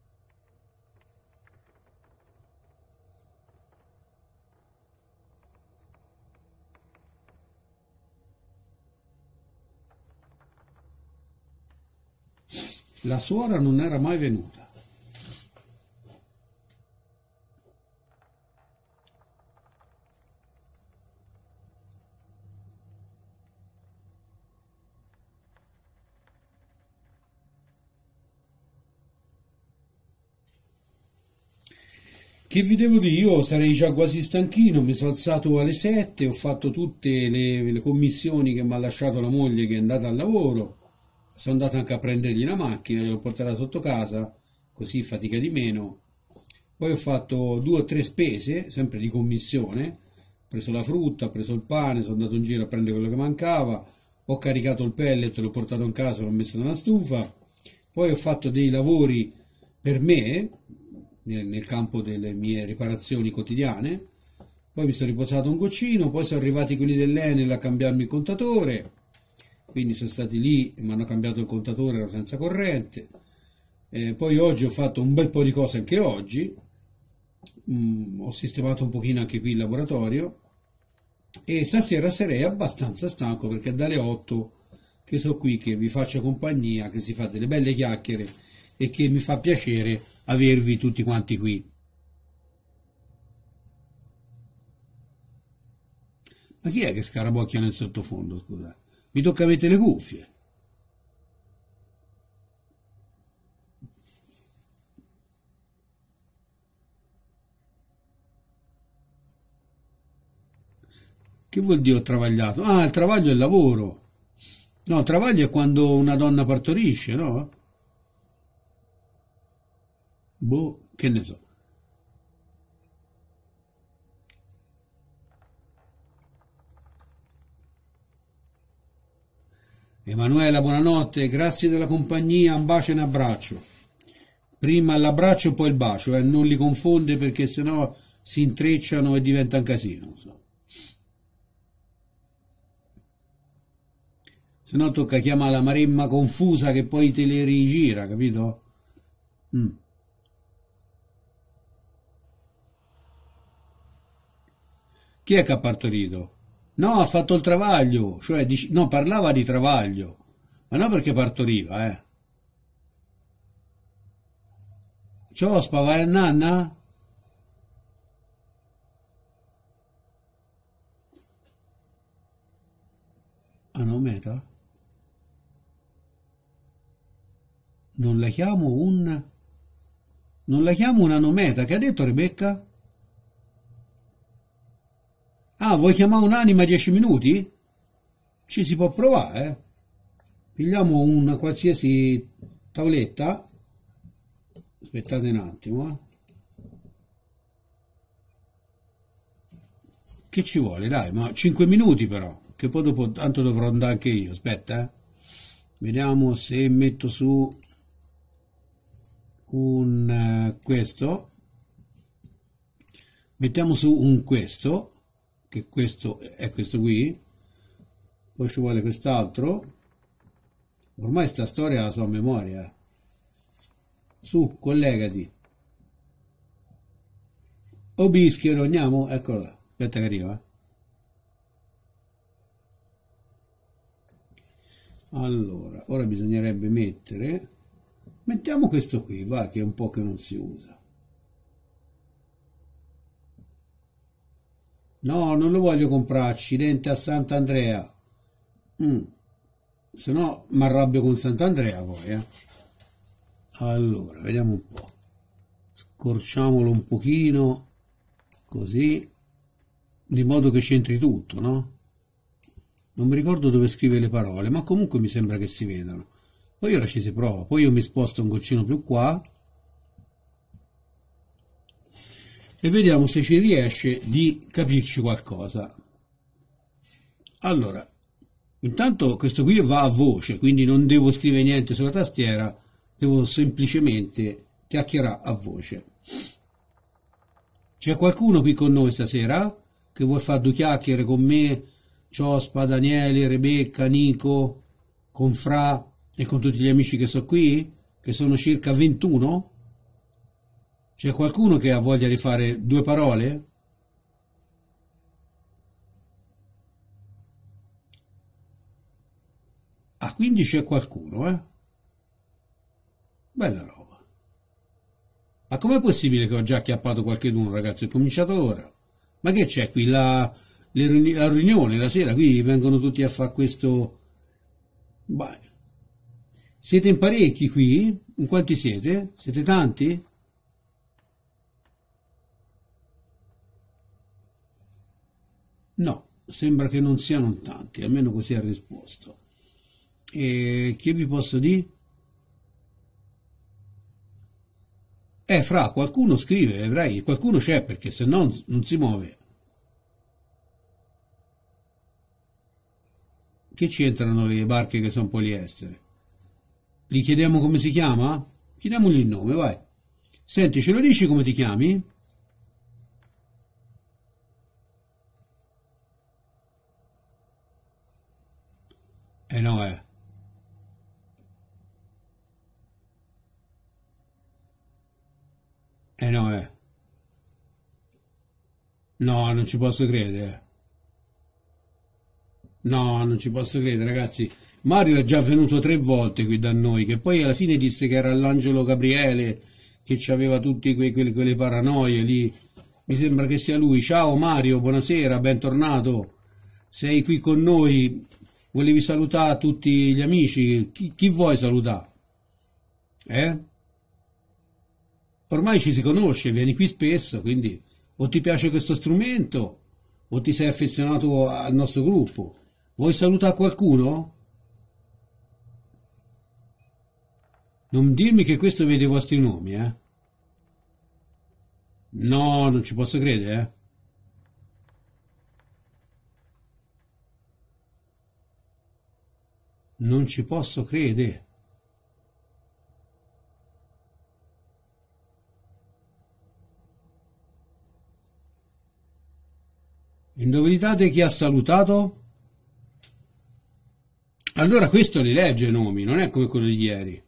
La suora non era mai venuta. Che vi devo dire? Io sarei già quasi stanchino, mi sono alzato alle 7, ho fatto tutte le commissioni che mi ha lasciato la moglie che è andata al lavoro, sono andato anche a prendergli una macchina, gliel'ho portata sotto casa, così fatica di meno. Poi ho fatto due o tre spese, sempre di commissione, ho preso la frutta, ho preso il pane, sono andato in giro a prendere quello che mancava, ho caricato il pellet, l'ho portato in casa, l'ho messo nella stufa, poi ho fatto dei lavori per me, nel campo delle mie riparazioni quotidiane, poi mi sono riposato un goccino, poi sono arrivati quelli dell'Enel a cambiarmi il contatore, quindi sono stati lì e mi hanno cambiato il contatore, ero senza corrente. Poi oggi ho fatto un bel po' di cose anche oggi. Ho sistemato un pochino anche qui il laboratorio e stasera sarei abbastanza stanco perché è dalle 8 che sono qui, che vi faccio compagnia, che si fa delle belle chiacchiere e che mi fa piacere avervi tutti quanti qui. Ma chi è che scarabocchia nel sottofondo, scusa? Mi tocca mettere le cuffie. Che vuol dire ho travagliato? Ah, il travaglio è il lavoro. No, il travaglio è quando una donna partorisce, no? Boh, che ne so. Emanuela, buonanotte, grazie della compagnia, un bacio e un abbraccio. Prima l'abbraccio, poi il bacio, non li confonde perché sennò si intrecciano e diventa un casino. Se no tocca chiamare la maremma confusa che poi te le rigira, capito? Mm. Chi è che ha partorito? No, ha fatto il travaglio, cioè no, parlava di travaglio, ma non perché partoriva, eh. Ciospa, vai a nanna? Anometa? Non la chiamo un... Non la chiamo un'anometa, che ha detto Rebecca? Ah, vuoi chiamare un'anima 10 minuti? Ci si può provare, eh? Pigliamo una qualsiasi tavoletta. Aspettate un attimo, eh. Che ci vuole, dai, ma 5 minuti però, che poi dopo tanto dovrò andare anche io, aspetta, eh. Vediamo se metto su un questo. Mettiamo su un questo, che questo è questo qui, poi ci vuole quest'altro. Ormai sta storia la so a memoria. Su, collegati. Obischero, andiamo, eccolo là. Aspetta che arriva. Allora, ora bisognerebbe mettere... Mettiamo questo qui, va, che è un po' che non si usa. No, non lo voglio comprare, accidente a Sant'Andrea. Se no mi arrabbio con Sant'Andrea poi, eh. Allora, vediamo un po'. Scorciamolo un pochino, così, di modo che c'entri tutto, no? Non mi ricordo dove scrive le parole, ma comunque mi sembra che si vedano. Poi ora ci si prova, poi io mi sposto un goccino più qua e vediamo se ci riesce di capirci qualcosa. Allora, intanto questo qui va a voce, quindi non devo scrivere niente sulla tastiera, devo semplicemente chiacchierare a voce. C'è qualcuno qui con noi stasera che vuol fare due chiacchiere con me, Ciospa, Daniele, Rebecca, Nico, con Fra e con tutti gli amici che sono qui, che sono circa 21? C'è qualcuno che ha voglia di fare due parole? Ah, quindi c'è qualcuno, eh? Bella roba. Ma com'è possibile che ho già acchiappato qualcheduno, ragazzi? È cominciato ora. Ma che c'è qui? La riunione, la sera, qui vengono tutti a fare questo... Beh. Siete in parecchi qui? In quanti siete? Siete tanti? No, sembra che non siano tanti, almeno così ha risposto. E che vi posso dire? Fra, qualcuno scrive, vedrai, qualcuno c'è perché se no non si muove. Che c'entrano le barche che sono poliestere? Gli chiediamo come si chiama? Chiediamogli il nome, vai. Senti, ce lo dici come ti chiami? No, eh. No, eh. No, non ci posso credere. No, non ci posso credere, ragazzi. Mario è già venuto 3 volte qui da noi, che poi alla fine disse che era l'angelo Gabriele, che aveva tutte quelle paranoie lì. Mi sembra che sia lui. Ciao Mario, buonasera, bentornato. sei qui con noi, volevi salutare tutti gli amici, chi vuoi salutare? Eh? Ormai ci si conosce, vieni qui spesso, quindi o ti piace questo strumento o ti sei affezionato al nostro gruppo. Vuoi salutare qualcuno? Non dirmi che questo vede i vostri nomi, eh? No, non ci posso credere, eh? Non ci posso credere. Indovinate chi ha salutato? Allora questo li legge i nomi, non è come quello di ieri.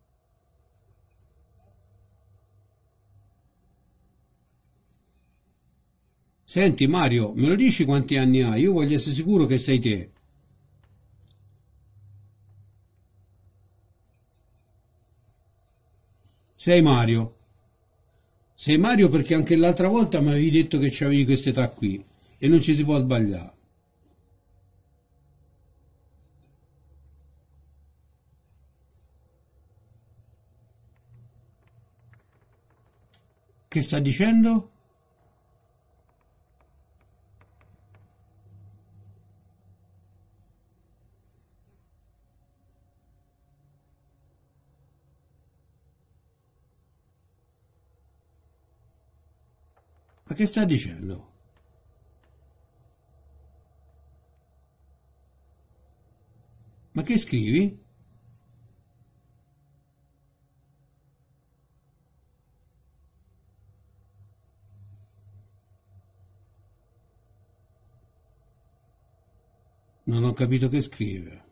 Senti Mario, me lo dici quanti anni hai? Io voglio essere sicuro che sei te. Sei Mario. Sei Mario perché anche l'altra volta mi avevi detto che c'avevi questa età qui e non ci si può sbagliare. Che sta dicendo? Ma che sta dicendo? Ma che scrivi? Non ho capito che scrive.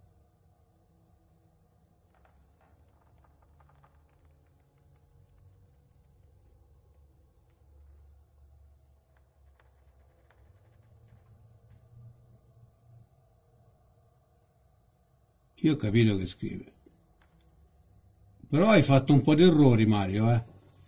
Io ho capito che scrive. Però hai fatto un po' di errori, Mario, eh?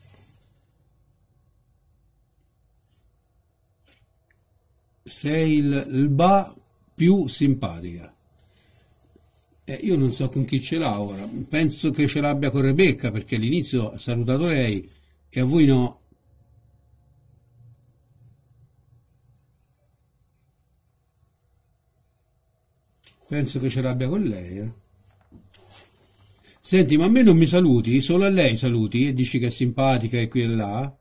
Sei il ba più simpatica. Io non so con chi ce l'ha ora. Penso che ce l'abbia con Rebecca perché all'inizio ha salutato lei e a voi no. Penso che ce l'abbia con lei, eh. Senti, ma a me non mi saluti? Solo a lei saluti e dici che è simpatica e qui e là?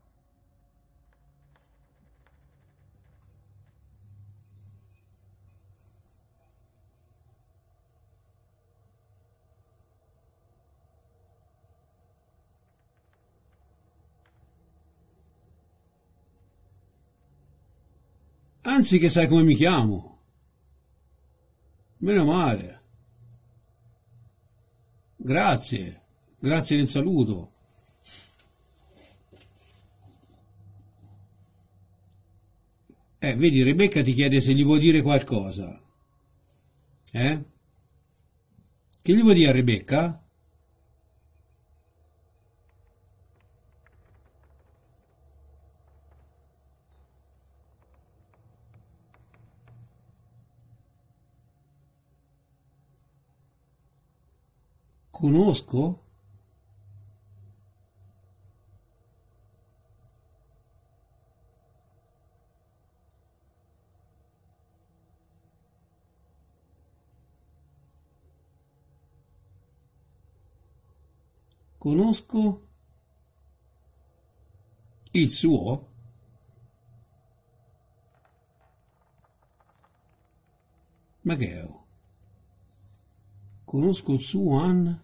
Anzi che sai come mi chiamo. Meno male. Grazie. Grazie del saluto. Vedi, Rebecca ti chiede se gli vuoi dire qualcosa. Eh? Che gli vuoi dire a Rebecca? Conosco? Conosco il suo? Ma che è? Conosco il suo Anna?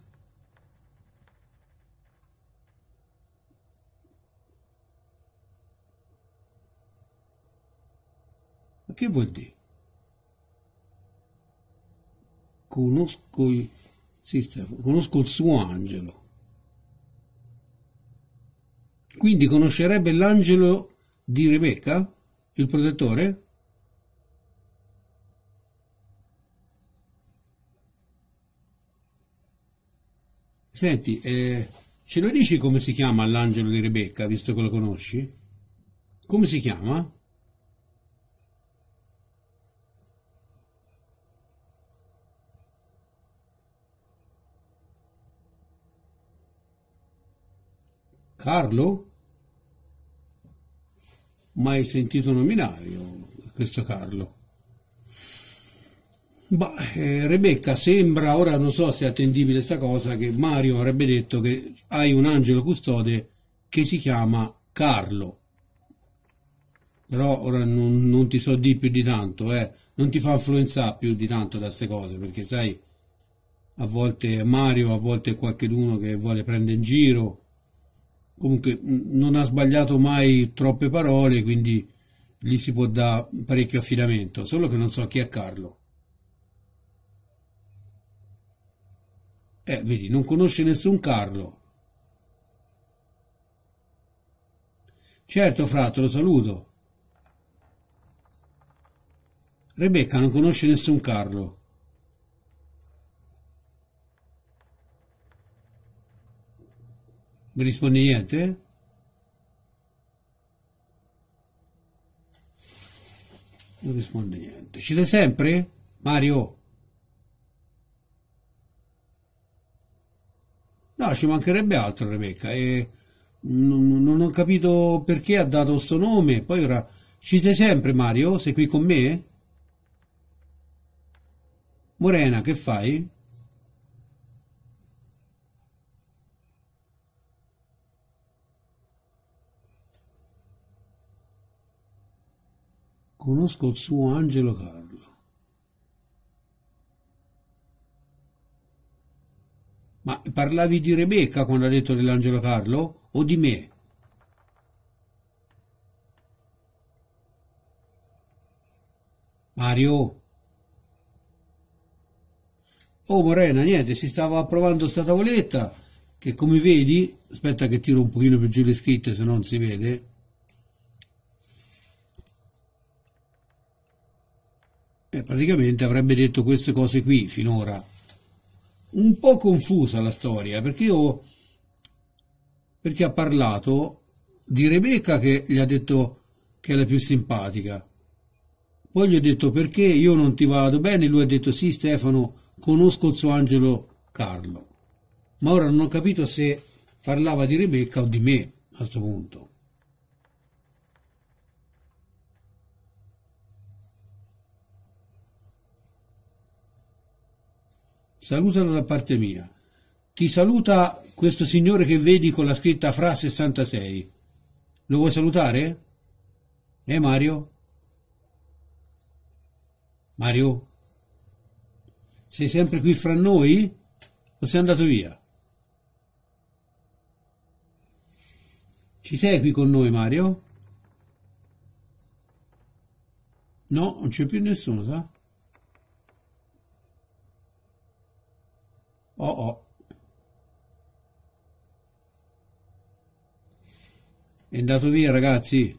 Ma che vuol dire? Conosco il... Sì, Stefano, conosco il suo angelo. Quindi conoscerebbe l'angelo di Rebecca? Il protettore? Senti, ce lo dici come si chiama l'angelo di Rebecca, visto che lo conosci? Come si chiama? Carlo? Mai sentito nominare io questo Carlo? Rebecca, sembra, ora non so se è attendibile sta cosa, che Mario avrebbe detto che hai un angelo custode che si chiama Carlo. Però ora non ti so di più di tanto, non ti fa influenzare più di tanto da queste cose, perché sai, a volte è Mario, a volte è qualcheduno che vuole prendere in giro. Comunque non ha sbagliato mai troppe parole, quindi gli si può dare parecchio affidamento, solo che non so chi è Carlo. Vedi, non conosce nessun Carlo. Certo, Fratto, lo saluto. Rebecca non conosce nessun Carlo. Mi rispondi niente? Non risponde niente. Ci sei sempre? Mario? No, ci mancherebbe altro, Rebecca. E non ho capito perché ha dato questo nome. Poi ora ci sei sempre, Mario? Sei qui con me? Morena, che fai? Conosco il suo Angelo Carlo. Ma parlavi di Rebecca quando ha detto dell'Angelo Carlo? O di me? Mario? Oh Morena, niente, si stava provando sta tavoletta che come vedi, aspetta che tiro un pochino più giù le scritte se non si vede, praticamente avrebbe detto queste cose qui finora. Un po' confusa la storia, perché ha parlato di Rebecca che gli ha detto che è la più simpatica. Poi gli ho detto perché io non ti vado bene, lui ha detto sì Stefano, conosco il suo angelo Carlo. Ma ora non ho capito se parlava di Rebecca o di me a questo punto. Salutalo da parte mia. Ti saluta questo signore che vedi con la scritta Fra 66. Lo vuoi salutare? Mario? Mario? Sei sempre qui fra noi? O sei andato via? Ci sei qui con noi, Mario? No, non c'è più nessuno, sa? Oh oh, è andato via, ragazzi.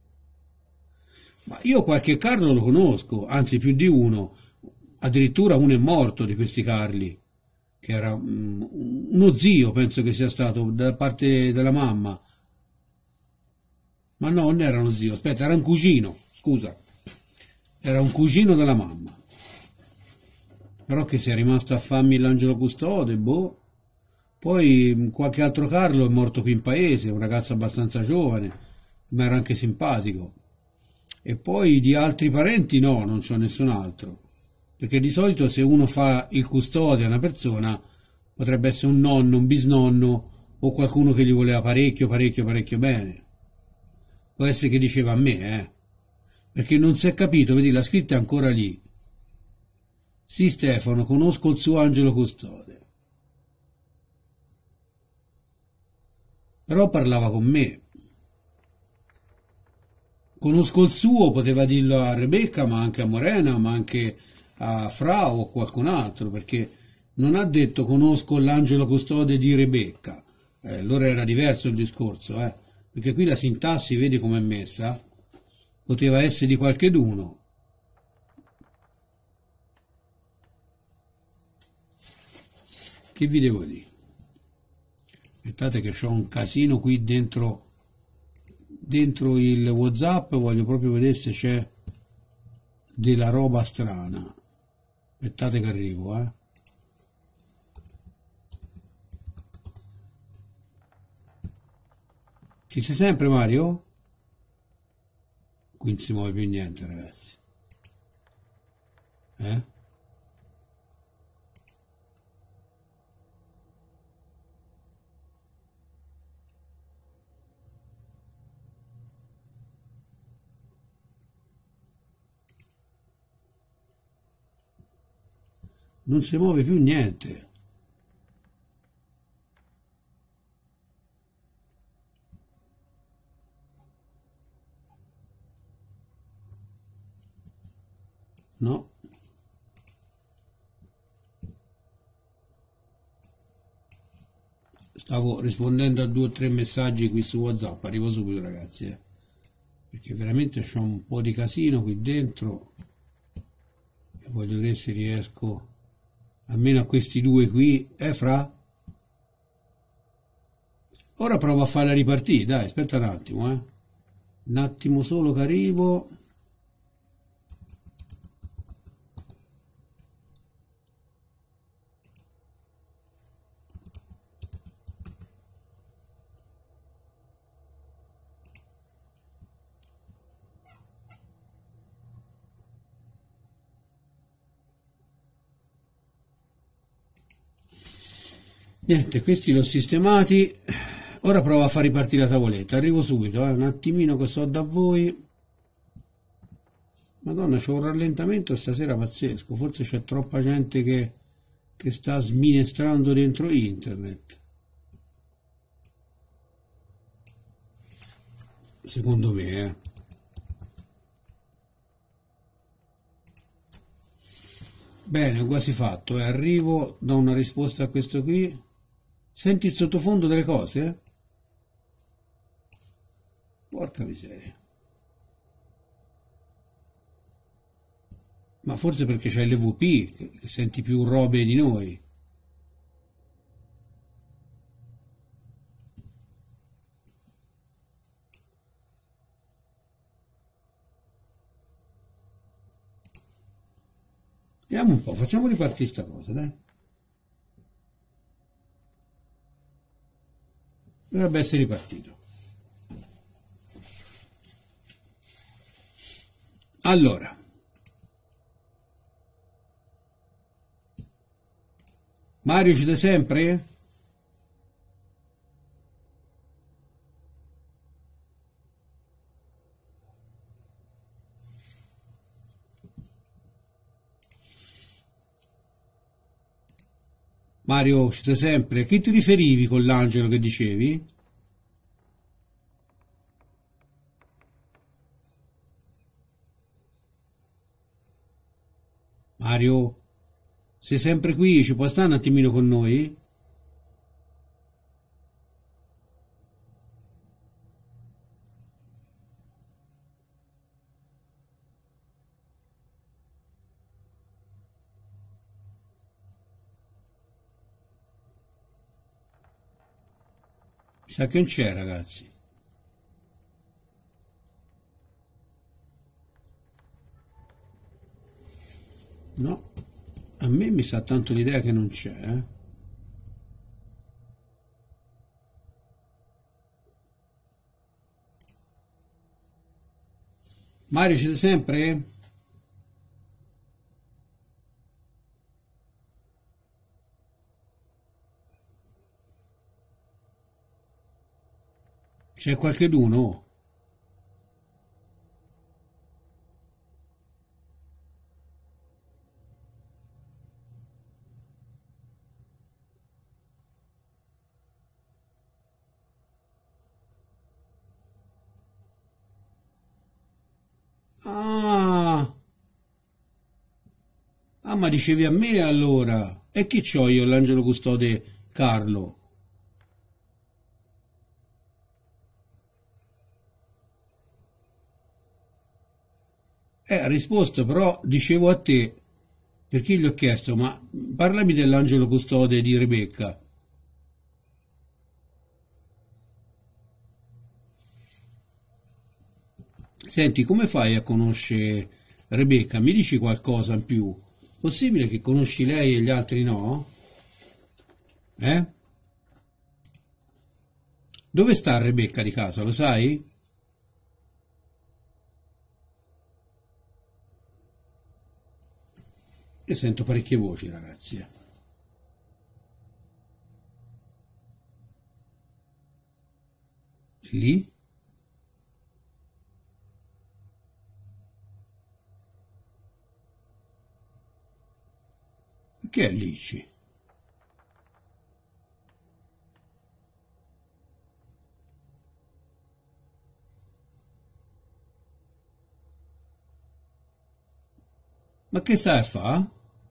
Ma io qualche Carlo lo conosco, anzi più di uno. Addirittura uno è morto di questi Carli, che era uno zio, penso che sia stato da parte della mamma. Ma no, non era uno zio, aspetta, era un cugino, scusa. Era un cugino della mamma. Però che sia rimasto a farmi l'angelo custode, boh. Poi qualche altro Carlo è morto qui in paese, un ragazzo abbastanza giovane, ma era anche simpatico. E poi di altri parenti no, non c'ho nessun altro. Perché di solito se uno fa il custode a una persona, potrebbe essere un nonno, un bisnonno o qualcuno che gli voleva parecchio, parecchio, parecchio bene. Può essere che diceva a me, perché non si è capito, vedi, la scritta è ancora lì. Sì, Stefano, conosco il suo angelo custode. Però parlava con me. Conosco il suo, poteva dirlo a Rebecca, ma anche a Morena, ma anche a Fra o a qualcun altro, perché non ha detto conosco l'angelo custode di Rebecca. Allora era diverso il discorso, perché qui la sintassi, vedi com'è messa? Poteva essere di qualcheduno. Che vi devo dire? Aspettate che c'ho un casino qui dentro il WhatsApp, voglio proprio vedere se c'è della roba strana. Aspettate che arrivo, Ci sei sempre, Mario? Qui non si muove più niente, ragazzi. Eh? Non si muove più niente. No. Stavo rispondendo a 2 o 3 messaggi qui su WhatsApp, arrivo subito, ragazzi, perché veramente c'ho un po' di casino qui dentro e voglio vedere se riesco almeno a questi 2 qui, Fra? Ora provo a farla ripartire, dai, aspetta un attimo solo che arrivo. Niente, questi li ho sistemati. Ora provo a far ripartire la tavoletta. Arrivo subito, un attimino che so da voi. Madonna, c'ho un rallentamento stasera pazzesco. Forse c'è troppa gente che sta sminestrando dentro internet. Secondo me, Bene, ho quasi fatto. Arrivo, do una risposta a questo qui. Senti il sottofondo delle cose? Porca miseria. Ma forse perché c'è l'EVP, che senti più robe di noi. Vediamo un po', facciamo ripartire sta cosa, dai. Dovrebbe essere ripartito. Allora, Mario ci sei sempre? Mario, ci sei sempre? A chi ti riferivi con l'angelo che dicevi? Mario, sei sempre qui? Ci puoi stare un attimino con noi? Mi sa che non c'è, ragazzi. No, a me mi sa tanto l'idea che non c'è, Mario, ci sei sempre? C'è qualcheduno? Ah, ma dicevi a me allora? E chi c'ho io, l'angelo custode Carlo? Ha risposto, però dicevo a te, perché gli ho chiesto, ma parlami dell'angelo custode di Rebecca. Senti, come fai a conoscere Rebecca? Mi dici qualcosa in più? Possibile che conosci lei e gli altri no? Eh? Dove sta Rebecca di casa, lo sai? Io sento parecchie voci, ragazzi. Lì? Che è Lici? Ma che stai a fa?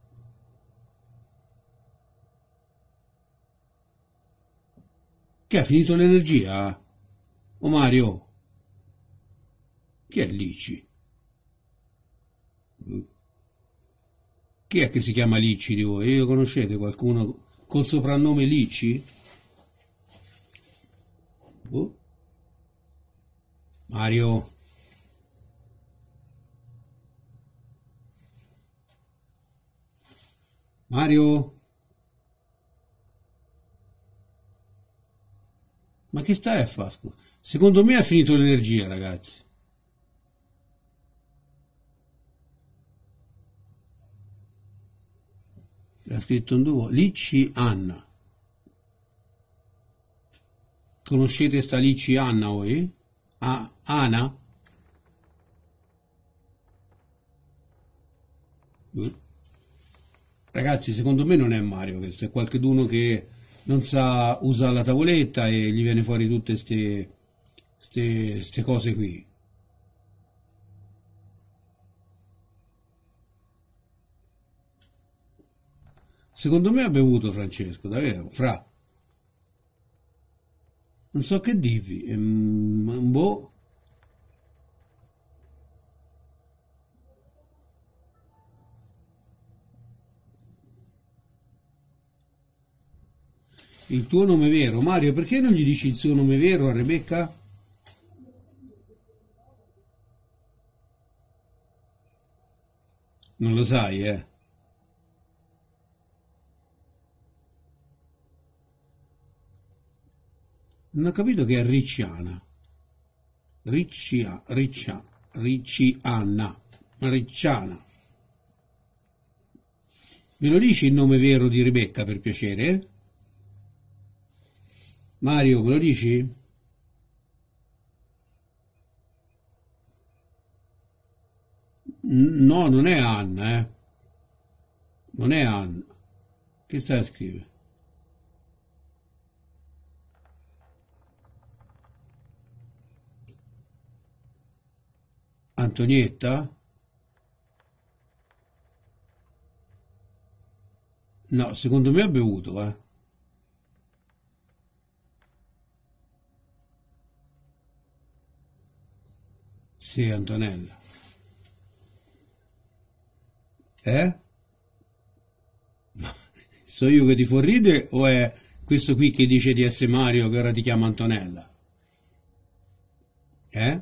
Che ha finito l'energia? O Mario? Chi è Lici? Chi è che si chiama Lici di voi? Io conoscete qualcuno col soprannome Lici? Boh. Mario? Mario? Ma che stai a fare? Secondo me ha finito l'energia, ragazzi. L'ha scritto un duo. Lici Anna. Conoscete sta Lici Anna voi? Ah, Ana? Ragazzi, secondo me non è Mario questo, è qualcuno che non sa usare la tavoletta e gli viene fuori tutte ste cose qui. Secondo me ha bevuto Francesco, davvero, fra. Non so che dirvi, boh. Il tuo nome vero, Mario, perché non gli dici il suo nome vero a Rebecca? Non lo sai, eh? Non ho capito che è Ricciana. Ricciana. Ricciana. Me lo dici il nome vero di Rebecca per piacere? Mario, me lo dici? No, non è Anna, eh. Non è Anna. Che stai a scrivere? Antonietta? No, secondo me ha bevuto, eh. Sì, Antonella. Eh? So io che ti fa ridere o è questo qui che dice di essere Mario che ora ti chiama Antonella? Eh?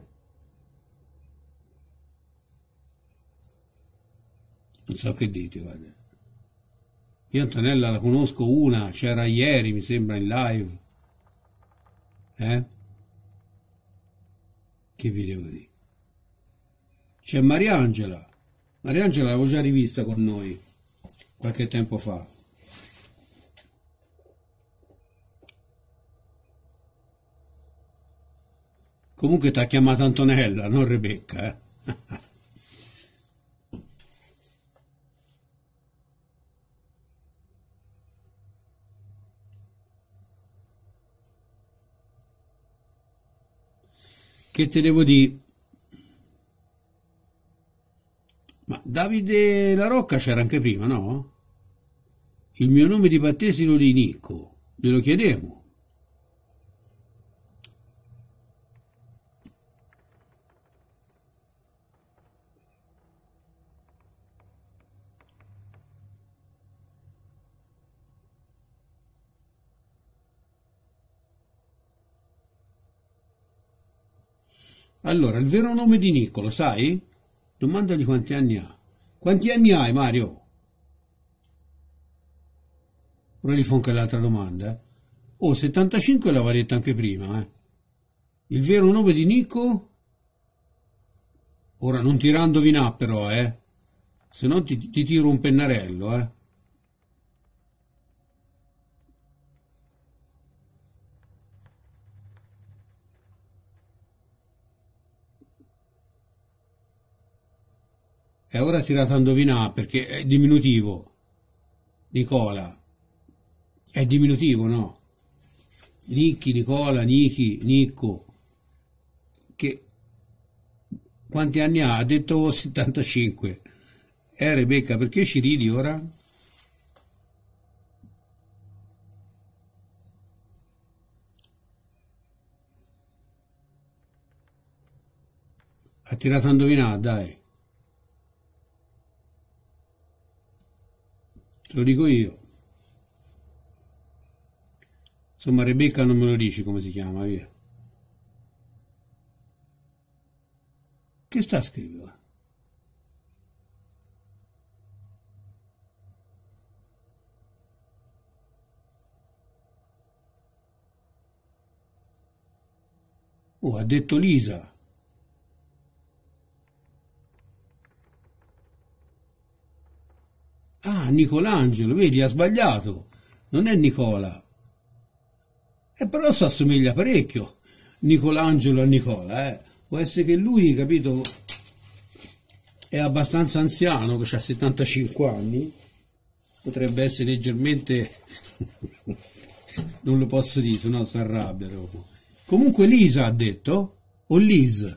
Non so che dite, guarda. Io Antonella la conosco una, c'era ieri, mi sembra, in live. Eh? Che vi devo dire? C'è Mariangela. Mariangela l'avevo già rivista con noi qualche tempo fa. Comunque ti ha chiamato Antonella, non Rebecca, eh? Che te devo dire? Ma Davide La Rocca c'era anche prima, no? Il mio nome di battesimo di Nicco, glielo chiedevo. Allora, il vero nome di Nicco, lo sai? Domandagli quanti anni ha. Quanti anni hai, Mario? Ora gli fa anche l'altra domanda. Oh, 75 l'aveva detto anche prima, eh. Il vero nome di Nico? Ora non tirando indovinare però, se no ti tiro un pennarello, E ora tirato a indovinare perché è diminutivo. Nicola. È diminutivo, no? Nicchi, Nicola, Nichi, Nicco. Che quanti anni ha? Ha detto 75. Rebecca, perché ci ridi ora? Ha tirato a indovinare, dai. Te lo dico io. Insomma, Rebecca non me lo dici come si chiama, via. Che sta a scrivere? Oh, ha detto Lisa. Ah, Nicolangelo, vedi, ha sbagliato. Non è Nicola. Però si assomiglia parecchio. Nicolangelo a Nicola, Può essere che lui, capito, è abbastanza anziano, che ha 75 anni. Potrebbe essere leggermente... non lo posso dire, sennò si arrabbia dopo. Comunque Lisa ha detto? O Liz?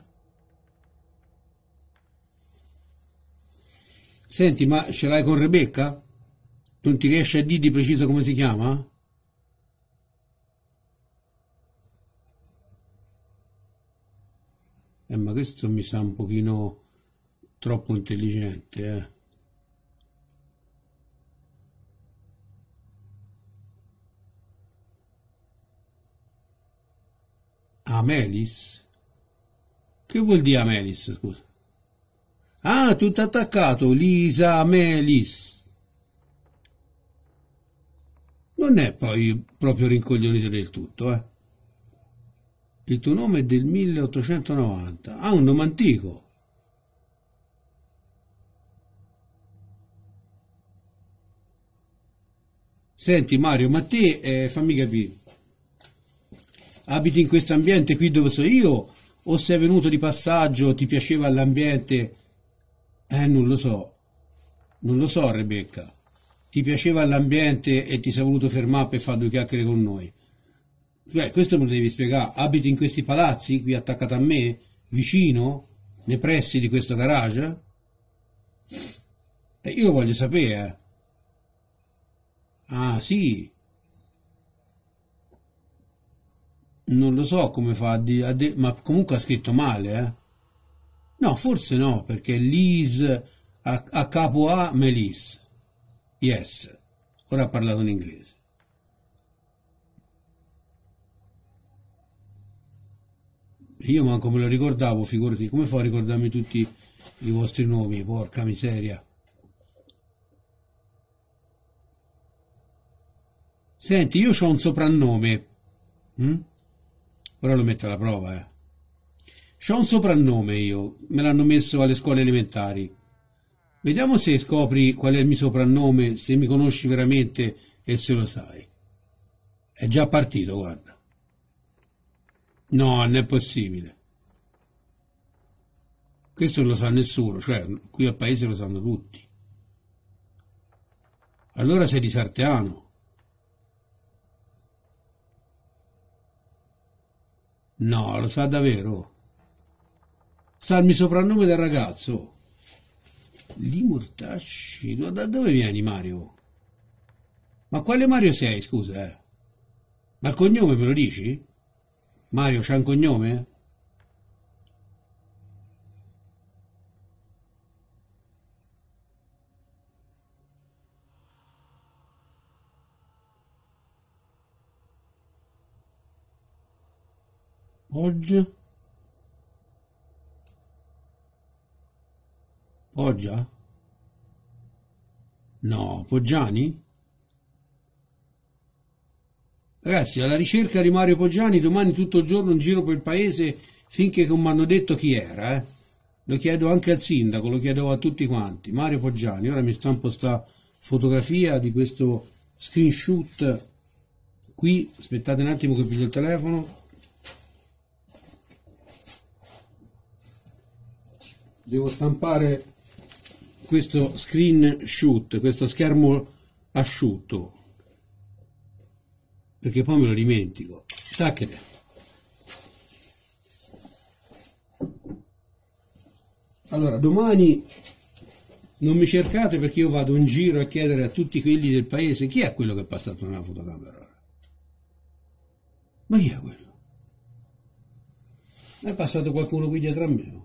Senti, ma ce l'hai con Rebecca? Non ti riesci a dire di preciso come si chiama? Ma questo mi sa un pochino troppo intelligente, Amelis? Che vuol dire Amelis, scusa? Ah, tutto attaccato, Lisa Amelis. Non è poi proprio rincoglionito del tutto, Il tuo nome è del 1890. Ah, un nome antico. Senti Mario, ma te, fammi capire, abiti in questo ambiente qui dove sono io o sei venuto di passaggio, ti piaceva l'ambiente? Non lo so. Non lo so, Rebecca. Ti piaceva l'ambiente e ti sei voluto fermare per fare due chiacchiere con noi? Cioè, questo me lo devi spiegare. Abiti in questi palazzi qui attaccato a me? Vicino? Nei pressi di questo garage? Io voglio sapere. Ah, sì. Non lo so come fa ma comunque ha scritto male. No, forse no, perché Liz a capo A, Melis. Yes. Ora ha parlato in inglese. Io manco me lo ricordavo, figurati, come fa a ricordarmi tutti i vostri nomi, porca miseria. Senti, io ho un soprannome. hm? Ora lo metto alla prova. C'ho un soprannome io, me l'hanno messo alle scuole elementari. Vediamo se scopri qual è il mio soprannome, se mi conosci veramente e se lo sai. È già partito, guarda. No, non è possibile. Questo non lo sa nessuno, cioè qui al paese lo sanno tutti. Allora sei di Sarteano. No, lo sa davvero. Sa il mio soprannome del ragazzo. Limurtasci, da dove vieni Mario? Ma quale Mario sei, scusa? Ma il cognome me lo dici? Mario c'ha un cognome? Poggia? Poggia? No, Poggiani? Ragazzi, alla ricerca di Mario Poggiani, domani tutto il giorno in giro per il paese finché non mi hanno detto chi era, eh. Lo chiedo anche al sindaco, lo chiedo a tutti quanti. Mario Poggiani, ora mi stampo sta fotografia di questo screenshot qui, aspettate un attimo che piglio il telefono. Devo stampare questo screenshot, questo schermo asciutto, perché poi me lo dimentico. Tacchete. Allora, domani non mi cercate perché io vado in giro a chiedere a tutti quelli del paese chi è quello che è passato nella fotocamera. Ma chi è quello? È passato qualcuno qui dietro a me.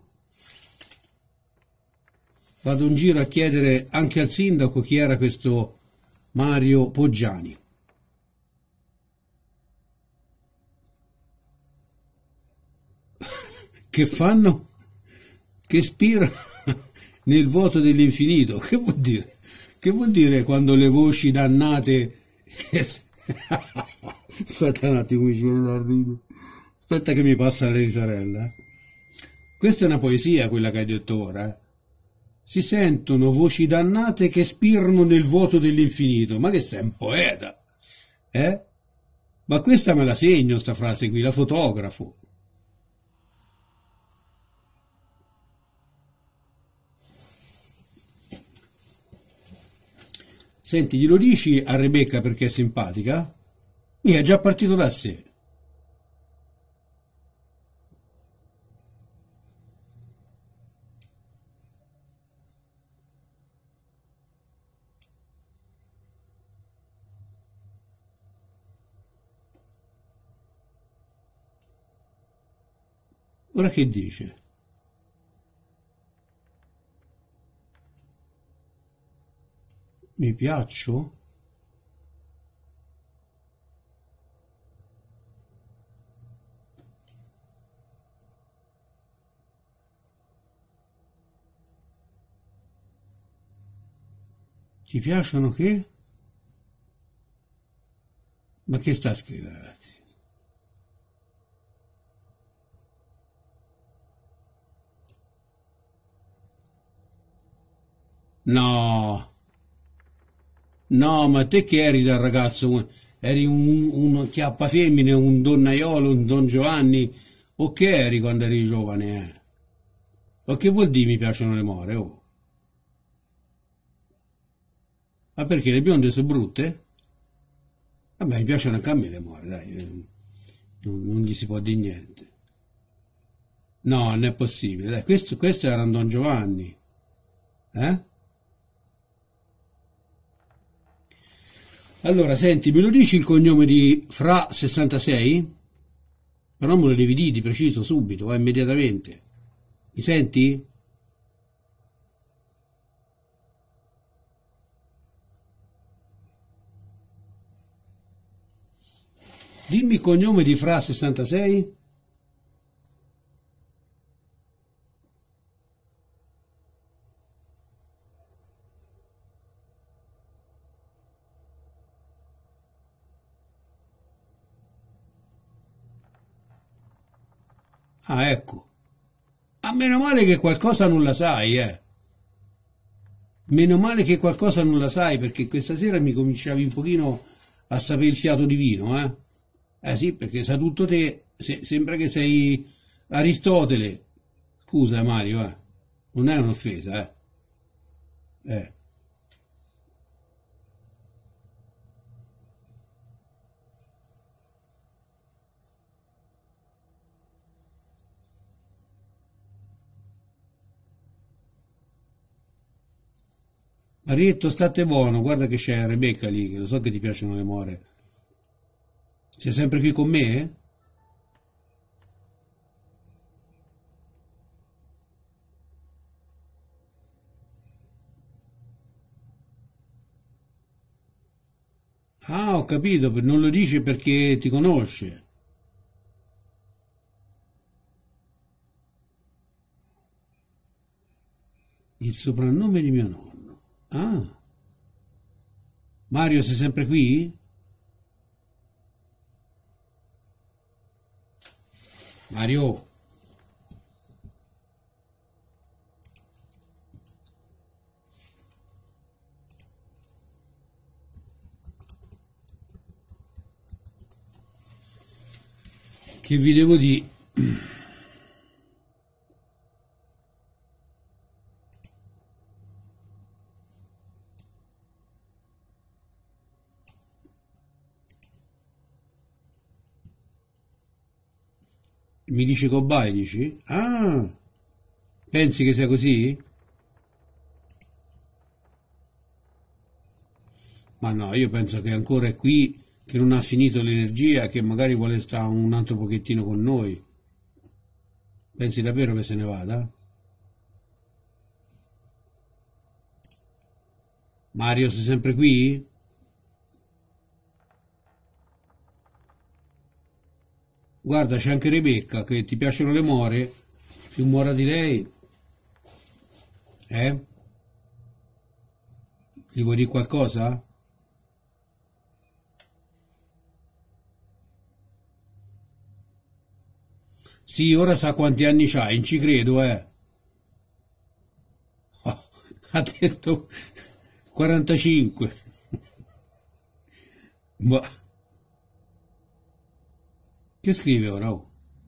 Vado in giro a chiedere anche al sindaco chi era questo Mario Poggiani. Che fanno? Che spirano nel vuoto dell'infinito. Che vuol dire? Che vuol dire quando le voci dannate... Aspetta un attimo, mi ci viene da ridere. Aspetta che mi passa la risarella. Questa è una poesia, quella che hai detto ora. Si sentono voci dannate che spirano nel vuoto dell'infinito. Ma che sei un poeta? Eh? Ma questa me la segno, sta frase qui, la fotografo. Senti, glielo dici a Rebecca perché è simpatica? Mica è già partito da sé. Ora che dice? Mi piaccio? Ti piacciono che? Ma che sta a scrivere, ragazzi? No, no, ma te che eri da ragazzo? Eri un chiappafemmine, un donnaiolo, un Don Giovanni? O che eri quando eri giovane, eh? O che vuol dire mi piacciono le more, oh? Ma perché le bionde sono brutte? Vabbè, mi piacciono anche a me le more, dai, non gli si può dire niente. No, non è possibile, dai, questo era un Don Giovanni, eh? Allora, senti, me lo dici il cognome di Fra66? Però me lo devi dire di preciso, subito, immediatamente. Mi senti? Dimmi il cognome di Fra66? Ah, ecco. Ah, meno male che qualcosa non la sai, eh. Meno male che qualcosa non la sai, perché questa sera mi cominciavi un pochino a sapere il fiato di vino, eh. Eh sì, perché sa tutto te, sembra che sei Aristotele. Scusa Mario, eh. Non è un'offesa, eh. Eh. Marietto, state buono, guarda che c'è Rebecca lì, che lo so che ti piacciono le more. Sei sempre qui con me, eh? Ah, ho capito, non lo dice perché ti conosce. Il soprannome di mio nonno. Ah, Mario, sei sempre qui? Mario, che vi devo dire? Mi dice cobaia, dici? Ah, pensi che sia così? Ma no, io penso che ancora è qui, che non ha finito l'energia, che magari vuole stare un altro pochettino con noi. Pensi davvero che se ne vada? Mario, sei sempre qui? Guarda, c'è anche Rebecca, che ti piacciono le more? Più mora di lei? Eh? Gli vuoi dire qualcosa? Sì, ora sa quanti anni c'hai, non ci credo, eh. Oh, ha detto 45. Ma che scrive ora? Oh?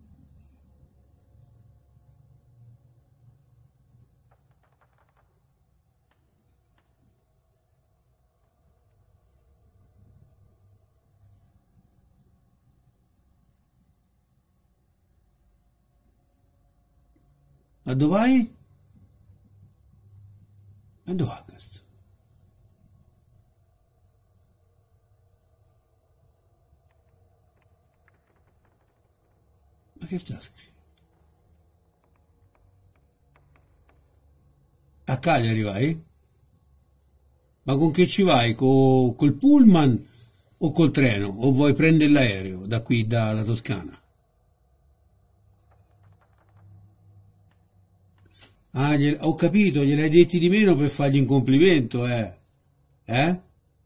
Ma dove vai? Ma dove va questo? Ma che sta scritto? A Cagliari vai? Ma con che ci vai? Col pullman o col treno? O vuoi prendere l'aereo da qui, dalla Toscana? Ah, ho capito, gliel'hai detti di meno per fargli un complimento, eh? Eh?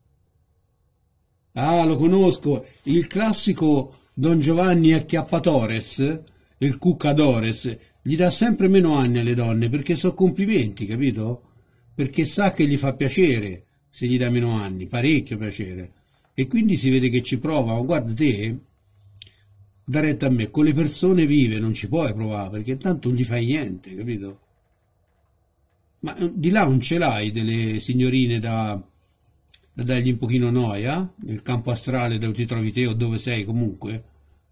Ah, lo conosco, il classico Don Giovanni Acchiappatores, il Cuccadores, gli dà sempre meno anni alle donne perché so complimenti, capito? Perché sa che gli fa piacere se gli dà meno anni, parecchio piacere. E quindi si vede che ci prova, ma guarda te, da retta a me, con le persone vive non ci puoi provare perché tanto non gli fai niente, capito? Ma di là non ce l'hai delle signorine da dargli un pochino noia, nel campo astrale dove ti trovi te o dove sei comunque?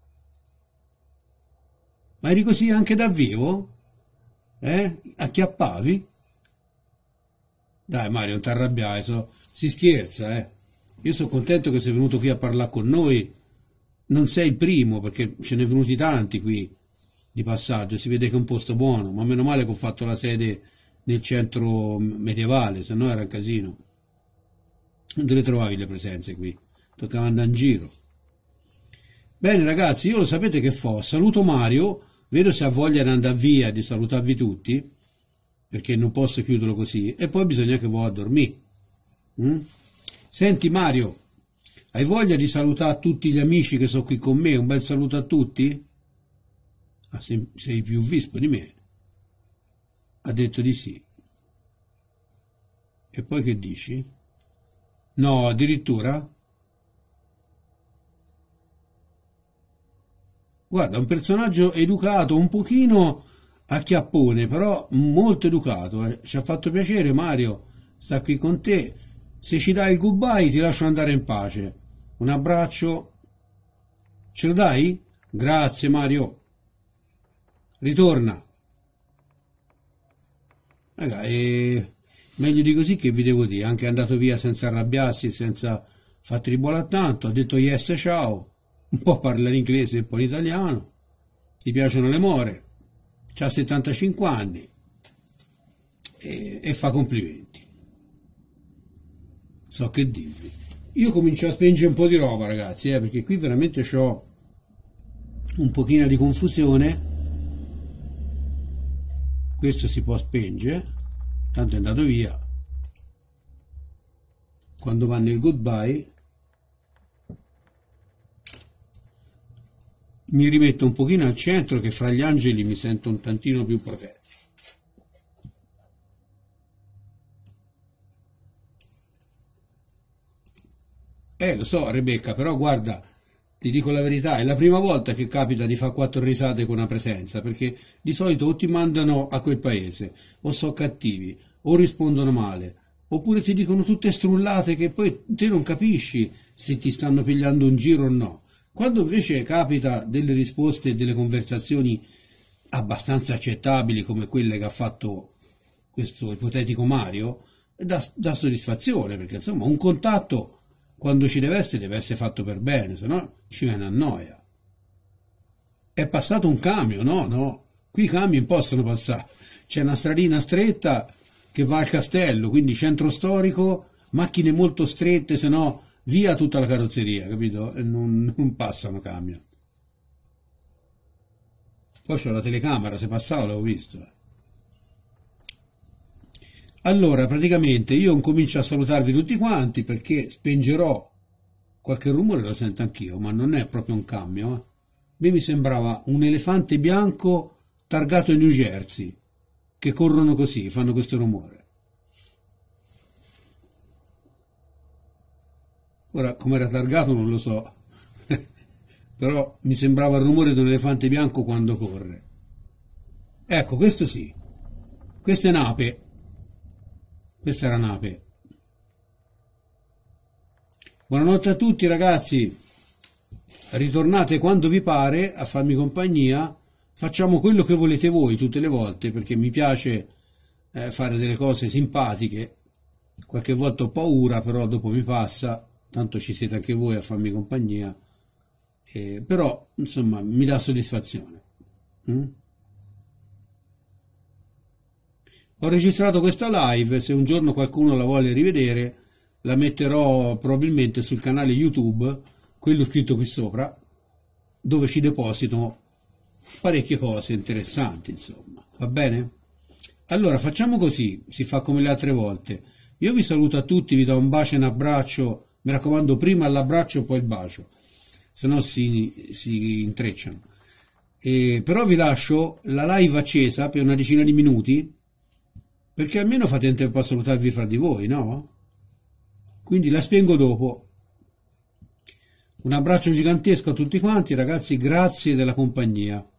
Ma eri così anche da vivo? Acchiappavi? Dai Mario, non ti arrabbiare, si scherza, eh. Io sono contento che sei venuto qui a parlare con noi. Non sei il primo, perché ce ne sono venuti tanti qui di passaggio. Si vede che è un posto buono, ma meno male che ho fatto la sede nel centro medievale, se no era un casino. Non te le trovavi le presenze qui, toccava andare in giro. Bene ragazzi, io lo sapete che fo, saluto Mario, vedo se ha voglia di andare via, di salutarvi tutti, perché non posso chiuderlo così, e poi bisogna che vada a dormire. Mm? Senti Mario, hai voglia di salutare tutti gli amici che sono qui con me? Un bel saluto a tutti? Ah, sei più vispo di me. Ha detto di sì. E poi che dici? No, addirittura? Guarda, un personaggio educato, un pochino acchiappone, però molto educato. Ci ha fatto piacere, Mario, sta qui con te. Se ci dai il goodbye ti lascio andare in pace. Un abbraccio. Ce lo dai? Grazie, Mario. Ritorna. Raga, meglio di così che vi devo dire. Anche è andato via senza arrabbiarsi, senza far tribolare tanto. Ha detto yes, ciao. Un po' parla in inglese e un po' in italiano. Gli piacciono le more. C'ha 75 anni e fa complimenti. So che dirvi. Io comincio a spengere un po' di roba, ragazzi, perché qui veramente ho un pochino di confusione. Questo si può spengere, tanto è andato via. Quando va nel goodbye, mi rimetto un pochino al centro, che fra gli angeli mi sento un tantino più protetto. Lo so, Rebecca, però guarda, ti dico la verità, è la prima volta che capita di fare quattro risate con una presenza, perché di solito o ti mandano a quel paese, o sono cattivi, o rispondono male, oppure ti dicono tutte strullate che poi te non capisci se ti stanno pigliando un giro o no. Quando invece capita delle risposte e delle conversazioni abbastanza accettabili come quelle che ha fatto questo ipotetico Mario, dà soddisfazione, perché insomma un contatto quando ci deve essere fatto per bene, se no ci viene a noia. È passato un camion, no, no, qui i camion possono passare, c'è una stradina stretta che va al castello, quindi centro storico, macchine molto strette, se no via tutta la carrozzeria, capito? E non passano camion. Poi c'ho la telecamera, se passava l'avevo visto. Allora, praticamente io incomincio a salutarvi tutti quanti perché spengerò qualche rumore, lo sento anch'io, ma non è proprio un camion. A me mi sembrava un elefante bianco targato in New Jersey, che corrono così, fanno questo rumore. Ora, come era targato non lo so, però mi sembrava il rumore di un elefante bianco quando corre. Ecco, questo sì, questa è Nape, questa era Nape. Buonanotte a tutti ragazzi, ritornate quando vi pare a farmi compagnia, facciamo quello che volete voi tutte le volte, perché mi piace fare delle cose simpatiche, qualche volta ho paura, però dopo mi passa, tanto ci siete anche voi a farmi compagnia, però insomma mi dà soddisfazione. Ho registrato questa live, se un giorno qualcuno la vuole rivedere la metterò probabilmente sul canale YouTube, quello scritto qui sopra, dove ci deposito parecchie cose interessanti, insomma, va bene? Allora facciamo così, si fa come le altre volte. Io vi saluto a tutti, vi do un bacio e un abbraccio, mi raccomando prima l'abbraccio poi il bacio, se no si intrecciano. Però vi lascio la live accesa per una decina di minuti, perché almeno fate in tempo a salutarvi fra di voi, no? Quindi la spengo dopo. Un abbraccio gigantesco a tutti quanti, ragazzi, grazie della compagnia.